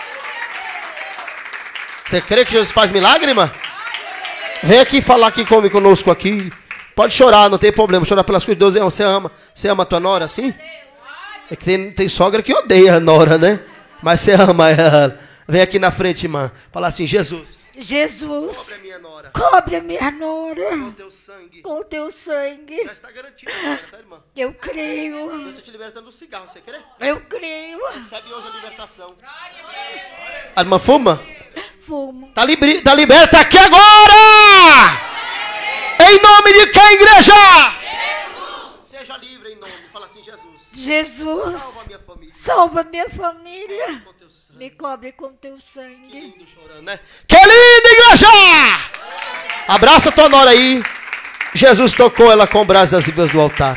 Você crê que Jesus faz milagre, irmã? Vem aqui falar aqui conosco aqui. Pode chorar, não tem problema. Chorar pelas coisas de Deus. Você ama, você ama a tua nora assim? É que tem, tem sogra que odeia a nora, né? Mas você ama ela. Vem aqui na frente, irmã. Fala assim, Jesus. Jesus. Cobre a minha nora. Cobre a minha nora. Com teu sangue. Com teu sangue. Já está garantido agora, tá, irmã? Eu creio. Deus está te libertando do cigarro, você crê? Eu creio. Recebe hoje a libertação. A irmã fuma? Fumo. Tá, libri, tá liberta aqui agora! Em nome de quem, igreja? Jesus. Seja livre em nome. Fala assim, Jesus. Jesus. Salva a minha família. Salva minha família. Com teu sangue. Me cobre com teu sangue. Que lindo chorando, né? Que lindo, igreja! Abraça a tua nora aí. Jesus tocou ela com brasas vivas do altar.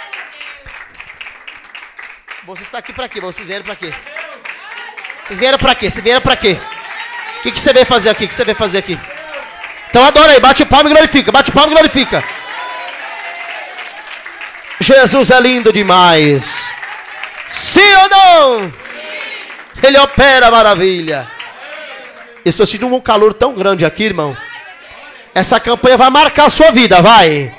Você está aqui para quê? Vocês vieram para quê? Vocês vieram para quê? Vocês vieram para quê? O que, que você veio fazer aqui? O que você veio fazer aqui? Então adora aí, bate palma e glorifica, bate palma e glorifica. Jesus é lindo demais. Sim ou não? Sim. Ele opera maravilha. Estou sentindo um calor tão grande aqui, irmão. Essa campanha vai marcar a sua vida, vai.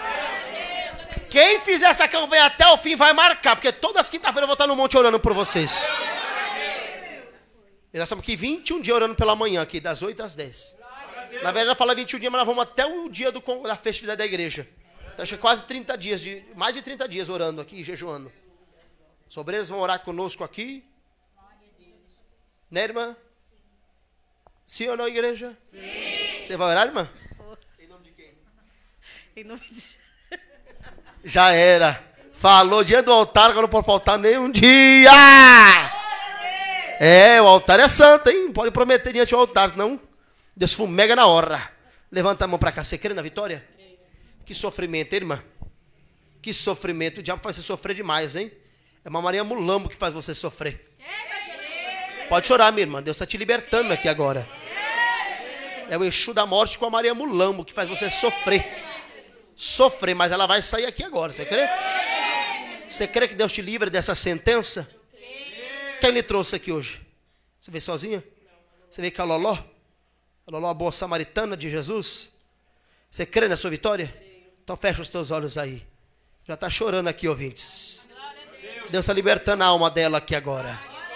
Quem fizer essa campanha até o fim vai marcar, porque todas as quinta-feiras eu vou estar no monte orando por vocês. E nós estamos aqui vinte e um dias orando pela manhã, aqui, das oito às dez. Na verdade, fala vinte e um dias, mas nós vamos até o dia do, da festividade da igreja. Então, acho que quase trinta dias, de, mais de trinta dias orando aqui, jejuando. Os obreiros vão orar conosco aqui. Né, irmã? Sim ou não, igreja? Sim. Você vai orar, irmã? Em nome de quem? Em nome de... Já era. Falou diante do altar, que não pode faltar nem um dia. É, o altar é santo, hein? Não pode prometer diante do altar, senão Deus fumega na hora. Levanta a mão para cá. Você crê na vitória? Que sofrimento, hein, irmã? Que sofrimento. O diabo faz você sofrer demais, hein? É uma Maria Mulambo que faz você sofrer. Pode chorar, minha irmã. Deus está te libertando aqui agora. É o Exu da morte com a Maria Mulambo que faz você sofrer. Sofrer, mas ela vai sair aqui agora. Você crê? Você crê que Deus te livra dessa sentença? Quem lhe trouxe aqui hoje? Você veio sozinha? Você veio com a Loló? A Loló, a boa samaritana de Jesus? Você crê na sua vitória? Então fecha os teus olhos aí. Já está chorando aqui, ouvintes. Deus está libertando a alma dela aqui agora.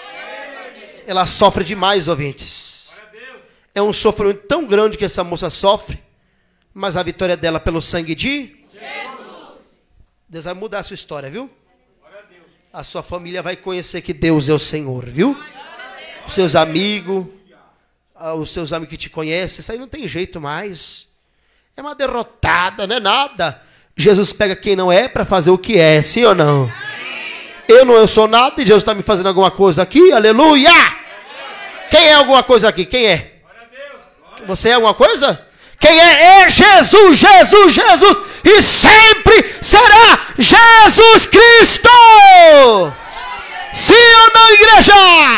Ela sofre demais, ouvintes. É um sofrimento tão grande que essa moça sofre. Mas a vitória dela pelo sangue de Jesus. Deus vai mudar a sua história, viu? A sua família vai conhecer que Deus é o Senhor, viu? Os seus amigos, os seus amigos que te conhecem, isso aí não tem jeito mais. É uma derrotada, não é nada. Jesus pega quem não é para fazer o que é, sim ou não? Eu não eu sou nada e Deus está me fazendo alguma coisa aqui, aleluia! Quem é alguma coisa aqui? Quem é? Você é alguma coisa? Quem é? É Jesus, Jesus, Jesus. E sempre será Jesus Cristo. Sim ou não, igreja?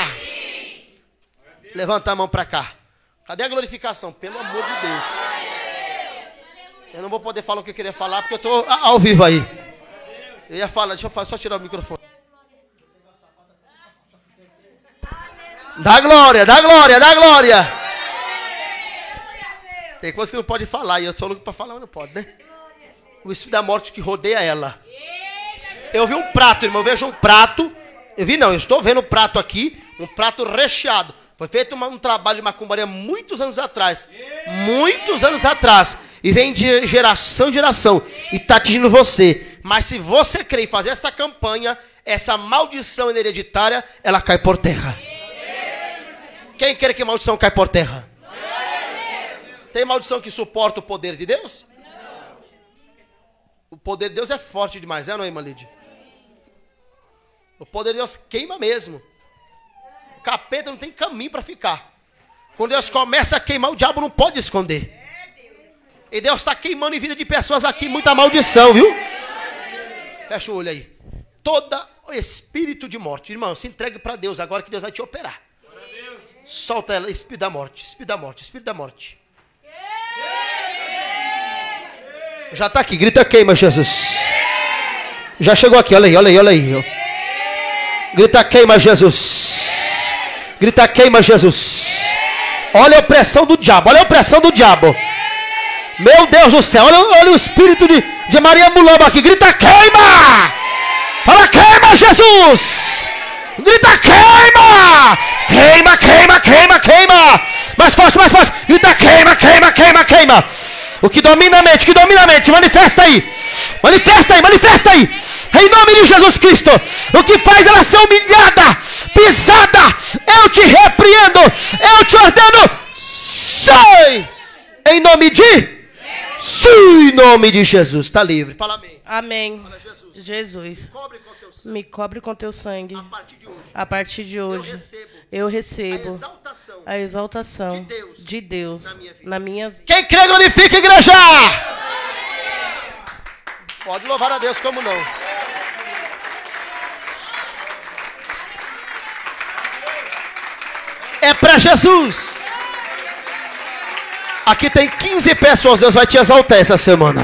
Levanta a mão para cá. Cadê a glorificação? Pelo amor de Deus. Eu não vou poder falar o que eu queria falar, porque eu estou ao vivo aí. Eu ia falar, deixa eu só tirar o microfone. Dá glória, dá glória, dá glória. Tem coisa que não pode falar, e eu sou louco para falar, mas não pode, né? O espírito da morte que rodeia ela. Eu vi um prato, irmão, eu vejo um prato. Eu vi não, eu estou vendo um prato aqui, um prato recheado. Foi feito uma, um trabalho de macumbaria muitos anos atrás. Muitos anos atrás. E vem de geração em geração. E está atingindo você. Mas se você crer em fazer essa campanha, essa maldição hereditária, ela cai por terra. Quem quer que a maldição cai por terra? Tem maldição que suporta o poder de Deus? Não. O poder de Deus é forte demais, é ou não, irmã Lídia? O poder de Deus queima mesmo. O capeta não tem caminho para ficar. Quando Deus começa a queimar, o diabo não pode esconder. E Deus está queimando em vida de pessoas aqui muita maldição, viu? Fecha o olho aí. Todo espírito de morte, irmão, se entregue para Deus agora que Deus vai te operar. Solta ela, espírito da morte, espírito da morte, espírito da morte. Já está aqui, grita queima, Jesus. Já chegou aqui, olha aí, olha aí, olha aí. Grita queima, Jesus. Grita queima, Jesus. Olha a opressão do diabo, olha a opressão do diabo. Meu Deus do céu, olha, olha o espírito de, de Maria Mulamba aqui. Grita queima. Fala queima, Jesus. Grita queima. Queima, queima, queima, queima. Mais forte, mais forte. Grita queima, queima, queima, queima. O que domina a mente, o que domina a mente. Manifesta aí. Manifesta aí, manifesta aí. Em nome de Jesus Cristo. O que faz ela ser humilhada, pisada. Eu te repreendo. Eu te ordeno. Sai. Em nome de... Sim, em nome de Jesus. Está livre. Fala amém. Amém. Fala Jesus. Jesus. Cobre com teu sangue. Me cobre com teu sangue. A partir de hoje. A partir de hoje. Eu recebo. Eu recebo A exaltação. a exaltação De Deus. de Deus Na minha vida. na minha vida. Quem crê, glorifica, igreja. Pode louvar a Deus, como não. É para Jesus. Aqui tem quinze pessoas, Deus vai te exaltar essa semana.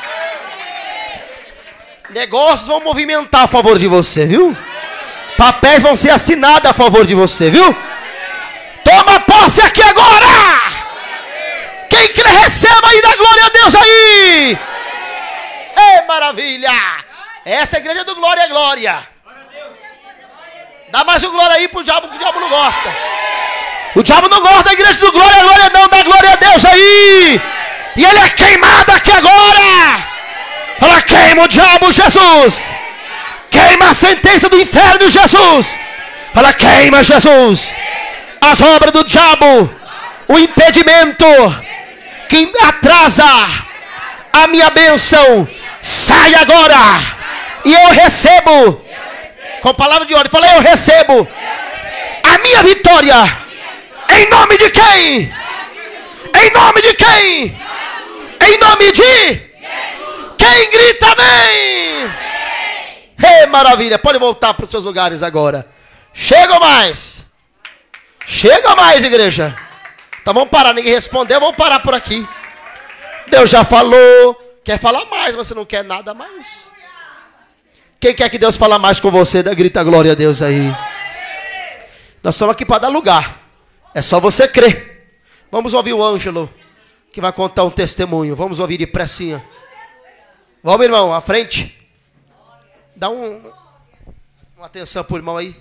Negócios vão movimentar a favor de você, viu? Papéis vão ser assinados a favor de você, viu? Toma posse aqui agora! Quem crê, receba aí da glória a Deus aí! Ei, maravilha! Essa é a igreja do glória é glória. Dá mais um glória aí pro diabo, que o diabo não gosta. O diabo não gosta da igreja do glória, glória não, dá glória a Deus aí. E ele é queimado aqui agora. Fala, queima o diabo, Jesus. Queima a sentença do inferno, Jesus. Fala, queima, Jesus. As obras do diabo, o impedimento que atrasa a minha bênção, sai agora. E eu recebo, com palavra de ordem, fala, eu recebo a minha vitória. Em nome de quem? Em nome de quem? Em nome de? Quem grita amém? Ei, maravilha. Pode voltar para os seus lugares agora. Chega mais. Chega mais, igreja. Então vamos parar. Ninguém respondeu. Vamos parar por aqui. Deus já falou. Quer falar mais, mas você não quer nada mais. Quem quer que Deus fale mais com você? Grita glória a Deus aí. Nós estamos aqui para dar lugar. É só você crer. Vamos ouvir o Ângelo, que vai contar um testemunho. Vamos ouvir de pressinha. Vamos, irmão, à frente. Dá um, uma atenção para o irmão aí.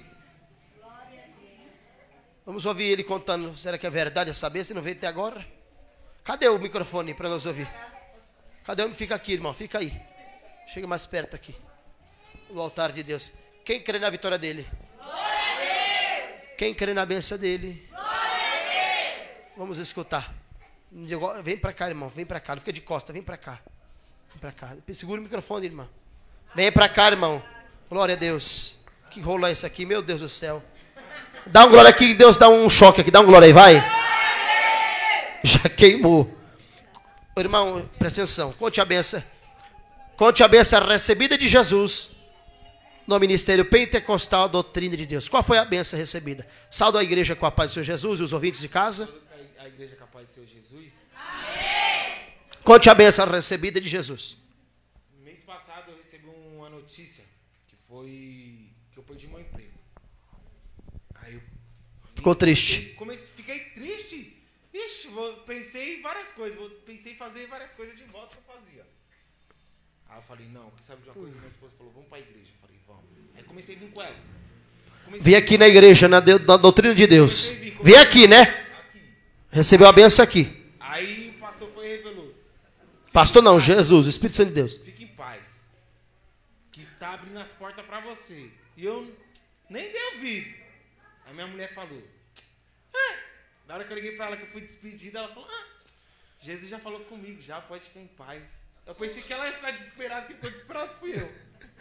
Vamos ouvir ele contando. Será que é verdade essa besta? Não veio até agora? Cadê o microfone para nós ouvir? Cadê? Fica aqui, irmão. Fica aí. Chega mais perto aqui. O altar de Deus. Quem crê na vitória dele? Quem crê na bênção dele? Vamos escutar. Vem para cá, irmão. Vem para cá. Não fica de costa. Vem para cá. Vem para cá. Segura o microfone, irmão. Vem para cá, irmão. Glória a Deus. Que rolo é esse aqui? Meu Deus do céu. Dá um glória aqui. Deus dá um choque aqui. Dá um glória aí, vai. Já queimou. Irmão, presta atenção. Conte a benção. Conte a benção recebida de Jesus no ministério pentecostal, doutrina de Deus. Qual foi a benção recebida? Salve a igreja com a paz do Senhor Jesus e os ouvintes de casa. A igreja com a paz do Senhor Jesus. Amém. Conte a benção recebida de Jesus. Mês passado eu recebi uma notícia que foi que eu perdi meu emprego. Aí eu ficou triste. Comecei, fiquei triste. Ixi, vou, pensei em várias coisas. Vou, pensei em fazer várias coisas de volta que eu fazia. Aí eu falei, não, sabe de uma coisa? Minha esposa falou, vamos para a igreja. Eu falei, vamos. Aí comecei a vir com ela. Comecei Vim aqui na igreja, na, de, na doutrina de Deus. Vim aqui, né? Aqui. Recebeu a benção aqui. Aí o pastor foi e revelou. Pastor não, Jesus, o Espírito Santo de Deus. Fique em paz. Que tá abrindo as portas para você. E eu nem dei ouvido. Aí minha mulher falou. Ah. Na hora que eu liguei para ela que eu fui despedida, ela falou, ah, Jesus já falou comigo, já pode ficar em paz. Eu pensei que ela ia ficar desesperada, quem ficou desesperado fui eu.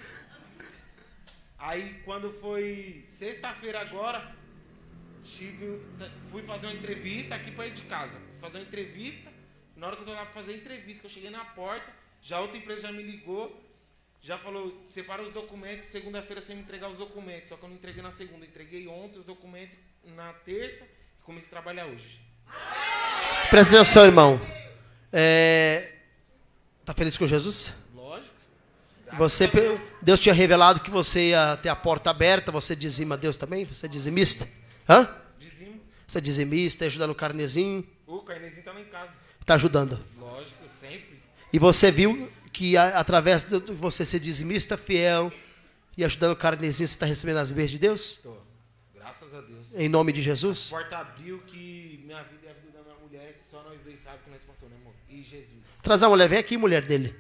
Aí, quando foi sexta-feira agora, tive, fui fazer uma entrevista aqui perto de casa. Fui fazer uma entrevista, na hora que eu tô lá pra fazer a entrevista, que eu cheguei na porta, já outra empresa já me ligou, já falou, separa os documentos, segunda-feira você me entregar os documentos. Só que eu não entreguei na segunda, entreguei ontem os documentos na terça e comecei a trabalhar hoje. Presta atenção, irmão. É... Tá feliz com Jesus? Lógico. Você, Deus tinha revelado que você ia ter a porta aberta, você dizima a Deus também? Você é dizimista? Hã? Dizimo. Você é dizimista, ajudando o carnezinho? O carnezinho tá lá em casa. Tá ajudando? Lógico, sempre. E você viu que a, através de você ser dizimista, fiel e ajudando o carnezinho, você está recebendo as bênçãos de Deus? Tô. Graças a Deus. Em nome de Jesus? A porta abriu que minha vida e a vida da minha mulher, só nós dois sabemos que nós passamos, né, amor? E Jesus. Traz a mulher, vem aqui, mulher dele.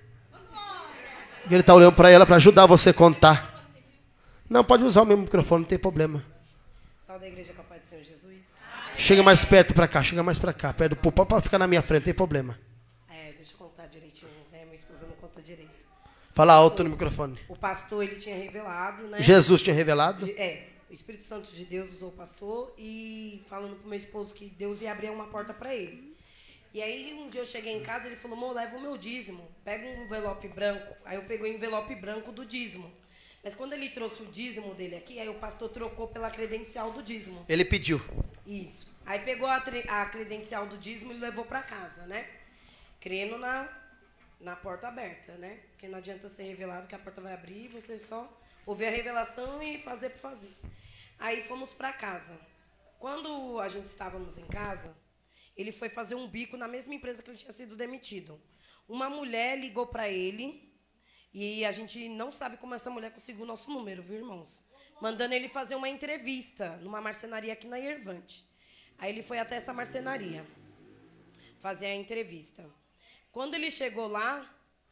Ele está olhando para ela para ajudar você a contar. Não, pode usar o mesmo microfone, não tem problema. Salve da igreja com a paz do Senhor Jesus. Chega mais perto para cá, chega mais para cá, perto do púlpito, para ficar na minha frente, não tem problema. É, deixa eu contar direitinho, né? Minha esposa não conta direito. Fala alto no microfone. O pastor, ele tinha revelado, né? Jesus tinha revelado? É, o Espírito Santo de Deus usou o pastor e falando pro meu esposo que Deus ia abrir uma porta para ele. E aí, um dia eu cheguei em casa, ele falou, amor, leva o meu dízimo, pega um envelope branco. Aí eu peguei o envelope branco do dízimo. Mas quando ele trouxe o dízimo dele aqui, aí o pastor trocou pela credencial do dízimo. Ele pediu. Isso. Aí pegou a, a credencial do dízimo e levou para casa, né? Crendo na, na porta aberta, né? Porque não adianta ser revelado que a porta vai abrir, você só ouvir a revelação e fazer por fazer. Aí fomos para casa. Quando a gente estávamos em casa, ele foi fazer um bico na mesma empresa que ele tinha sido demitido. Uma mulher ligou para ele, e a gente não sabe como essa mulher conseguiu o nosso número, viu, irmãos? Mandando ele fazer uma entrevista numa marcenaria aqui na Yervante. Aí ele foi até essa marcenaria fazer a entrevista. Quando ele chegou lá,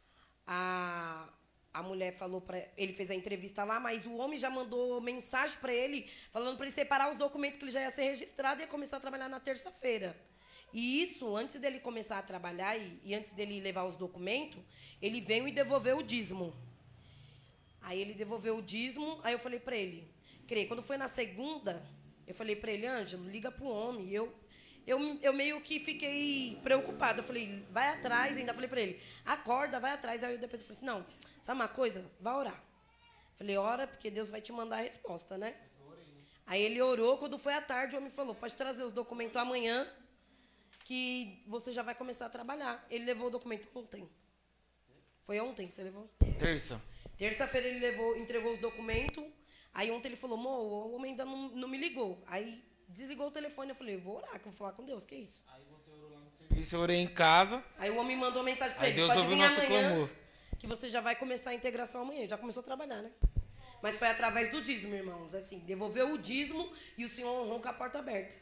a, a mulher falou para ele, fez a entrevista lá, mas o homem já mandou mensagem para ele, falando para ele separar os documentos que ele já ia ser registrado e ia começar a trabalhar na terça-feira. E isso, antes dele começar a trabalhar e, e antes dele levar os documentos, ele veio e devolveu o dízimo. Aí ele devolveu o dízimo, aí eu falei para ele, creio, quando foi na segunda, eu falei para ele, Ângelo, liga para o homem. Eu, eu, eu meio que fiquei preocupada. Eu falei, vai atrás, ainda falei para ele, acorda, vai atrás. Aí eu depois eu falei assim, não, sabe uma coisa? Vai orar. Eu falei, ora, porque Deus vai te mandar a resposta, né? Aí ele orou, quando foi à tarde, o homem falou, pode trazer os documentos amanhã, que você já vai começar a trabalhar. Ele levou o documento ontem. Foi ontem que você levou? Terça. Terça-feira ele levou, entregou os documentos. Aí ontem ele falou, amor, o homem ainda não, não me ligou. Aí desligou o telefone. Eu falei, vou orar, que eu vou falar com Deus. Que isso? Aí você orou lá no serviço, eu orei em casa. Aí o homem mandou mensagem para Aí ele. Deus Pode ouviu o vir nosso amanhã, clamor. que você já vai começar a integração amanhã. Já começou a trabalhar, né? Mas foi através do dízimo, irmãos. Assim, devolveu o dízimo e o Senhor honrou com a porta aberta.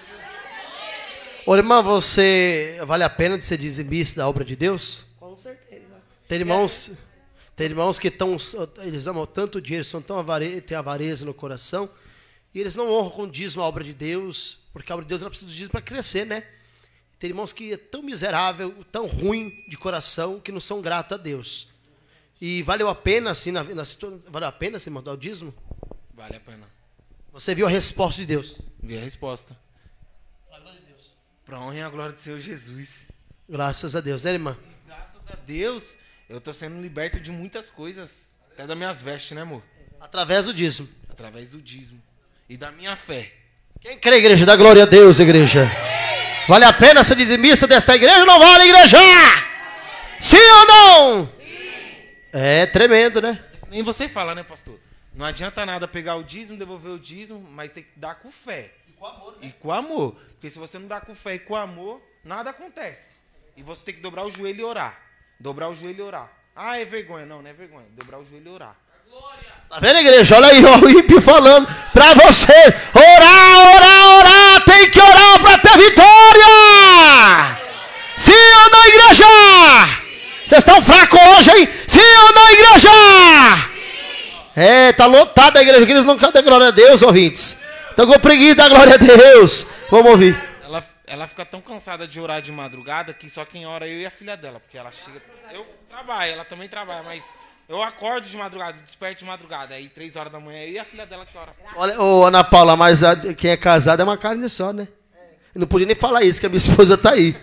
Ô, irmã, você vale a pena de ser dizimista da obra de Deus? Com certeza. Tem irmãos, tem irmãos que estão, eles amam tanto dinheiro, são tão avare, têm avareza no coração, e eles não honram com dízimo a obra de Deus, porque a obra de Deus ela precisa do dízimo para crescer, né? Tem irmãos que é tão miserável, tão ruim de coração, que não são gratos a Deus. E valeu a pena, assim, na, na, valeu a pena assim, mandar o dízimo? Vale a pena. Você viu a resposta de Deus? Vi a resposta. Para a honra e a glória do Senhor Jesus. Graças a Deus, né, irmã? E graças a Deus, eu estou sendo liberto de muitas coisas. Até das minhas vestes, né, amor? Através do dízimo. Através do dízimo. E da minha fé. Quem crê, igreja? Dá glória a Deus, igreja. Vale a pena ser dizimista desta igreja ou não vale, igreja? Sim ou não? Sim. É tremendo, né? Nem você fala, né, pastor? Não adianta nada pegar o dízimo, devolver o dízimo, mas tem que dar com fé. Com amor, né? E com amor. Porque se você não dá com fé e com amor, nada acontece. E você tem que dobrar o joelho e orar. Dobrar o joelho e orar. Ah, é vergonha. Não, não é vergonha. Dobrar o joelho e orar. Tá vendo, igreja? Olha aí, ó, o ímpio falando pra você. Orar, orar, orar. Tem que orar pra ter vitória. Sim ou não, igreja? Vocês estão fracos hoje, hein? Sim ou não, igreja? É, tá lotada a igreja, que eles não cantam glória a Deus, ouvintes. Estão com preguiça da glória a Deus. Vamos ouvir. Ela, ela fica tão cansada de orar de madrugada que só quem ora é eu e a filha dela. Porque ela chega... Eu trabalho, ela também trabalha, mas eu acordo de madrugada, desperto de madrugada. Aí três horas da manhã eu e a filha dela que ora. Olha, ô Ana Paula, mas a, quem é casado é uma carne só, né? Eu não podia nem falar isso, que a minha esposa tá aí.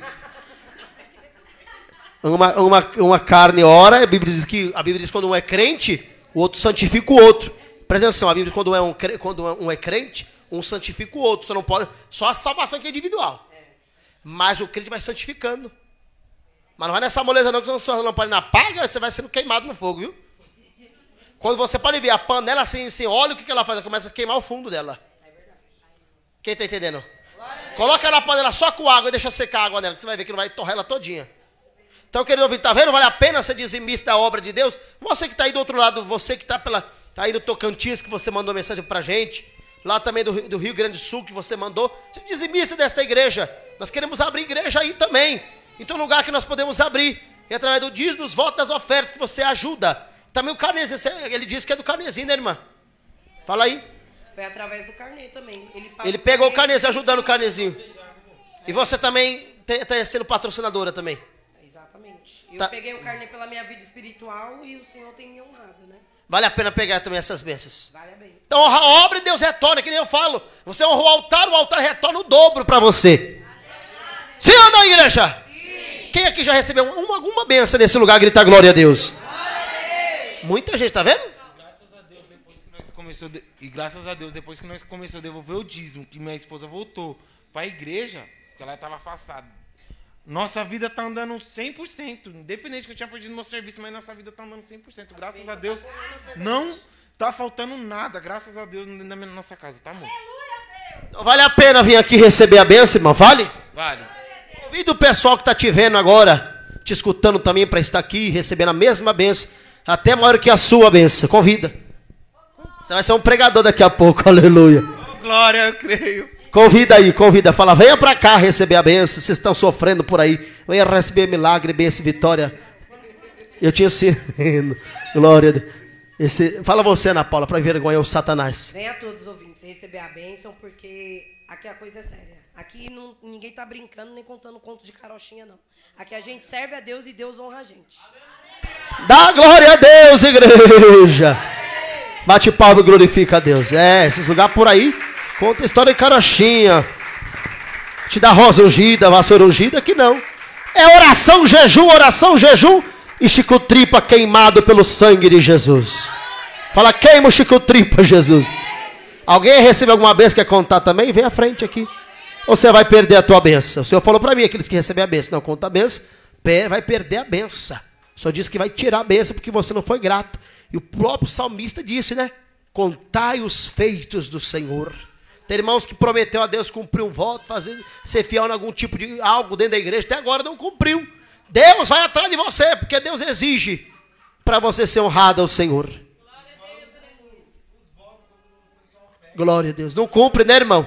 Uma, uma, uma carne ora, a Bíblia diz que a Bíblia diz que quando um é crente, o outro santifica o outro. Presta atenção, a Bíblia diz que quando, é um, quando um é crente, um santifica o outro. Você não pode. Só a salvação que é individual. Mas o crente vai santificando. Mas não vai nessa moleza não, que se a sua lamparina apaga, você vai sendo queimado no fogo, viu? Quando você pode ver a panela assim, sem óleo, o que, que ela faz? Ela começa a queimar o fundo dela. Quem está entendendo? Coloca ela na panela só com água e deixa secar a água nela, que você vai ver que não vai torrar ela todinha. Então, querido ouvinte, tá vendo? Vale a pena ser dizimista da obra de Deus? Você que está aí do outro lado, você que está pela, tá aí no Tocantins, que você mandou mensagem pra gente, lá também do, do Rio Grande do Sul, que você mandou, você é dizimista desta igreja. Nós queremos abrir igreja aí também. Então, um lugar que nós podemos abrir. E através do dízimo, dos votos, das ofertas, que você ajuda. Também o carnezinho, ele disse que é do carnezinho, né, irmã? Fala aí. Foi através do carnê também. Ele, Ele pegou o carnezinho, ajudando o carnezinho. E você também está sendo patrocinadora também. Exatamente. Eu Tá. peguei o carnê pela minha vida espiritual e o Senhor tem me honrado, né? Vale a pena pegar também essas bênçãos. Vale bem. Então, a obra de Deus retorna, que nem eu falo. Você honra o altar, o altar retorna o dobro para você. Sim ou não, igreja? Sim. Quem aqui já recebeu uma, alguma bênção nesse lugar? Grita glória a Deus. Muita gente, tá vendo? Graças a Deus, depois que nós começou de... E graças a Deus, depois que nós começamos a devolver o dízimo, que minha esposa voltou para a igreja, que ela estava afastada, nossa vida está andando cem por cento. Independente que eu tinha perdido meu serviço, mas nossa vida está andando cem por cento. Graças a Deus, não está faltando nada. Graças a Deus, na nossa casa, tá, amor? Então, vale a pena vir aqui receber a bênção, irmão? Vale? Vale. Convido o pessoal que está te vendo agora, te escutando também para estar aqui recebendo a mesma bênção, até maior que a sua bênção. Convida. Você vai ser um pregador daqui a pouco, aleluia. Oh, glória, eu creio. Convida aí, convida. Fala, venha para cá receber a bênção. Vocês estão sofrendo por aí. Venha receber milagre, bênção, vitória. Eu tinha sido. Glória a Deus. Esse... Fala você, Ana Paula, para envergonhar o Satanás. Venha a todos os ouvintes receber a bênção, porque aqui a coisa é séria. Aqui não, ninguém está brincando nem contando conto de carochinha, não. Aqui a gente serve a Deus e Deus honra a gente. Dá glória a Deus, igreja. Bate palma e glorifica a Deus. É, esses lugares por aí conta história de carochinha. Te dá rosa ungida, vassoura ungida, aqui não. É oração, jejum, oração, jejum e Chico Tripa queimado pelo sangue de Jesus. Fala, queima o Chico Tripa, Jesus. Alguém recebeu alguma bênção que quer contar também? Vem à frente aqui. Ou você vai perder a tua bênção? O Senhor falou para mim, aqueles que recebem a bênção, não conta a bênção, vai perder a bênção. O Senhor disse que vai tirar a bênção porque você não foi grato. E o próprio salmista disse, né? Contai os feitos do Senhor. Tem irmãos que prometeu a Deus cumprir um voto, fazer, ser fiel em algum tipo de algo dentro da igreja, até agora não cumpriu. Deus vai atrás de você, porque Deus exige para você ser honrado ao Senhor. Glória a Deus. Não cumpre, né, irmão?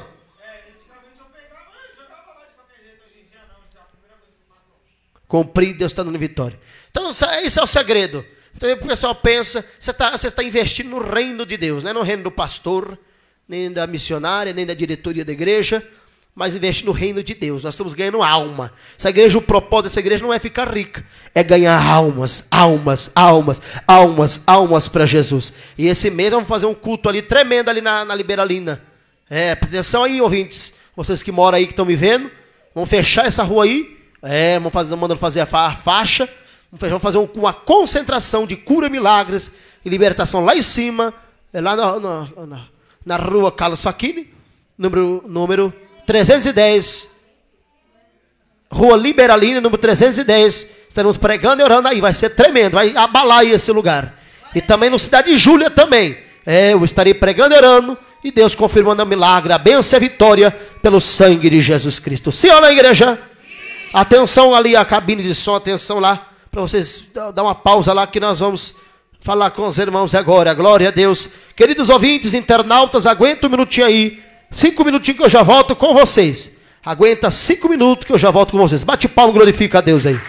Cumprir, Deus está dando vitória. Então, esse é o segredo. Então, o pessoal pensa, você, tá, você está investindo no reino de Deus, não é no reino do pastor, nem da missionária, nem da diretoria da igreja, mas investe no reino de Deus. Nós estamos ganhando alma. Essa igreja, o propósito dessa igreja não é ficar rica, é ganhar almas, almas, almas, almas, almas para Jesus. E esse mês vamos fazer um culto ali tremendo ali na, na Liberalina. É, atenção aí, ouvintes, vocês que moram aí, que estão me vendo, vamos fechar essa rua aí. É, vamos fazer, mandando fazer a faixa. Vamos fazer uma concentração de cura, milagres e libertação lá em cima, lá na, na, na, na rua Carlos Facchini, número, número trezentos e dez, rua Liberalina, número trezentos e dez. Estaremos pregando e orando aí, vai ser tremendo, vai abalar aí esse lugar. E também no Cidade de Júlia também. É, eu estarei pregando e orando e Deus confirmando o milagre, a bênção e a vitória pelo sangue de Jesus Cristo. Sim ou não, igreja? Atenção ali a cabine de som, atenção lá, para vocês dar uma pausa lá que nós vamos falar com os irmãos agora. Glória a Deus. Queridos ouvintes, internautas, aguenta um minutinho aí. Cinco minutinhos que eu já volto com vocês. Aguenta cinco minutos que eu já volto com vocês. Bate palma, glorifica a Deus aí.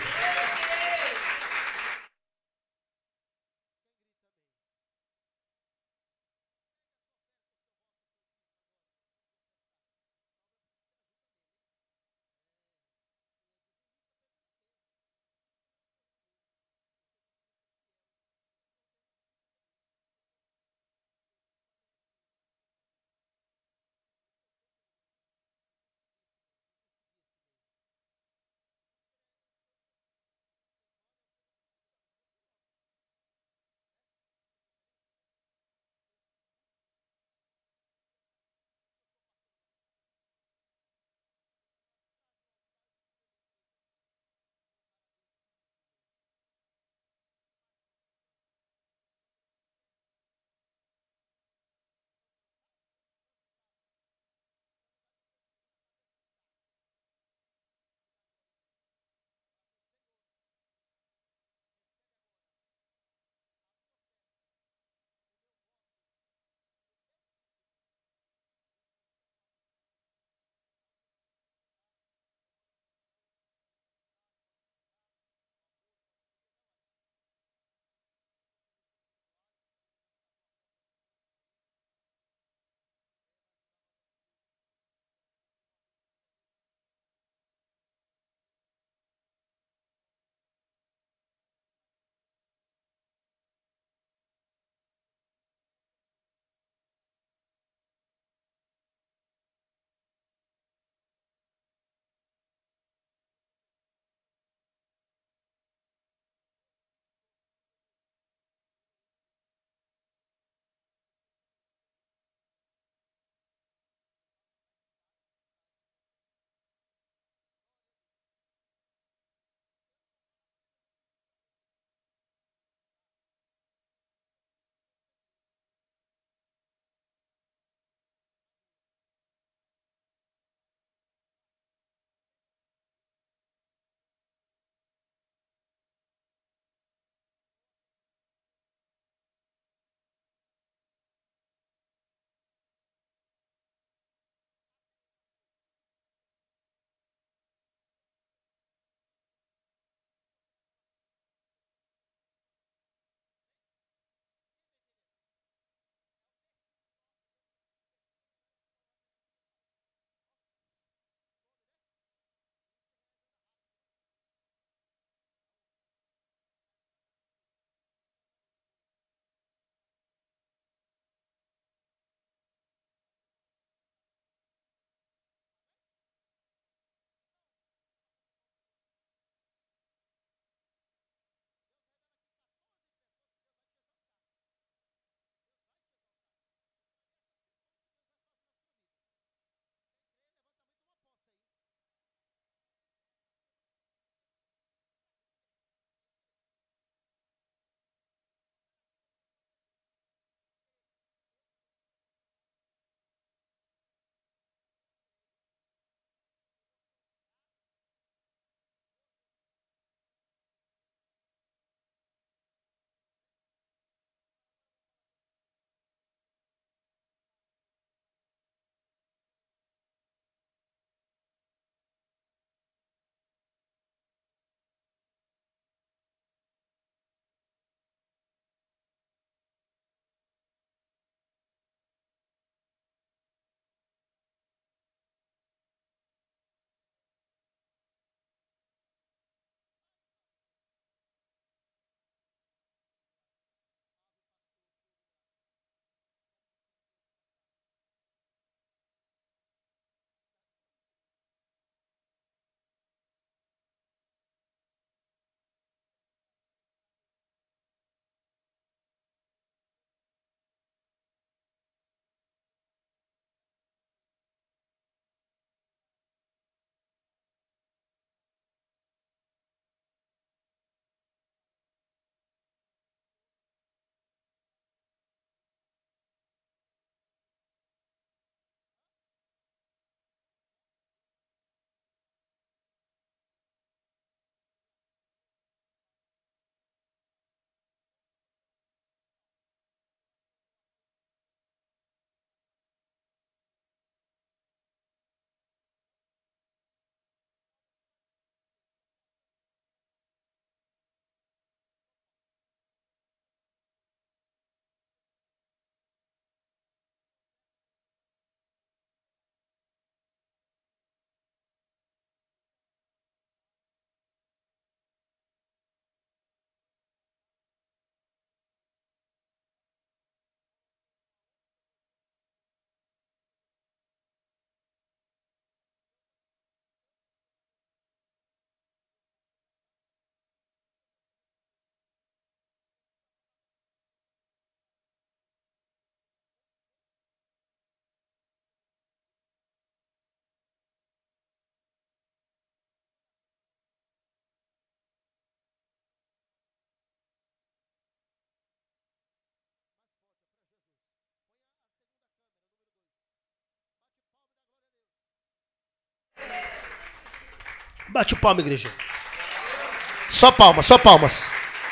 Bate palma, igreja. Só palmas, só palmas.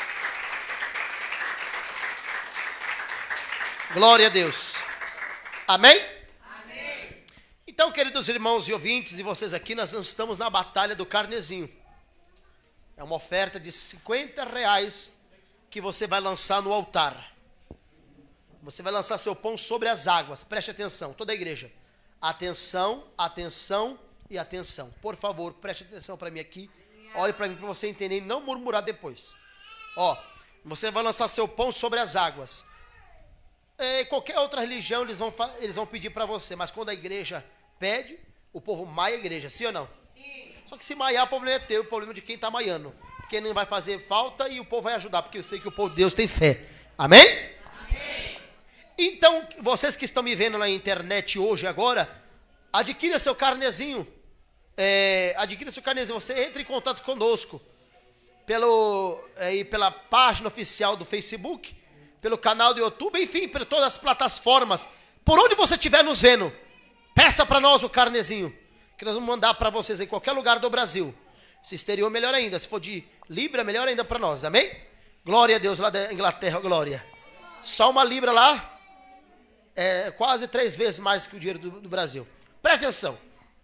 Glória a Deus. Amém? Amém? Então, queridos irmãos e ouvintes, e vocês aqui, nós estamos na batalha do carnezinho. É uma oferta de cinquenta reais que você vai lançar no altar. Você vai lançar seu pão sobre as águas. Preste atenção, toda a igreja. Atenção, atenção e atenção. Por favor, preste atenção para mim aqui. Olhe para mim para você entender e não murmurar depois. Ó, você vai lançar seu pão sobre as águas. É, qualquer outra religião eles vão, eles vão pedir para você, mas quando a igreja pede, o povo maia a igreja, sim ou não? Sim. Só que se maiar, o problema é teu, o problema é de quem está maiando. Porque não vai fazer falta e o povo vai ajudar, porque eu sei que o povo de Deus tem fé. Amém? Amém. Então, vocês que estão me vendo na internet hoje, agora, adquira seu carnezinho. É, adquira seu carnezinho. Você entra em contato conosco pelo, é, pela página oficial do Facebook, pelo canal do YouTube, enfim, por todas as plataformas. Por onde você estiver nos vendo, peça para nós o carnezinho, que nós vamos mandar para vocês em qualquer lugar do Brasil. Se exterior, melhor ainda. Se for de Libra, melhor ainda para nós. Amém? Glória a Deus, lá da Inglaterra, glória. Só uma Libra lá é quase três vezes mais que o dinheiro do, do Brasil. Presta atenção.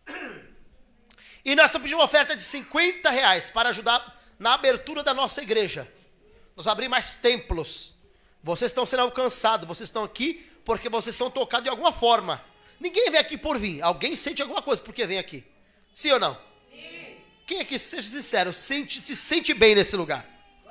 E nós estamos pedindo uma oferta de cinquenta reais para ajudar na abertura da nossa igreja. Nós abrimos mais templos. Vocês estão sendo alcançados. Vocês estão aqui porque vocês são tocados de alguma forma. Ninguém vem aqui por vir. Alguém sente alguma coisa porque vem aqui. Sim ou não? Sim. Quem aqui, seja sincero, sente, se sente bem nesse lugar?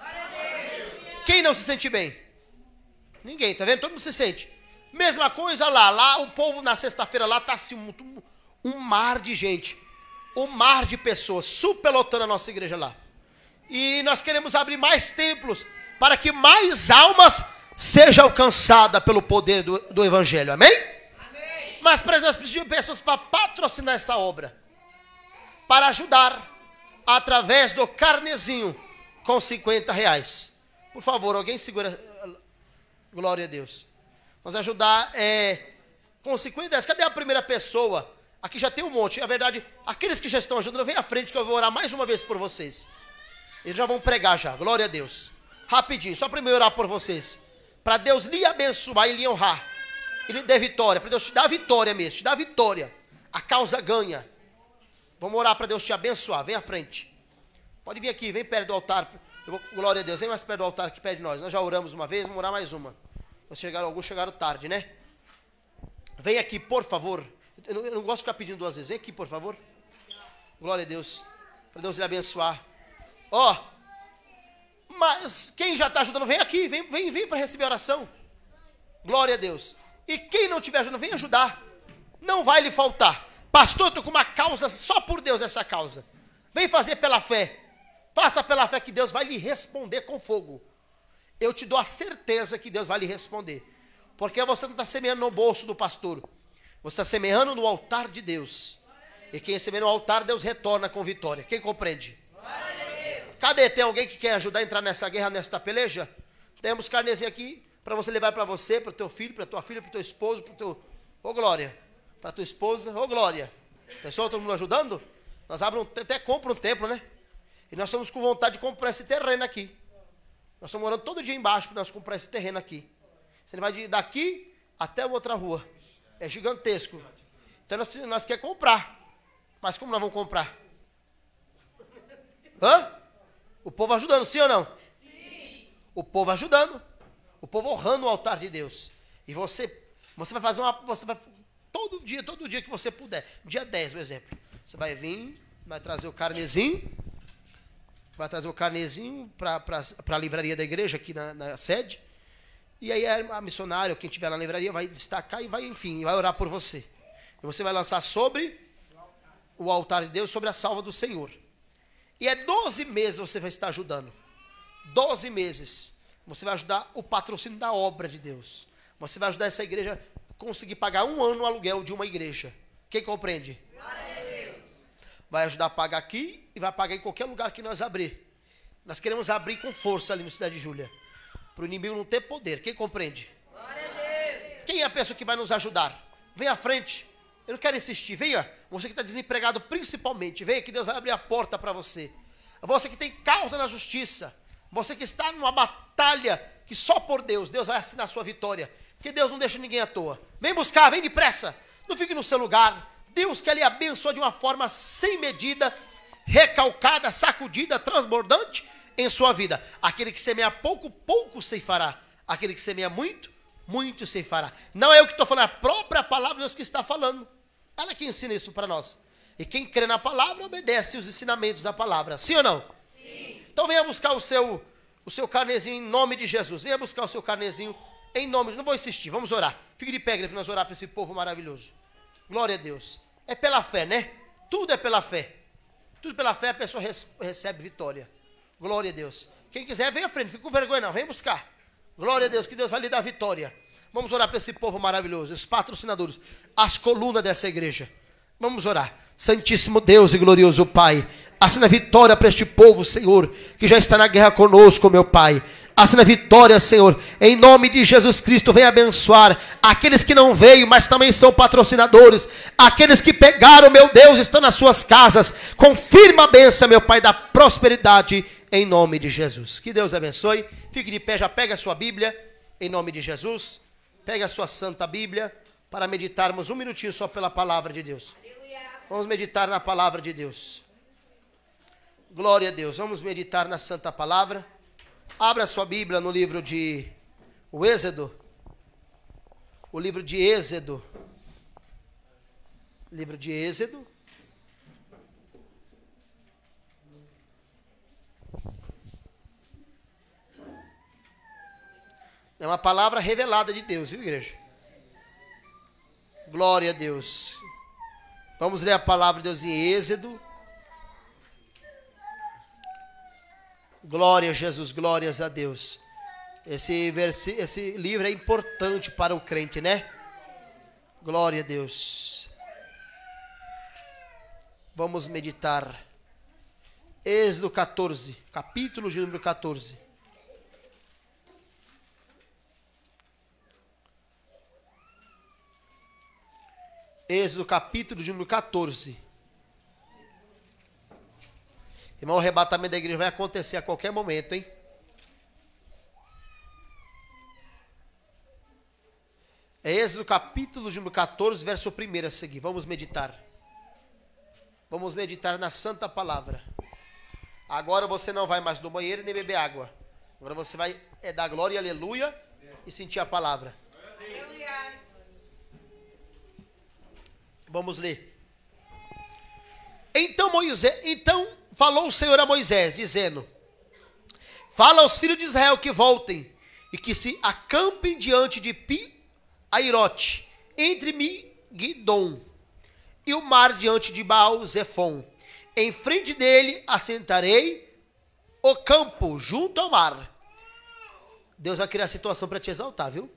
Quem não se sente bem? Ninguém, tá vendo? Todo mundo se sente. Mesma coisa lá. Lá o povo na sexta-feira lá está assim, um, um mar de gente. Um mar de pessoas superlotando a nossa igreja lá. E nós queremos abrir mais templos para que mais almas sejam alcançadas pelo poder do, do Evangelho. Amém? Amém. Mas para nós precisamos de pessoas para patrocinar essa obra. Para ajudar através do carnezinho com cinquenta reais. Por favor, alguém segura. Glória a Deus. Vamos ajudar é, com cinquenta reais. Cadê a primeira pessoa? Aqui já tem um monte. Na verdade, aqueles que já estão ajudando, vem à frente que eu vou orar mais uma vez por vocês. Eles já vão pregar já. Glória a Deus. Rapidinho, só para eu orar por vocês. Para Deus lhe abençoar e lhe honrar. E lhe dê vitória. Para Deus te dar vitória mesmo. Te dar vitória. A causa ganha. Vamos orar para Deus te abençoar. Vem à frente. Pode vir aqui, vem perto do altar. Eu vou, glória a Deus. Vem mais perto do altar aqui perto de nós. Nós já oramos uma vez, vamos orar mais uma. Chegaram, alguns chegaram tarde, né? Vem aqui, por favor. Eu não, eu não gosto de ficar pedindo duas vezes. Vem aqui, por favor. Glória a Deus. Para Deus lhe abençoar. Ó. Oh, mas quem já está ajudando, vem aqui. Vem, vem, vem para receber a oração. Glória a Deus. E quem não estiver ajudando, vem ajudar. Não vai lhe faltar. Pastor, eu estou com uma causa, só por Deus essa causa. Vem fazer pela fé. Faça pela fé que Deus vai lhe responder com fogo. Eu te dou a certeza que Deus vai lhe responder. Porque você não está semeando no bolso do pastor. Você está semeando no altar de Deus. E quem semeia no altar, Deus retorna com vitória. Quem compreende? Cadê? Tem alguém que quer ajudar a entrar nessa guerra, nesta peleja? Temos carnezinho aqui para você levar para você, para o teu filho, para a tua filha, para o teu esposo, para o teu... Ô glória. Para a tua esposa, ô glória. Pessoal, todo mundo ajudando? Nós abrimos, até compra um templo, né? E nós estamos com vontade de comprar esse terreno aqui. Nós estamos morando todo dia embaixo para nós comprar esse terreno aqui. Você vai de daqui até outra rua. É gigantesco. Então nós, nós queremos comprar. Mas como nós vamos comprar? Hã? O povo ajudando, sim ou não? Sim. O povo ajudando. O povo honrando o altar de Deus. E você, você vai fazer uma... Você vai, todo dia, todo dia que você puder. Dia dez, por exemplo. Você vai vir, vai trazer o carnezinho. Vai trazer o carnezinho para a livraria da igreja, aqui na, na sede. E aí a missionária, ou quem estiver na livraria, vai destacar e vai, enfim, vai orar por você. E você vai lançar sobre o altar de Deus, sobre a salva do Senhor. E é doze meses você vai estar ajudando. doze meses. Você vai ajudar o patrocínio da obra de Deus. Você vai ajudar essa igreja a conseguir pagar um ano o aluguel de uma igreja. Quem compreende? Vai ajudar a pagar aqui e vai pagar em qualquer lugar que nós abrir. Nós queremos abrir com força ali no Cidade de Júlia. Para o inimigo não ter poder. Quem compreende? Quem é a pessoa que vai nos ajudar? Vem à frente. Eu não quero insistir. Venha, você que está desempregado principalmente. Venha que Deus vai abrir a porta para você. Você que tem causa na justiça. Você que está numa batalha que só por Deus, Deus vai assinar a sua vitória. Porque Deus não deixa ninguém à toa. Vem buscar, vem depressa. Não fique no seu lugar. Deus quer lhe abençoar de uma forma sem medida, recalcada, sacudida, transbordante em sua vida. Aquele que semeia pouco, pouco ceifará. Aquele que semeia muito, muito ceifará. Não é eu que estou falando, é a própria palavra de Deus que está falando. Ela que ensina isso para nós. E quem crê na palavra, obedece os ensinamentos da palavra. Sim ou não? Sim. Então venha buscar o seu, o seu carnezinho em nome de Jesus. Venha buscar o seu carnezinho em nome de... Não vou insistir, vamos orar. Fique de pé, igreja, para nós orar para esse povo maravilhoso. Glória a Deus. É pela fé, né? Tudo é pela fé. Tudo pela fé a pessoa recebe vitória. Glória a Deus. Quem quiser, vem à frente. Fica com vergonha não, vem buscar. Glória a Deus, que Deus vai lhe dar vitória. Vamos orar para esse povo maravilhoso, os patrocinadores, as colunas dessa igreja. Vamos orar. Santíssimo Deus e glorioso Pai, assina vitória para este povo, Senhor, que já está na guerra conosco, meu Pai. Assina vitória, Senhor, em nome de Jesus Cristo. Vem abençoar aqueles que não veio, mas também são patrocinadores. Aqueles que pegaram, meu Deus, estão nas suas casas. Confirma a bênção, meu Pai, da prosperidade, em nome de Jesus. Que Deus abençoe. Fique de pé, já pega a sua Bíblia, em nome de Jesus. Pega a sua Santa Bíblia, para meditarmos um minutinho só pela palavra de Deus. Vamos meditar na palavra de Deus. Glória a Deus. Vamos meditar na Santa Palavra. Abra a sua Bíblia no livro de o Êxodo. O livro de Êxodo. Livro de Êxodo. É uma palavra revelada de Deus, viu, igreja? Glória a Deus. Vamos ler a palavra de Deus em Êxodo. Glória a Jesus, glórias a Deus. Esse, versi, esse livro é importante para o crente, né? Glória a Deus. Vamos meditar. Êxodo catorze, capítulo de número catorze. Êxodo capítulo de número catorze. Irmão, o arrebatamento da igreja vai acontecer a qualquer momento, hein? É Êxodo capítulo de número catorze, verso um a seguir. Vamos meditar. Vamos meditar na santa palavra. Agora você não vai mais no banheiro nem beber água. Agora você vai é, dar glória e aleluia e sentir a palavra. Vamos ler. Então Moisés, então falou o Senhor a Moisés, dizendo: fala aos filhos de Israel que voltem e que se acampem diante de Pi-Airote, entre Migdom e o mar diante de Baal-Zefon. Em frente dele assentarei o campo junto ao mar. Deus vai criar a situação para te exaltar, viu?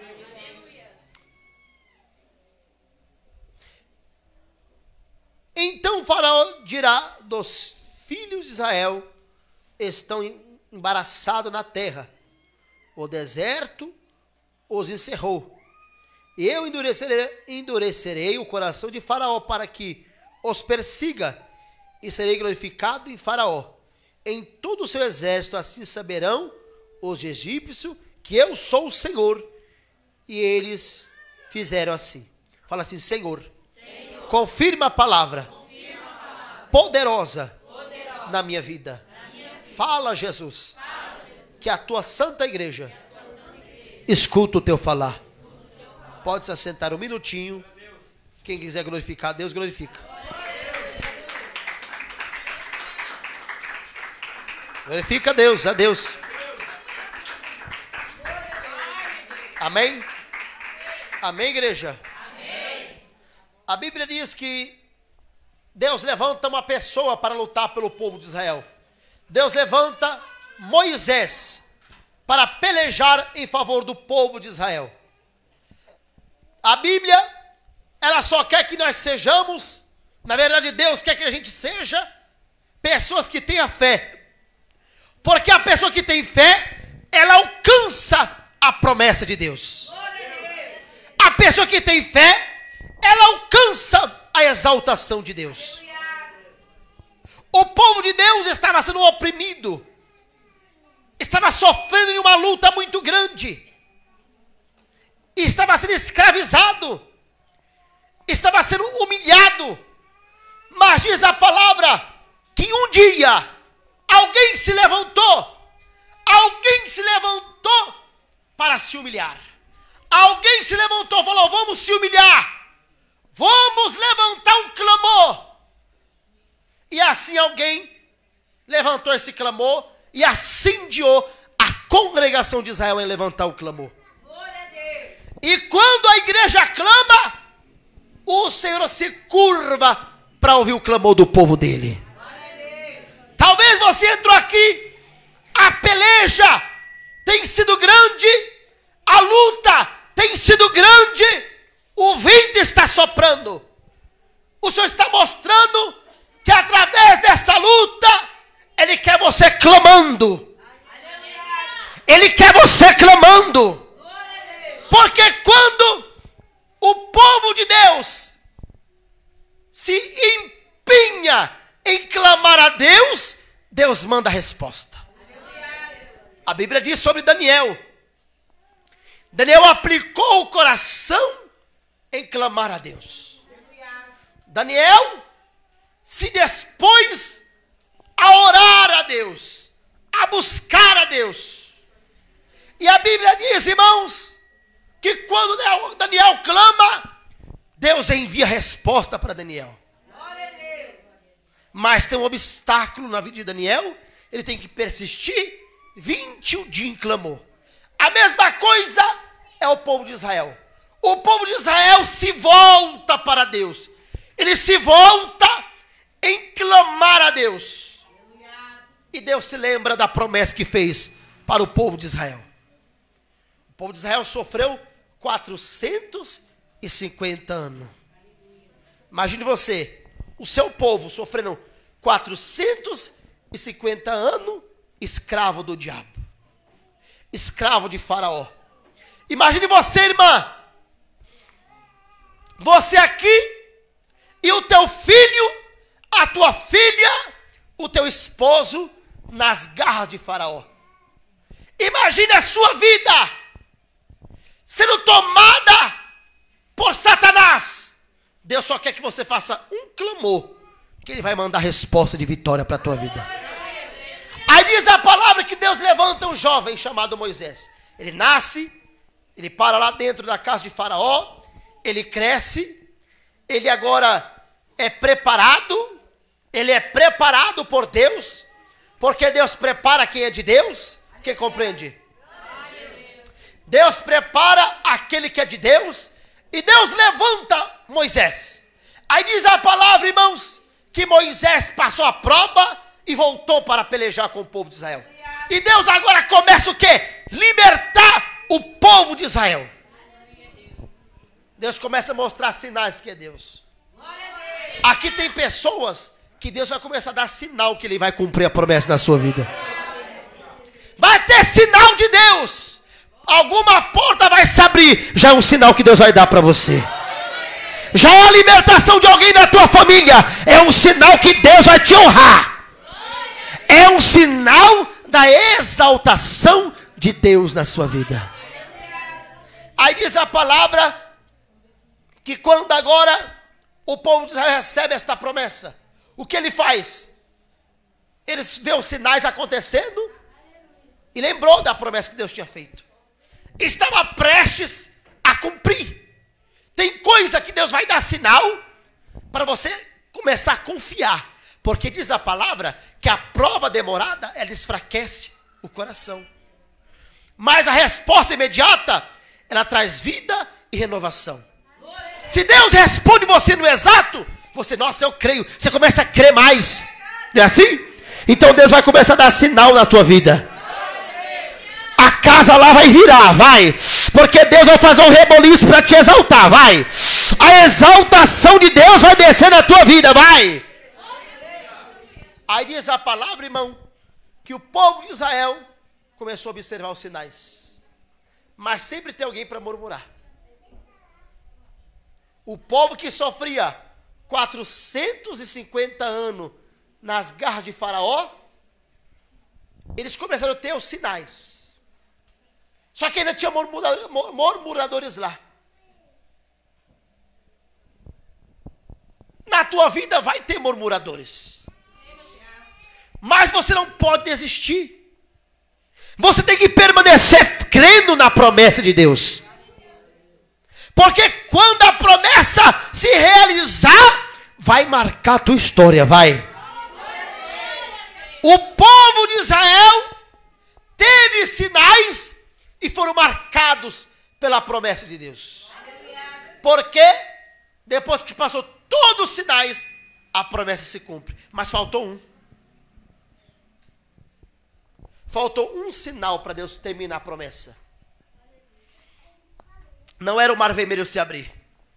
Então o faraó dirá dos filhos de Israel, estão embaraçados na terra, o deserto os encerrou. E eu endurecerei, endurecerei o coração de Faraó para que os persiga, e serei glorificado em Faraó. Em todo o seu exército assim saberão os egípcios que eu sou o Senhor. E eles fizeram assim. Fala assim: Senhor, Senhor, confirma a palavra, confirma a palavra poderosa, poderosa na minha vida. Na minha vida. Fala, Jesus, Fala, Jesus, que a tua santa igreja, tua santa igreja escuta o teu falar. O teu falar. Pode se assentar um minutinho. Quem quiser glorificar a Deus, glorifica. Glorifica a Deus, a Deus. Amém? Amém, igreja? Amém. A Bíblia diz que Deus levanta uma pessoa para lutar pelo povo de Israel. Deus levanta Moisés para pelejar em favor do povo de Israel. A Bíblia, ela só quer que nós sejamos, na verdade Deus quer que a gente seja pessoas que tenham fé. Porque a pessoa que tem fé, ela alcança a promessa de Deus. A pessoa que tem fé, ela alcança a exaltação de Deus. O povo de Deus estava sendo oprimido, estava sofrendo em uma luta muito grande, estava sendo escravizado, estava sendo humilhado. Mas diz a palavra que um dia alguém se levantou, alguém se levantou para se humilhar. Alguém se levantou e falou: vamos se humilhar, vamos levantar um clamor. E assim alguém levantou esse clamor e incendiou a congregação de Israel em levantar o clamor. E quando a igreja clama, o Senhor se curva para ouvir o clamor do povo dele. Talvez você entrou aqui, a peleja tem sido grande, a luta tem sido grande, o vento está soprando. O Senhor está mostrando que através dessa luta, Ele quer você clamando. Ele quer você clamando. Porque quando o povo de Deus se empenha em clamar a Deus, Deus manda a resposta. A Bíblia diz sobre Daniel. Daniel aplicou o coração em clamar a Deus. Daniel se dispôs a orar a Deus, a buscar a Deus. E a Bíblia diz, irmãos, que quando Daniel clama, Deus envia resposta para Daniel. Mas tem um obstáculo na vida de Daniel, ele tem que persistir vinte e um dias em clamor. A mesma coisa é o povo de Israel. O povo de Israel se volta para Deus. Ele se volta em clamar a Deus. E Deus se lembra da promessa que fez para o povo de Israel. O povo de Israel sofreu quatrocentos e cinquenta anos. Imagine você, o seu povo sofrendo quatrocentos e cinquenta anos, escravo do diabo, escravo de Faraó. Imagine você, irmã, você aqui e o teu filho, a tua filha, o teu esposo nas garras de Faraó. Imagine a sua vida sendo tomada por Satanás. Deus só quer que você faça um clamor, que Ele vai mandar resposta de vitória para a tua vida. Aí diz a palavra que Deus levanta um jovem chamado Moisés. Ele nasce, ele para lá dentro da casa de Faraó, ele cresce, ele agora é preparado, ele é preparado por Deus, porque Deus prepara quem é de Deus. Quem compreende? Deus prepara aquele que é de Deus, e Deus levanta Moisés. Aí diz a palavra, irmãos, que Moisés passou a prova e voltou para pelejar com o povo de Israel. E Deus agora começa o quê? Libertar o povo de Israel. Deus começa a mostrar sinais que é Deus. Aqui tem pessoas que Deus vai começar a dar sinal que Ele vai cumprir a promessa na sua vida. Vai ter sinal de Deus. Alguma porta vai se abrir. Já é um sinal que Deus vai dar para você. Já é a libertação de alguém da tua família. É um sinal que Deus vai te honrar. É um sinal da exaltação de Deus na sua vida. Aí diz a palavra que quando agora o povo de Israel recebe esta promessa, o que ele faz? Eles vê os sinais acontecendo e lembrou da promessa que Deus tinha feito. Estava prestes a cumprir. Tem coisa que Deus vai dar sinal para você começar a confiar. Porque diz a palavra que a prova demorada, ela enfraquece o coração. Mas a resposta imediata, ela traz vida e renovação. Se Deus responde você no exato, você, nossa, eu creio. Você começa a crer mais. Não é assim? Então Deus vai começar a dar sinal na tua vida. A casa lá vai virar, vai. Porque Deus vai fazer um reboliço para te exaltar, vai. A exaltação de Deus vai descer na tua vida, vai. Aí diz a palavra, irmão, que o povo de Israel começou a observar os sinais. Mas sempre tem alguém para murmurar. O povo que sofria quatrocentos e cinquenta anos nas garras de Faraó, eles começaram a ter os sinais. Só que ainda tinha murmuradores lá. Na tua vida vai ter murmuradores. Mas você não pode desistir. Você tem que permanecer crendo na promessa de Deus. Porque quando a promessa se realizar, vai marcar a tua história, vai. O povo de Israel teve sinais e foram marcados pela promessa de Deus. Porque depois que passou todos os sinais, a promessa se cumpre. Mas faltou um. Faltou um sinal para Deus terminar a promessa. Não era o mar vermelho se abrir.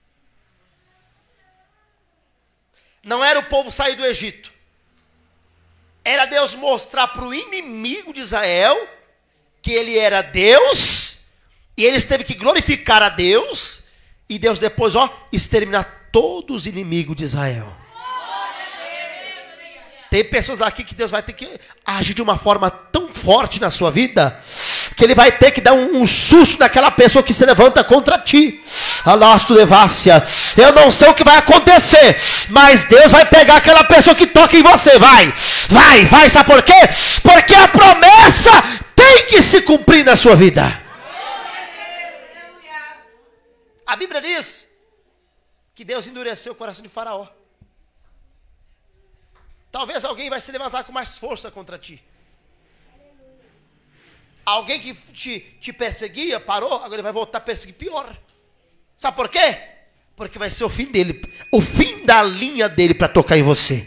Não era o povo sair do Egito. Era Deus mostrar para o inimigo de Israel que ele era Deus, e eles teve que glorificar a Deus, e Deus depois, ó, exterminar todos os inimigos de Israel. Tem pessoas aqui que Deus vai ter que agir de uma forma tão forte na sua vida, que ele vai ter que dar um, um susto naquela pessoa que se levanta contra ti. Alasto levácia. Eu não sei o que vai acontecer, mas Deus vai pegar aquela pessoa que toca em você. Vai, vai, vai. Sabe por quê? Porque a promessa tem que se cumprir na sua vida. A Bíblia diz que Deus endureceu o coração de Faraó. Talvez alguém vai se levantar com mais força contra ti. Alguém que te, te perseguia, parou, agora ele vai voltar a perseguir pior. Sabe por quê? Porque vai ser o fim dele, o fim da linha dele para tocar em você.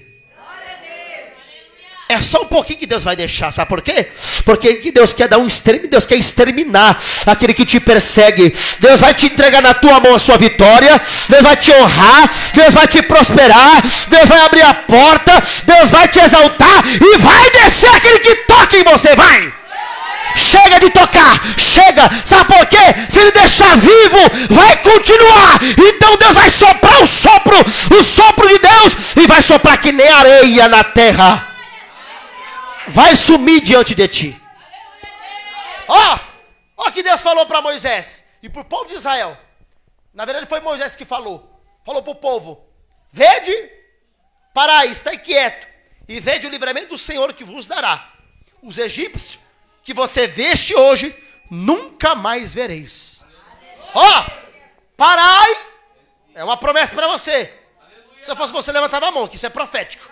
É só um pouquinho que Deus vai deixar, sabe por quê? Porque Deus quer dar um extermínio, Deus quer exterminar aquele que te persegue. Deus vai te entregar na tua mão a sua vitória, Deus vai te honrar, Deus vai te prosperar, Deus vai abrir a porta, Deus vai te exaltar e vai descer aquele que toca em você, vai! Chega de tocar, chega, sabe por quê? Se ele deixar vivo, vai continuar. Então Deus vai soprar o sopro, o sopro de Deus, e vai soprar que nem areia na terra. Vai sumir diante de ti. Ó, ó que Deus falou para Moisés e para o povo de Israel. Na verdade foi Moisés que falou. Falou para o povo: vede, parai, estai quieto, e vede o livramento do Senhor que vos dará. Os egípcios que você veste hoje, nunca mais vereis. Ó, parai, é uma promessa para você. Se eu fosse você, levantava a mão, que isso é profético.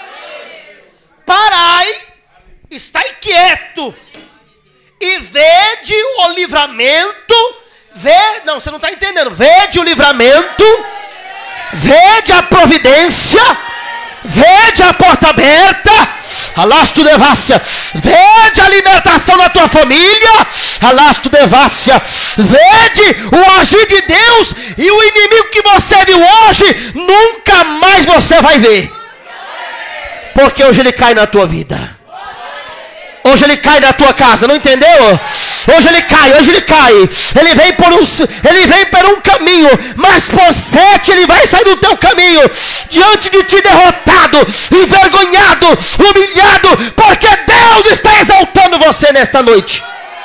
Parai, estai quieto, e vede o livramento, vê, não, você não está entendendo, vede o livramento, vede a providência, vede a porta aberta, alasto devácia, vede a libertação da tua família, alasto devácia, vede o agir de Deus, e o inimigo que você viu hoje, nunca mais você vai ver, porque hoje ele cai na tua vida. Hoje ele cai na tua casa, não entendeu? Hoje ele cai, hoje ele cai. Ele vem por um, ele vem por um caminho, mas por sete ele vai sair do teu caminho, diante de ti derrotado, envergonhado, humilhado, porque Deus está exaltando você nesta noite.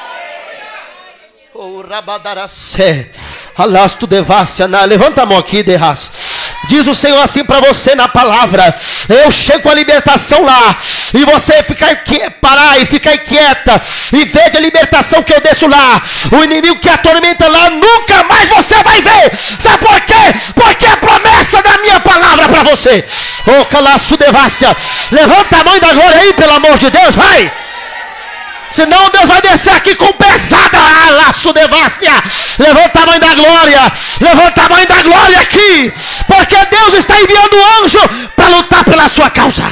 Oh, rabadaracé, alasto devácia, levanta a mão aqui, derras. Diz o Senhor assim para você na palavra: eu chego com a libertação lá, e você ficar parar e ficar quieta, e veja a libertação que eu deixo lá. O inimigo que atormenta lá, nunca mais você vai ver. Sabe por quê? Porque é a promessa da minha palavra para você. Ô, calaço devácia, levanta a mão da glória aí, pelo amor de Deus, vai. Senão Deus vai descer aqui com pesada. Ah, laço devácia. Levanta a mãe da glória. Levanta a mãe da glória aqui. Porque Deus está enviando um anjo para lutar pela sua causa.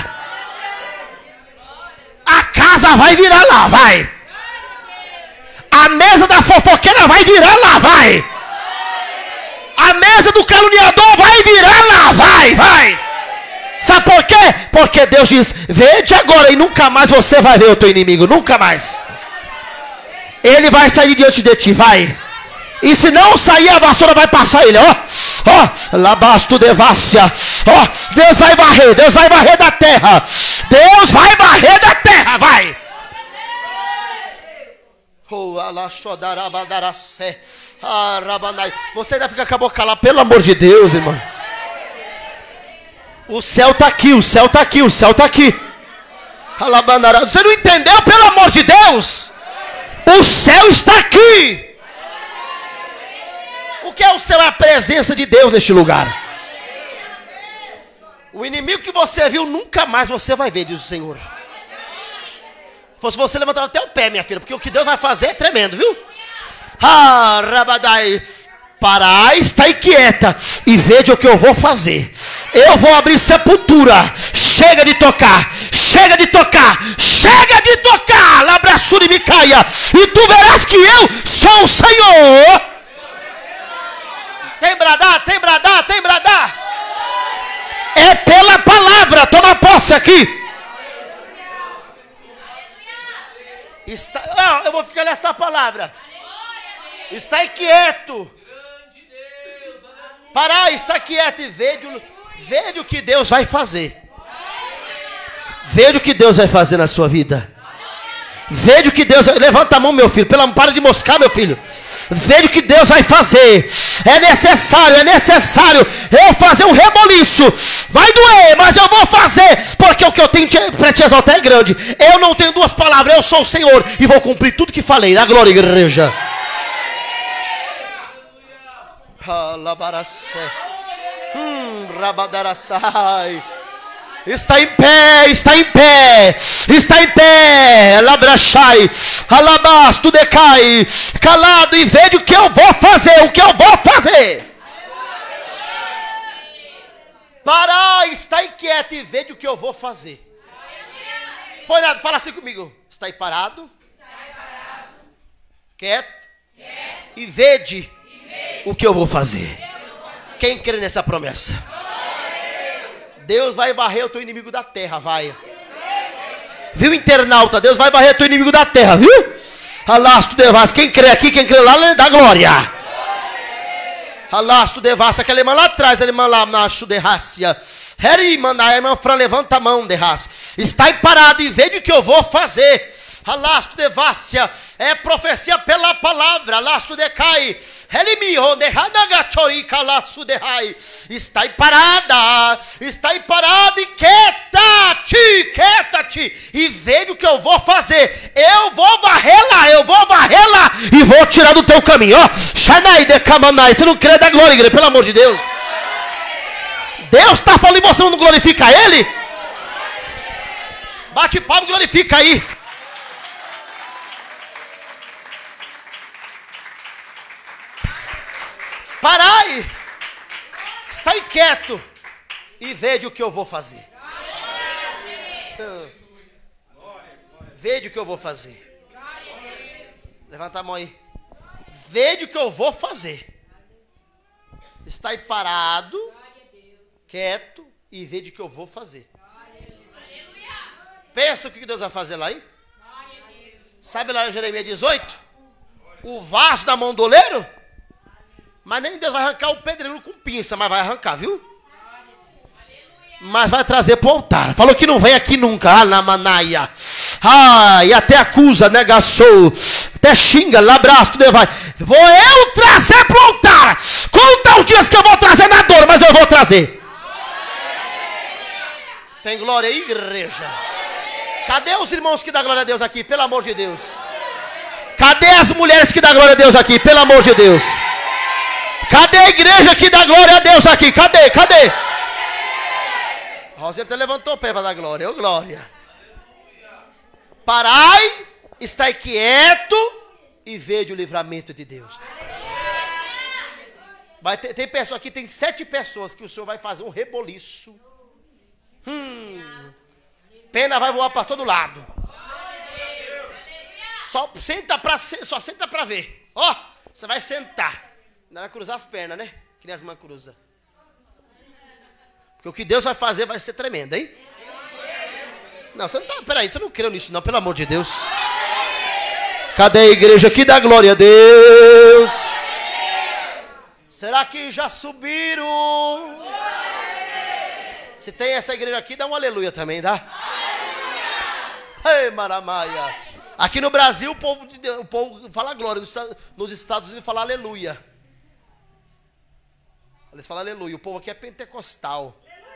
A casa vai virar lá, vai. A mesa da fofoqueira vai virar lá, vai. A mesa do caluniador vai virar lá, vai, vai. Sabe por quê? Porque Deus diz: vede agora, e nunca mais você vai ver o teu inimigo, nunca mais. Ele vai sair diante de ti, vai. E se não sair, a vassoura vai passar ele, ó. Ó, labasto devassia. Ó, Deus vai varrer, Deus vai varrer da terra. Deus vai varrer da terra, vai. Você ainda fica com a boca lá, pelo amor de Deus, irmão. O céu está aqui, o céu está aqui, o céu está aqui. Você não entendeu, pelo amor de Deus? O céu está aqui. O que é o céu? É a presença de Deus neste lugar. O inimigo que você viu, nunca mais você vai ver, diz o Senhor. Se você levantar até o pé, minha filha, porque o que Deus vai fazer é tremendo, viu? Ah, rabadai. Parai, está aí quieta e veja o que eu vou fazer. Eu vou abrir sepultura. Chega de tocar, chega de tocar, chega de tocar. Labraçuri me caia. E tu verás que eu sou o Senhor. Tem bradar, tem bradar, tem bradar. É pela palavra, toma posse aqui. Está, oh, eu vou ficar nessa palavra. Está quieto. Parar, está quieto e veja, veja o que Deus vai fazer. Veja o que Deus vai fazer na sua vida. Veja o que Deus vai... Levanta a mão, meu filho. Pela... Para de moscar, meu filho. Veja o que Deus vai fazer. É necessário, é necessário eu fazer um reboliço. Vai doer, mas eu vou fazer. Porque o que eu tenho para te exaltar é grande. Eu não tenho duas palavras, eu sou o Senhor. E vou cumprir tudo que falei. Na glória, igreja. Hum, rabadarassai. Está em pé, está em pé, está em pé. Labrachai, alabasto decai. Calado e veja o que eu vou fazer, o que eu vou fazer. Para, está inquieto e veja o que eu vou fazer. Põe nada, fala assim comigo. Está aí parado, quieto, e veja o que eu vou fazer. Quem crê nessa promessa? Deus vai varrer o teu inimigo da terra, vai. Viu, internauta? Deus vai varrer o teu inimigo da terra, viu? Alasto devassa. Quem crê aqui, quem crê lá, dá glória. Alasto devassa. Aquela irmã lá atrás, a irmã lá, macho de raça. A irmã Fran, levanta a mão de raça. Está aí parado e veja o que eu vou fazer. Alasto de Vácia, é profecia pela palavra. Alasto de Cai, Elimiho de Hanagachorica, Alasto de Rai. Está aí parada, está aí parada e quieta-te, quieta-te. E veja o que eu vou fazer. Eu vou varrer lá, eu vou varrer lá e vou tirar do teu caminho. Ó, Shanai de Kamanai, você não crê da glória, igreja, pelo amor de Deus. Deus está falando e você não glorifica Ele? Bate palma e glorifica aí. Parai, está aí quieto e veja o que eu vou fazer. Veja o que eu vou fazer. Levanta a mão aí. Veja o que eu vou fazer. Está aí parado, quieto e veja o que eu vou fazer. Pensa o que Deus vai fazer lá aí? Sabe lá em Jeremias dezoito? O vaso da mão do oleiro? Mas nem Deus vai arrancar o pedreiro com pinça, mas vai arrancar, viu? Mas vai trazer para o altar. Falou que não vem aqui nunca. Ah, na manaia. Ah, e até acusa, negaçou. Até xinga, labraço, tudo vai. Vou eu trazer para o altar. Conta os dias que eu vou trazer na dor, mas eu vou trazer. Tem glória aí, igreja? Cadê os irmãos que dão glória a Deus aqui? Pelo amor de Deus. Cadê as mulheres que dão glória a Deus aqui? Pelo amor de Deus. Cadê a igreja que dá glória a Deus aqui? Cadê? Cadê? Rosinha até levantou o pé para dar glória. Eu, glória. Parai, está quieto e veja o livramento de Deus. Vai ter, tem pessoa aqui, tem sete pessoas que o Senhor vai fazer um reboliço. Hum, pena vai voar para todo lado. Só senta para só senta para ver. Ó, você vai sentar. Não vai cruzar as pernas, né? Que nem as mãos cruzam. Porque o que Deus vai fazer vai ser tremendo, hein? Não, você não tá... Peraí, você não creu nisso não, pelo amor de Deus. Cadê a igreja que dá glória a Deus? Será que já subiram? Se tem essa igreja aqui, dá um aleluia também, dá? Ei, Maramaia. Aqui no Brasil, o povo, o povo fala glória. Nos Estados Unidos, fala aleluia. Eles falam aleluia. O povo aqui é pentecostal.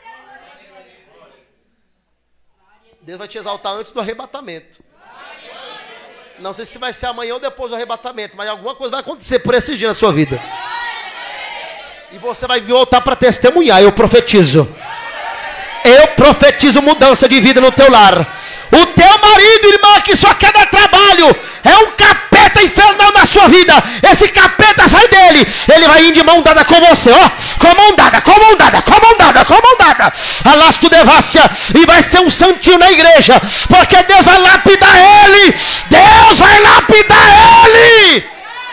Deus vai te exaltar antes do arrebatamento. Não sei se vai ser amanhã ou depois do arrebatamento, mas alguma coisa vai acontecer por esse dia na sua vida. E você vai voltar para testemunhar. Eu profetizo. Eu profetizo mudança de vida no teu lar. O teu marido, irmã, que só quer dar trabalho, é um capeta infernal na sua vida. Esse capeta sai dele. Ele vai ir de mão dada com você, ó. Com mão dada, com mão dada, com mão dada, com mão dada. Alasto devassia. E vai ser um santinho na igreja. Porque Deus vai lapidar ele. Deus vai lapidar ele.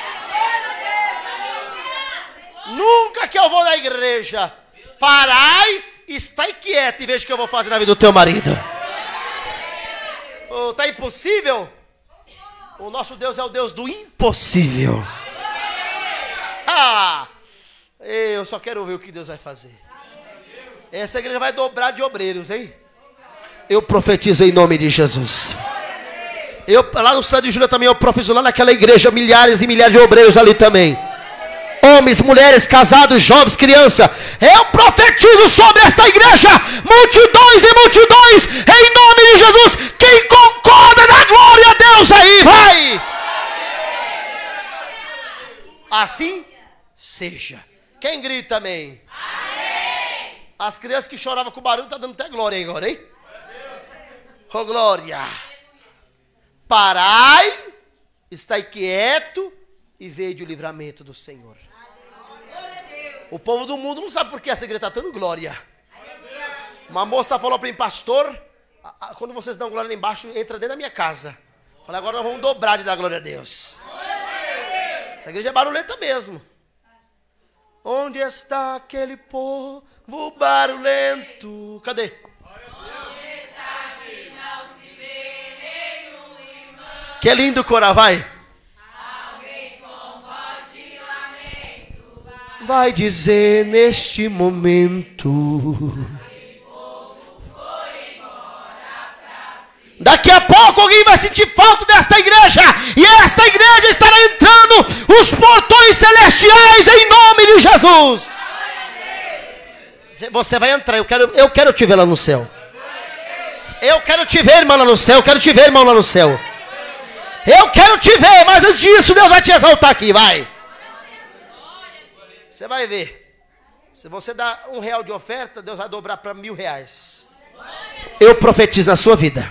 Nunca que eu vou na igreja. Parai. Está quieto e veja o que eu vou fazer na vida do teu marido. Oh, tá impossível? O nosso Deus é o Deus do impossível. Ah, eu só quero ver o que Deus vai fazer. Essa igreja vai dobrar de obreiros, hein? Eu profetizo em nome de Jesus. Eu, lá no Santo de Júlia também eu profetizo, lá naquela igreja, milhares e milhares de obreiros ali também. Homens, mulheres, casados, jovens, crianças. Eu profetizo sobre esta igreja multidões e multidões em nome de Jesus. Quem concorda na glória a Deus aí, vai. Assim seja. Quem grita amém? Amém. As crianças que choravam com barulho estão dando até glória aí agora, hein? Oh, glória. Parai, estai quieto e veja o livramento do Senhor. O povo do mundo não sabe por que essa igreja está dando glória. Uma moça falou para mim, pastor, quando vocês dão glória lá embaixo, entra dentro da minha casa. Falei, agora nós vamos dobrar de dar glória a Deus. Essa igreja é barulhenta mesmo. Onde está aquele povo barulhento? Cadê? Onde está que não se vê nenhum irmão? Que lindo coral, vai. Vai dizer neste momento. Daqui a pouco alguém vai sentir falta desta igreja. E esta igreja estará entrando os portões celestiais em nome de Jesus. Você vai entrar, eu quero, eu quero te ver lá no céu. Eu quero te ver, irmão, lá no céu. Eu quero te ver, irmão, lá no céu. Eu quero te ver, mas antes disso Deus vai te exaltar aqui, vai. Você vai ver. Se você dá um real de oferta, Deus vai dobrar para mil reais. Eu profetizo na sua vida.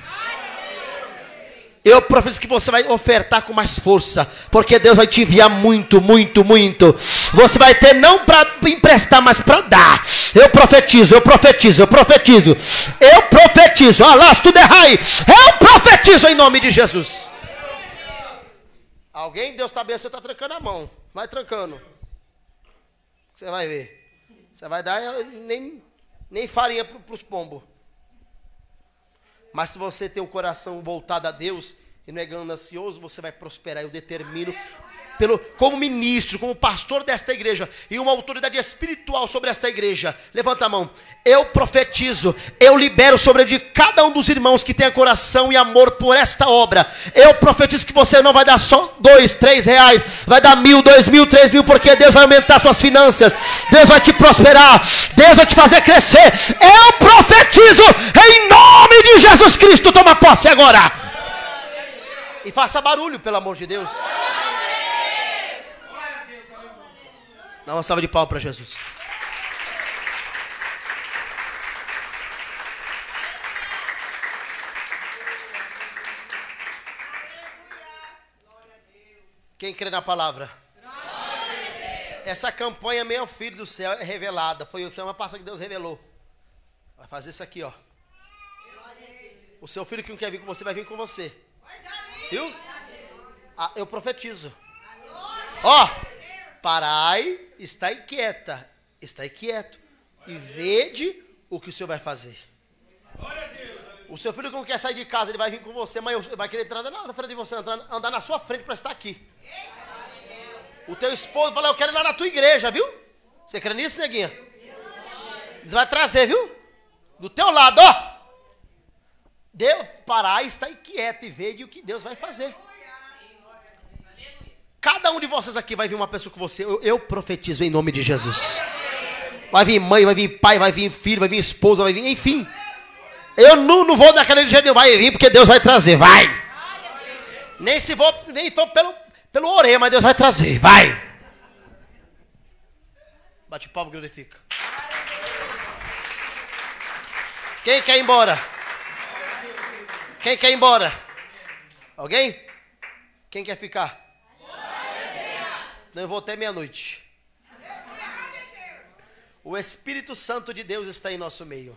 Eu profetizo que você vai ofertar com mais força. Porque Deus vai te enviar muito, muito, muito. Você vai ter não para emprestar, mas para dar. Eu profetizo, eu profetizo, eu profetizo. Eu profetizo. Alasto derrai. Eu profetizo em nome de Jesus. Alguém, Deus está abençoando, está trancando a mão. Vai trancando. Você vai ver. Você vai dar nem, nem farinha para os pombos. Mas se você tem um coração voltado a Deus e não é ganancioso, você vai prosperar. Eu determino, pelo, como ministro, como pastor desta igreja e uma autoridade espiritual sobre esta igreja. Levanta a mão. Eu profetizo, eu libero sobre de cada um dos irmãos que tenha coração e amor por esta obra. Eu profetizo que você não vai dar só dois, três reais, vai dar mil, dois mil, três mil, porque Deus vai aumentar suas finanças, Deus vai te prosperar, Deus vai te fazer crescer. Eu profetizo em nome de Jesus Cristo. Toma posse agora. E faça barulho, pelo amor de Deus. Dá uma salva de palmas para Jesus. Quem crê na palavra? Essa campanha, meu filho do céu, é revelada. Foi uma parte que Deus revelou. Vai fazer isso aqui, ó. O seu filho que não quer vir com você, vai vir com você. Viu? Ah, eu profetizo. Ó, parai, está quieta. Está quieto. E vede o que o Senhor vai fazer. O seu filho que não quer sair de casa, ele vai vir com você, mas vai querer entrar na frente de você, andar na sua frente para estar aqui. O teu esposo fala, eu quero ir lá na tua igreja, viu? Você crê nisso, neguinha? Deus vai trazer, viu? Do teu lado, ó. Deus parar e estar quieto e ver o que Deus vai fazer. Cada um de vocês aqui vai vir uma pessoa com você. Eu, eu profetizo em nome de Jesus. Vai vir mãe, vai vir pai, vai vir filho, vai vir esposa, vai vir, enfim. Eu não, não vou daquele jeito, vai vir porque Deus vai trazer, vai. Nem se vou, nem for pelo, pelo orelha, mas Deus vai trazer, vai. Bate palma, glorifica. Quem quer ir embora? Quem quer ir embora? Alguém? Quem quer ficar? Não, eu vou até meia-noite. O Espírito Santo de Deus está em nosso meio.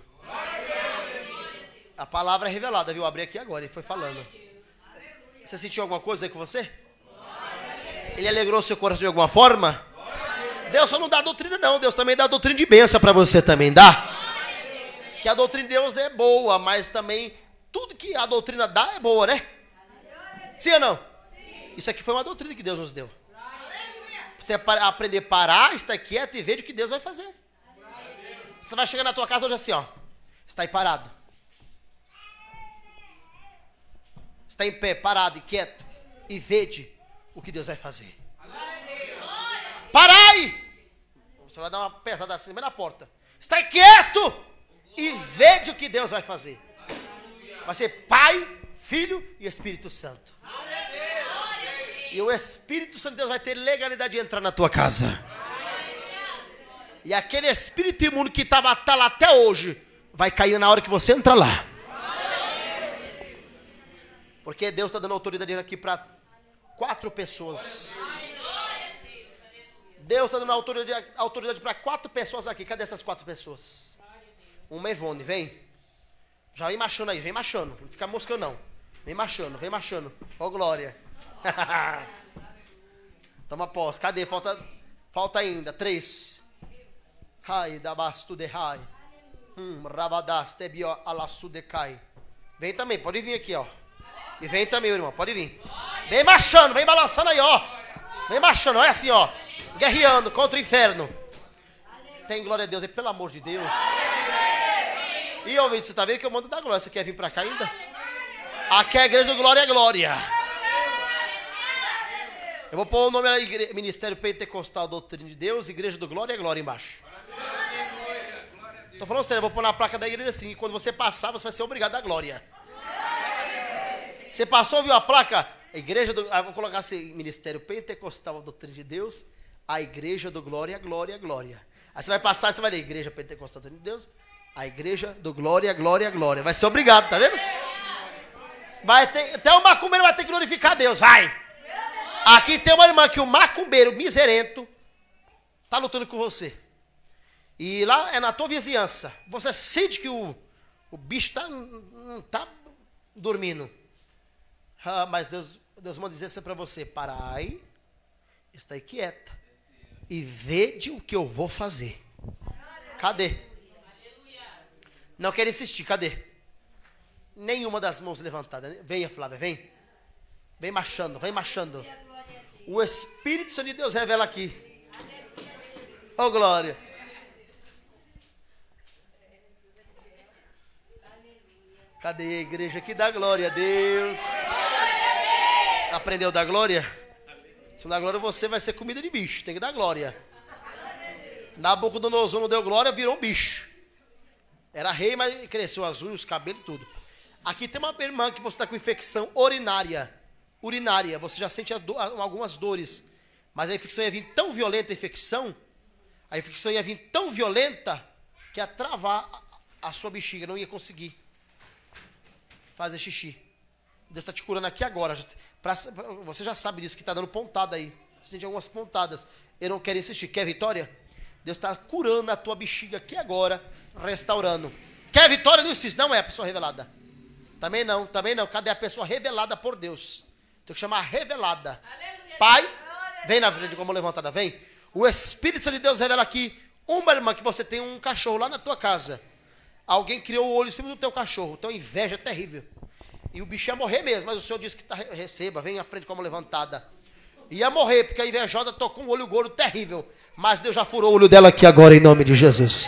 A palavra é revelada, viu? Eu abri aqui agora, ele foi falando. Você sentiu alguma coisa aí com você? Ele alegrou seu coração de alguma forma? Deus só não dá doutrina não, Deus também dá doutrina de bênção para você também, dá? Que a doutrina de Deus é boa, mas também tudo que a doutrina dá é boa, né? Sim ou não? Isso aqui foi uma doutrina que Deus nos deu. Você aprender a parar, estar quieto e ver o que Deus vai fazer. Você vai chegar na tua casa hoje assim, ó. Está aí parado. Está em pé, parado e quieto. E vede o que Deus vai fazer. Parai! Você vai dar uma pesada assim na porta. Está aí quieto e vede o que Deus vai fazer. Vai ser Pai, Filho e Espírito Santo. E o Espírito Santo de Deus vai ter legalidade de entrar na tua casa. E aquele espírito imundo que estava tá lá até hoje vai cair na hora que você entra lá. Porque Deus está dando autoridade aqui para quatro pessoas. Deus está dando autoridade, autoridade para quatro pessoas aqui. Cadê essas quatro pessoas? Uma Ivone, vem. Já vem machando aí, vem machando. Não fica moscando não. Vem machando, vem machando. Ó, glória. Toma posse. Cadê? Falta, falta ainda. Três. Ai, da bastu de rai. Hum, rabadas, tebio alasu de cai. Vem também, pode vir aqui, ó. E vem também, irmão, pode vir. Vem marchando, vem balançando aí, ó. Vem marchando, olha assim, ó. Guerreando contra o inferno. Tem glória a Deus aí, pelo amor de Deus. E ouvinte, você tá vendo que eu mando da glória. Você quer vir pra cá ainda? Aqui é a igreja do Glória é Glória. Eu vou pôr o nome aí, Ministério Pentecostal Doutrina de Deus, Igreja do Glória é Glória embaixo. Tô falando sério, eu vou pôr na placa da igreja assim, e quando você passar, você vai ser obrigado a glória. Você passou, viu a placa? Igreja do... Ah, vou colocar assim, Ministério Pentecostal Doutrina de Deus, a Igreja do Glória, Glória, Glória. Aí você vai passar e você vai ler, Igreja Pentecostal Doutrina de Deus, a Igreja do Glória, Glória, Glória. Vai ser obrigado, tá vendo? Vai ter... Até o macumbeiro vai ter que glorificar a Deus, vai! Aqui tem uma irmã que o macumbeiro miserento tá lutando com você. E lá é na tua vizinhança. Você sente que o, o bicho tá, não tá dormindo. Ah, mas Deus, Deus manda dizer assim para você: parai, está aí quieta e vede o que eu vou fazer. Cadê? Não quero insistir, cadê? Nenhuma das mãos levantadas. Venha, Flávia, vem. Vem marchando, vem marchando. O Espírito Santo de Deus revela aqui. Oh, glória. Cadê a igreja que dá glória a Deus? Aprendeu a dar glória? Se não dá glória, você vai ser comida de bicho. Tem que dar glória. Nabucodonosor não deu glória, virou um bicho. Era rei, mas cresceu as unhas, os cabelos e tudo. Aqui tem uma irmã que você está com infecção urinária. Urinária. Você já sente do, algumas dores. Mas a infecção ia vir tão violenta, a infecção. A infecção ia vir tão violenta que ia travar a, a sua bexiga. Não ia conseguir fazer xixi. Deus está te curando aqui agora. Pra, pra, você já sabe disso, que está dando pontada aí. Você sente algumas pontadas. Eu não quero insistir. Quer vitória? Deus está curando a tua bexiga aqui agora, restaurando. Quer vitória? Não insiste. Não é a pessoa revelada. Também não, também não. Cadê a pessoa revelada por Deus? Tem que chamar revelada. Aleluia. Pai, vem na frente como levantada, vem. O Espírito Santo de Deus revela aqui uma irmã que você tem um cachorro lá na tua casa. Alguém criou o olho em cima do teu cachorro. Então inveja terrível. E o bicho ia morrer mesmo, mas o Senhor disse que tá, receba, vem à frente como levantada. Ia morrer, porque a invejosa tocou um olho gordo terrível. Mas Deus já furou o olho dela aqui agora, em nome de Jesus.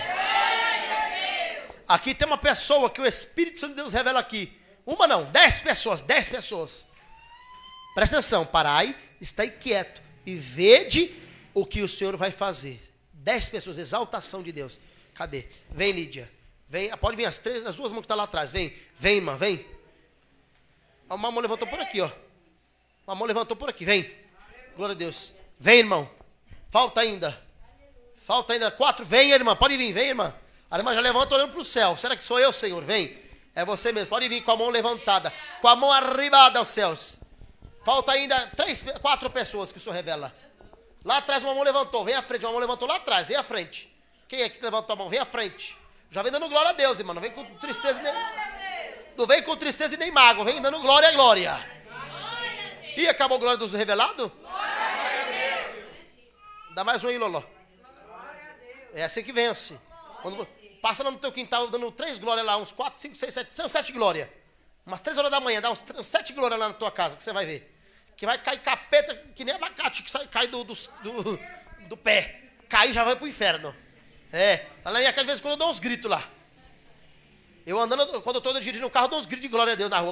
Aqui tem uma pessoa que o Espírito Santo de Deus revela aqui. Uma não, dez pessoas, dez pessoas. Presta atenção, parai, está quieto e vede o que o Senhor vai fazer. Dez pessoas, exaltação de Deus. Cadê? Vem, Lídia. Vem, pode vir as três, as duas mãos que estão lá atrás. Vem, vem, irmã, vem. Uma mão levantou por aqui, ó. Uma mão levantou por aqui, vem. Glória a Deus. Vem, irmão. Falta ainda. Falta ainda quatro. Vem, irmã, pode vir, vem, irmã. A irmã já levanta olhando para o céu. Será que sou eu, Senhor? Vem. É você mesmo. Pode vir com a mão levantada. Com a mão arribada aos céus. Falta ainda três, quatro pessoas que o Senhor revela. Lá atrás uma mão levantou. Vem à frente. Uma mão levantou lá atrás. Vem à frente. Quem é que levantou a mão? Vem à frente. Já vem dando glória a Deus, irmão. Não vem com tristeza nem... Não vem com tristeza e nem mágoa. Vem dando glória a glória. E acabou a glória dos revelados? Dá mais um aí, Loló. É assim que vence. Quando passa no teu quintal dando três glórias lá, uns quatro, cinco, seis, sete, são sete glórias. Umas três horas da manhã, dá uns, uns sete glórias lá na tua casa, que você vai ver. Que vai cair capeta, que nem abacate, que sai, cai do, do, do, do pé. Cair já vai pro inferno. É, lá na minha casa, às vezes, quando eu dou uns gritos lá. Eu andando, quando eu tô dirigindo um carro, eu dou uns gritos de glória a Deus na rua.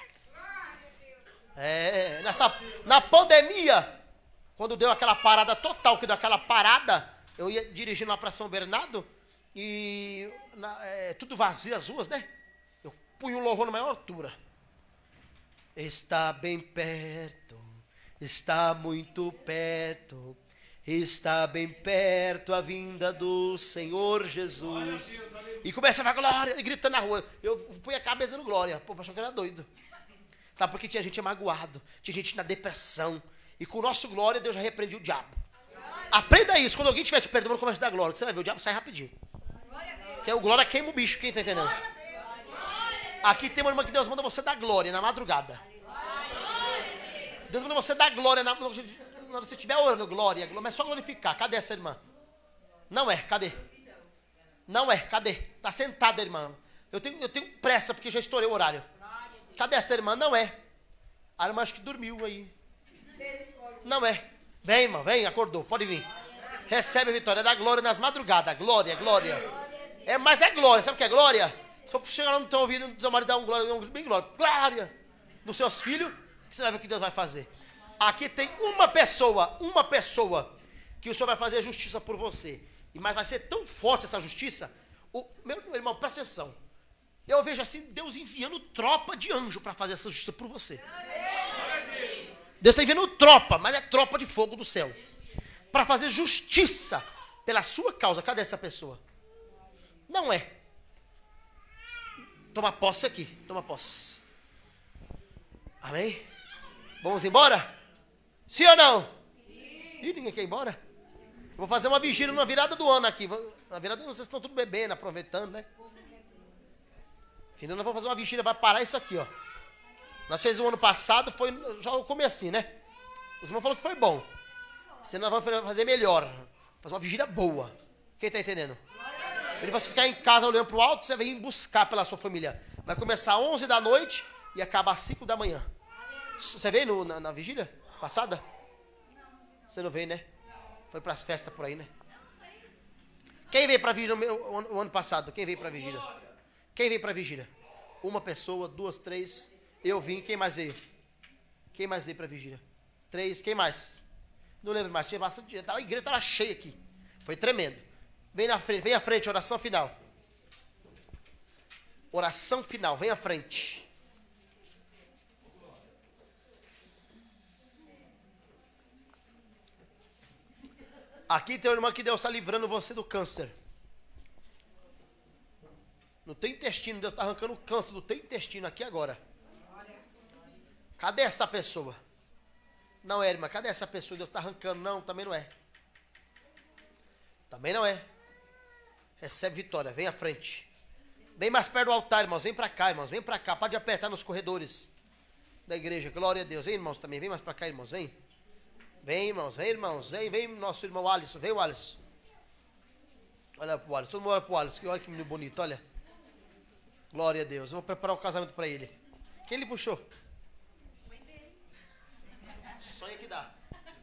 É, nessa, na pandemia, quando deu aquela parada total, que deu aquela parada, eu ia dirigindo lá para São Bernardo, e na, é, tudo vazio, as ruas, né? Eu punho o louvor na maior altura. Está bem perto, está muito perto, está bem perto a vinda do Senhor Jesus. E começa a falar glória, e gritando na rua. Eu punho a cabeça no glória. Pô, achou que era doido. Sabe, porque tinha gente magoado, tinha gente na depressão. E com o nosso glória, Deus já repreendia o diabo. Aprenda isso, quando alguém estiver te perdoando, começa a dar glória, que você vai ver, o diabo sai rapidinho. Porque o glória queima o bicho, quem está entendendo? Aqui tem uma irmã que Deus manda você dar glória na madrugada. Deus manda você dar glória na quando você estiver orando, glória, glória, mas é só glorificar. Cadê essa irmã? Não é, cadê? Não é, cadê? Está sentada, irmã. Eu tenho, eu tenho pressa, porque já estourei o horário. Cadê essa irmã? Não é. A irmã acho que dormiu aí. Não é. Vem, irmã, vem, acordou, pode vir. Recebe a vitória, dá glória nas madrugadas. Glória, glória. É, mas é glória, sabe o que é glória? Se for chegar lá no teu ouvido, no teu marido dar um glória, um bem glória. Glória dos seus filhos, que você vai ver o que Deus vai fazer. Aqui tem uma pessoa, uma pessoa, que o Senhor vai fazer justiça por você. E mas vai ser tão forte essa justiça. O, meu irmão, presta atenção. Eu vejo assim, Deus enviando tropa de anjo para fazer essa justiça por você. Deus está enviando tropa, mas é tropa de fogo do céu. Para fazer justiça pela sua causa. Cadê essa pessoa? Não é. Toma posse aqui, toma posse. Amém? Vamos embora? Sim ou não? Sim. Ih, ninguém quer ir embora? Eu vou fazer uma vigília na virada do ano aqui. Na virada do ano vocês estão tudo bebendo, aproveitando, né? Final, nós vamos fazer uma vigília, vai parar isso aqui, ó. Nós fizemos o ano passado, foi já o comecinho, né? Os irmãos falaram que foi bom. Se nós vamos fazer melhor. Fazer uma vigília boa. Quem está entendendo? Ele vai ficar em casa olhando para o alto, você vem buscar pela sua família. Vai começar às onze da noite e acabar às cinco da manhã. Você veio no, na, na vigília passada? Você não veio, né? Foi para as festas por aí, né? Quem veio para a vigília no, no ano passado? Quem veio para a vigília? Quem veio para a vigília? Uma pessoa, duas, três. Eu vim. Quem mais veio? Quem mais veio para a vigília? Três. Quem mais? Não lembro mais. Tinha bastante dia. A igreja estava cheia aqui. Foi tremendo. Vem na frente. Vem à frente. Oração final. Oração final. Vem à frente. Aqui tem uma irmã que Deus está livrando você do câncer. No teu intestino, Deus está arrancando o câncer do teu intestino aqui agora. Cadê essa pessoa? Não é, irmã, cadê essa pessoa? Deus está arrancando. Não, também não é. Também não é. Recebe vitória, vem à frente. Vem mais perto do altar, irmãos. Vem para cá, irmãos. Vem para cá. Pode apertar nos corredores da igreja. Glória a Deus. Vem, irmãos, também. Vem mais para cá, irmãos. Vem. Vem, irmãos. Vem, irmãos. Vem, vem, nosso irmão Alisson. Vem, o Alisson. Olha pro Alisson. Todo mundo olha pro Alisson. Olha que menino bonito, olha. Glória a Deus. Eu vou preparar um casamento para ele. Quem ele puxou? Sonha que dá.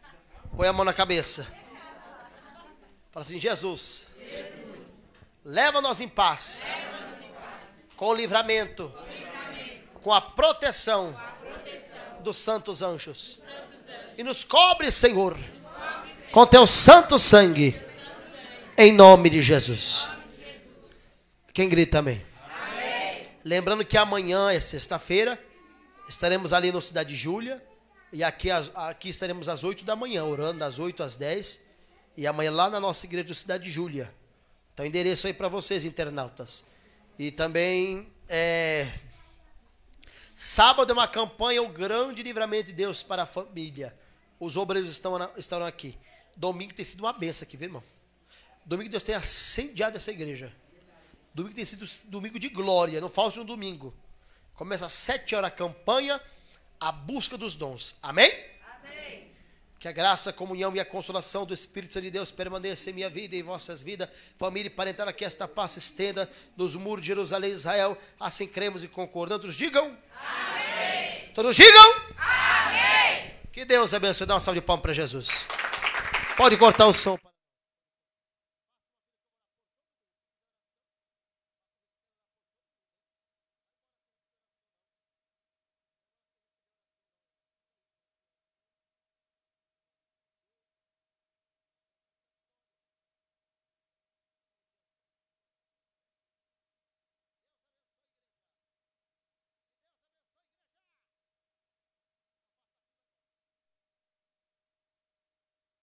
Põe a mão na cabeça. Fala assim, Jesus, Jesus. leva-nos em paz, leva-nos em paz. Com, o livramento, com o livramento, com a proteção, com a proteção dos santos anjos. Santos anjos. E nos cobre, Senhor, nos cobre, Senhor, com teu santo sangue, santo sangue. Em nome de Jesus. Nome de Jesus. Quem grita amém? Amém? Lembrando que amanhã é sexta-feira, estaremos ali no Cidade Júlia, e aqui, aqui estaremos às oito da manhã, orando das oito às dez. E amanhã lá na nossa igreja de Cidade Júlia. Então, endereço aí para vocês, internautas. E também, é, sábado é uma campanha, o grande livramento de Deus para a família. Os obreiros estão, estão aqui. Domingo tem sido uma benção aqui, viu, irmão? Domingo Deus tem incendiado essa igreja. Domingo tem sido domingo de glória, não falte um domingo. Começa às sete horas a campanha, a busca dos dons. Amém? Que a graça, a comunhão e a consolação do Espírito Santo de Deus permaneça em minha vida e em vossas vidas. Família e parental, que esta paz se estenda nos muros de Jerusalém e Israel. Assim cremos e concordamos. Todos digam? Amém. Todos digam? Amém. Que Deus abençoe. Dá uma salva de palmas para Jesus. Pode cortar o som.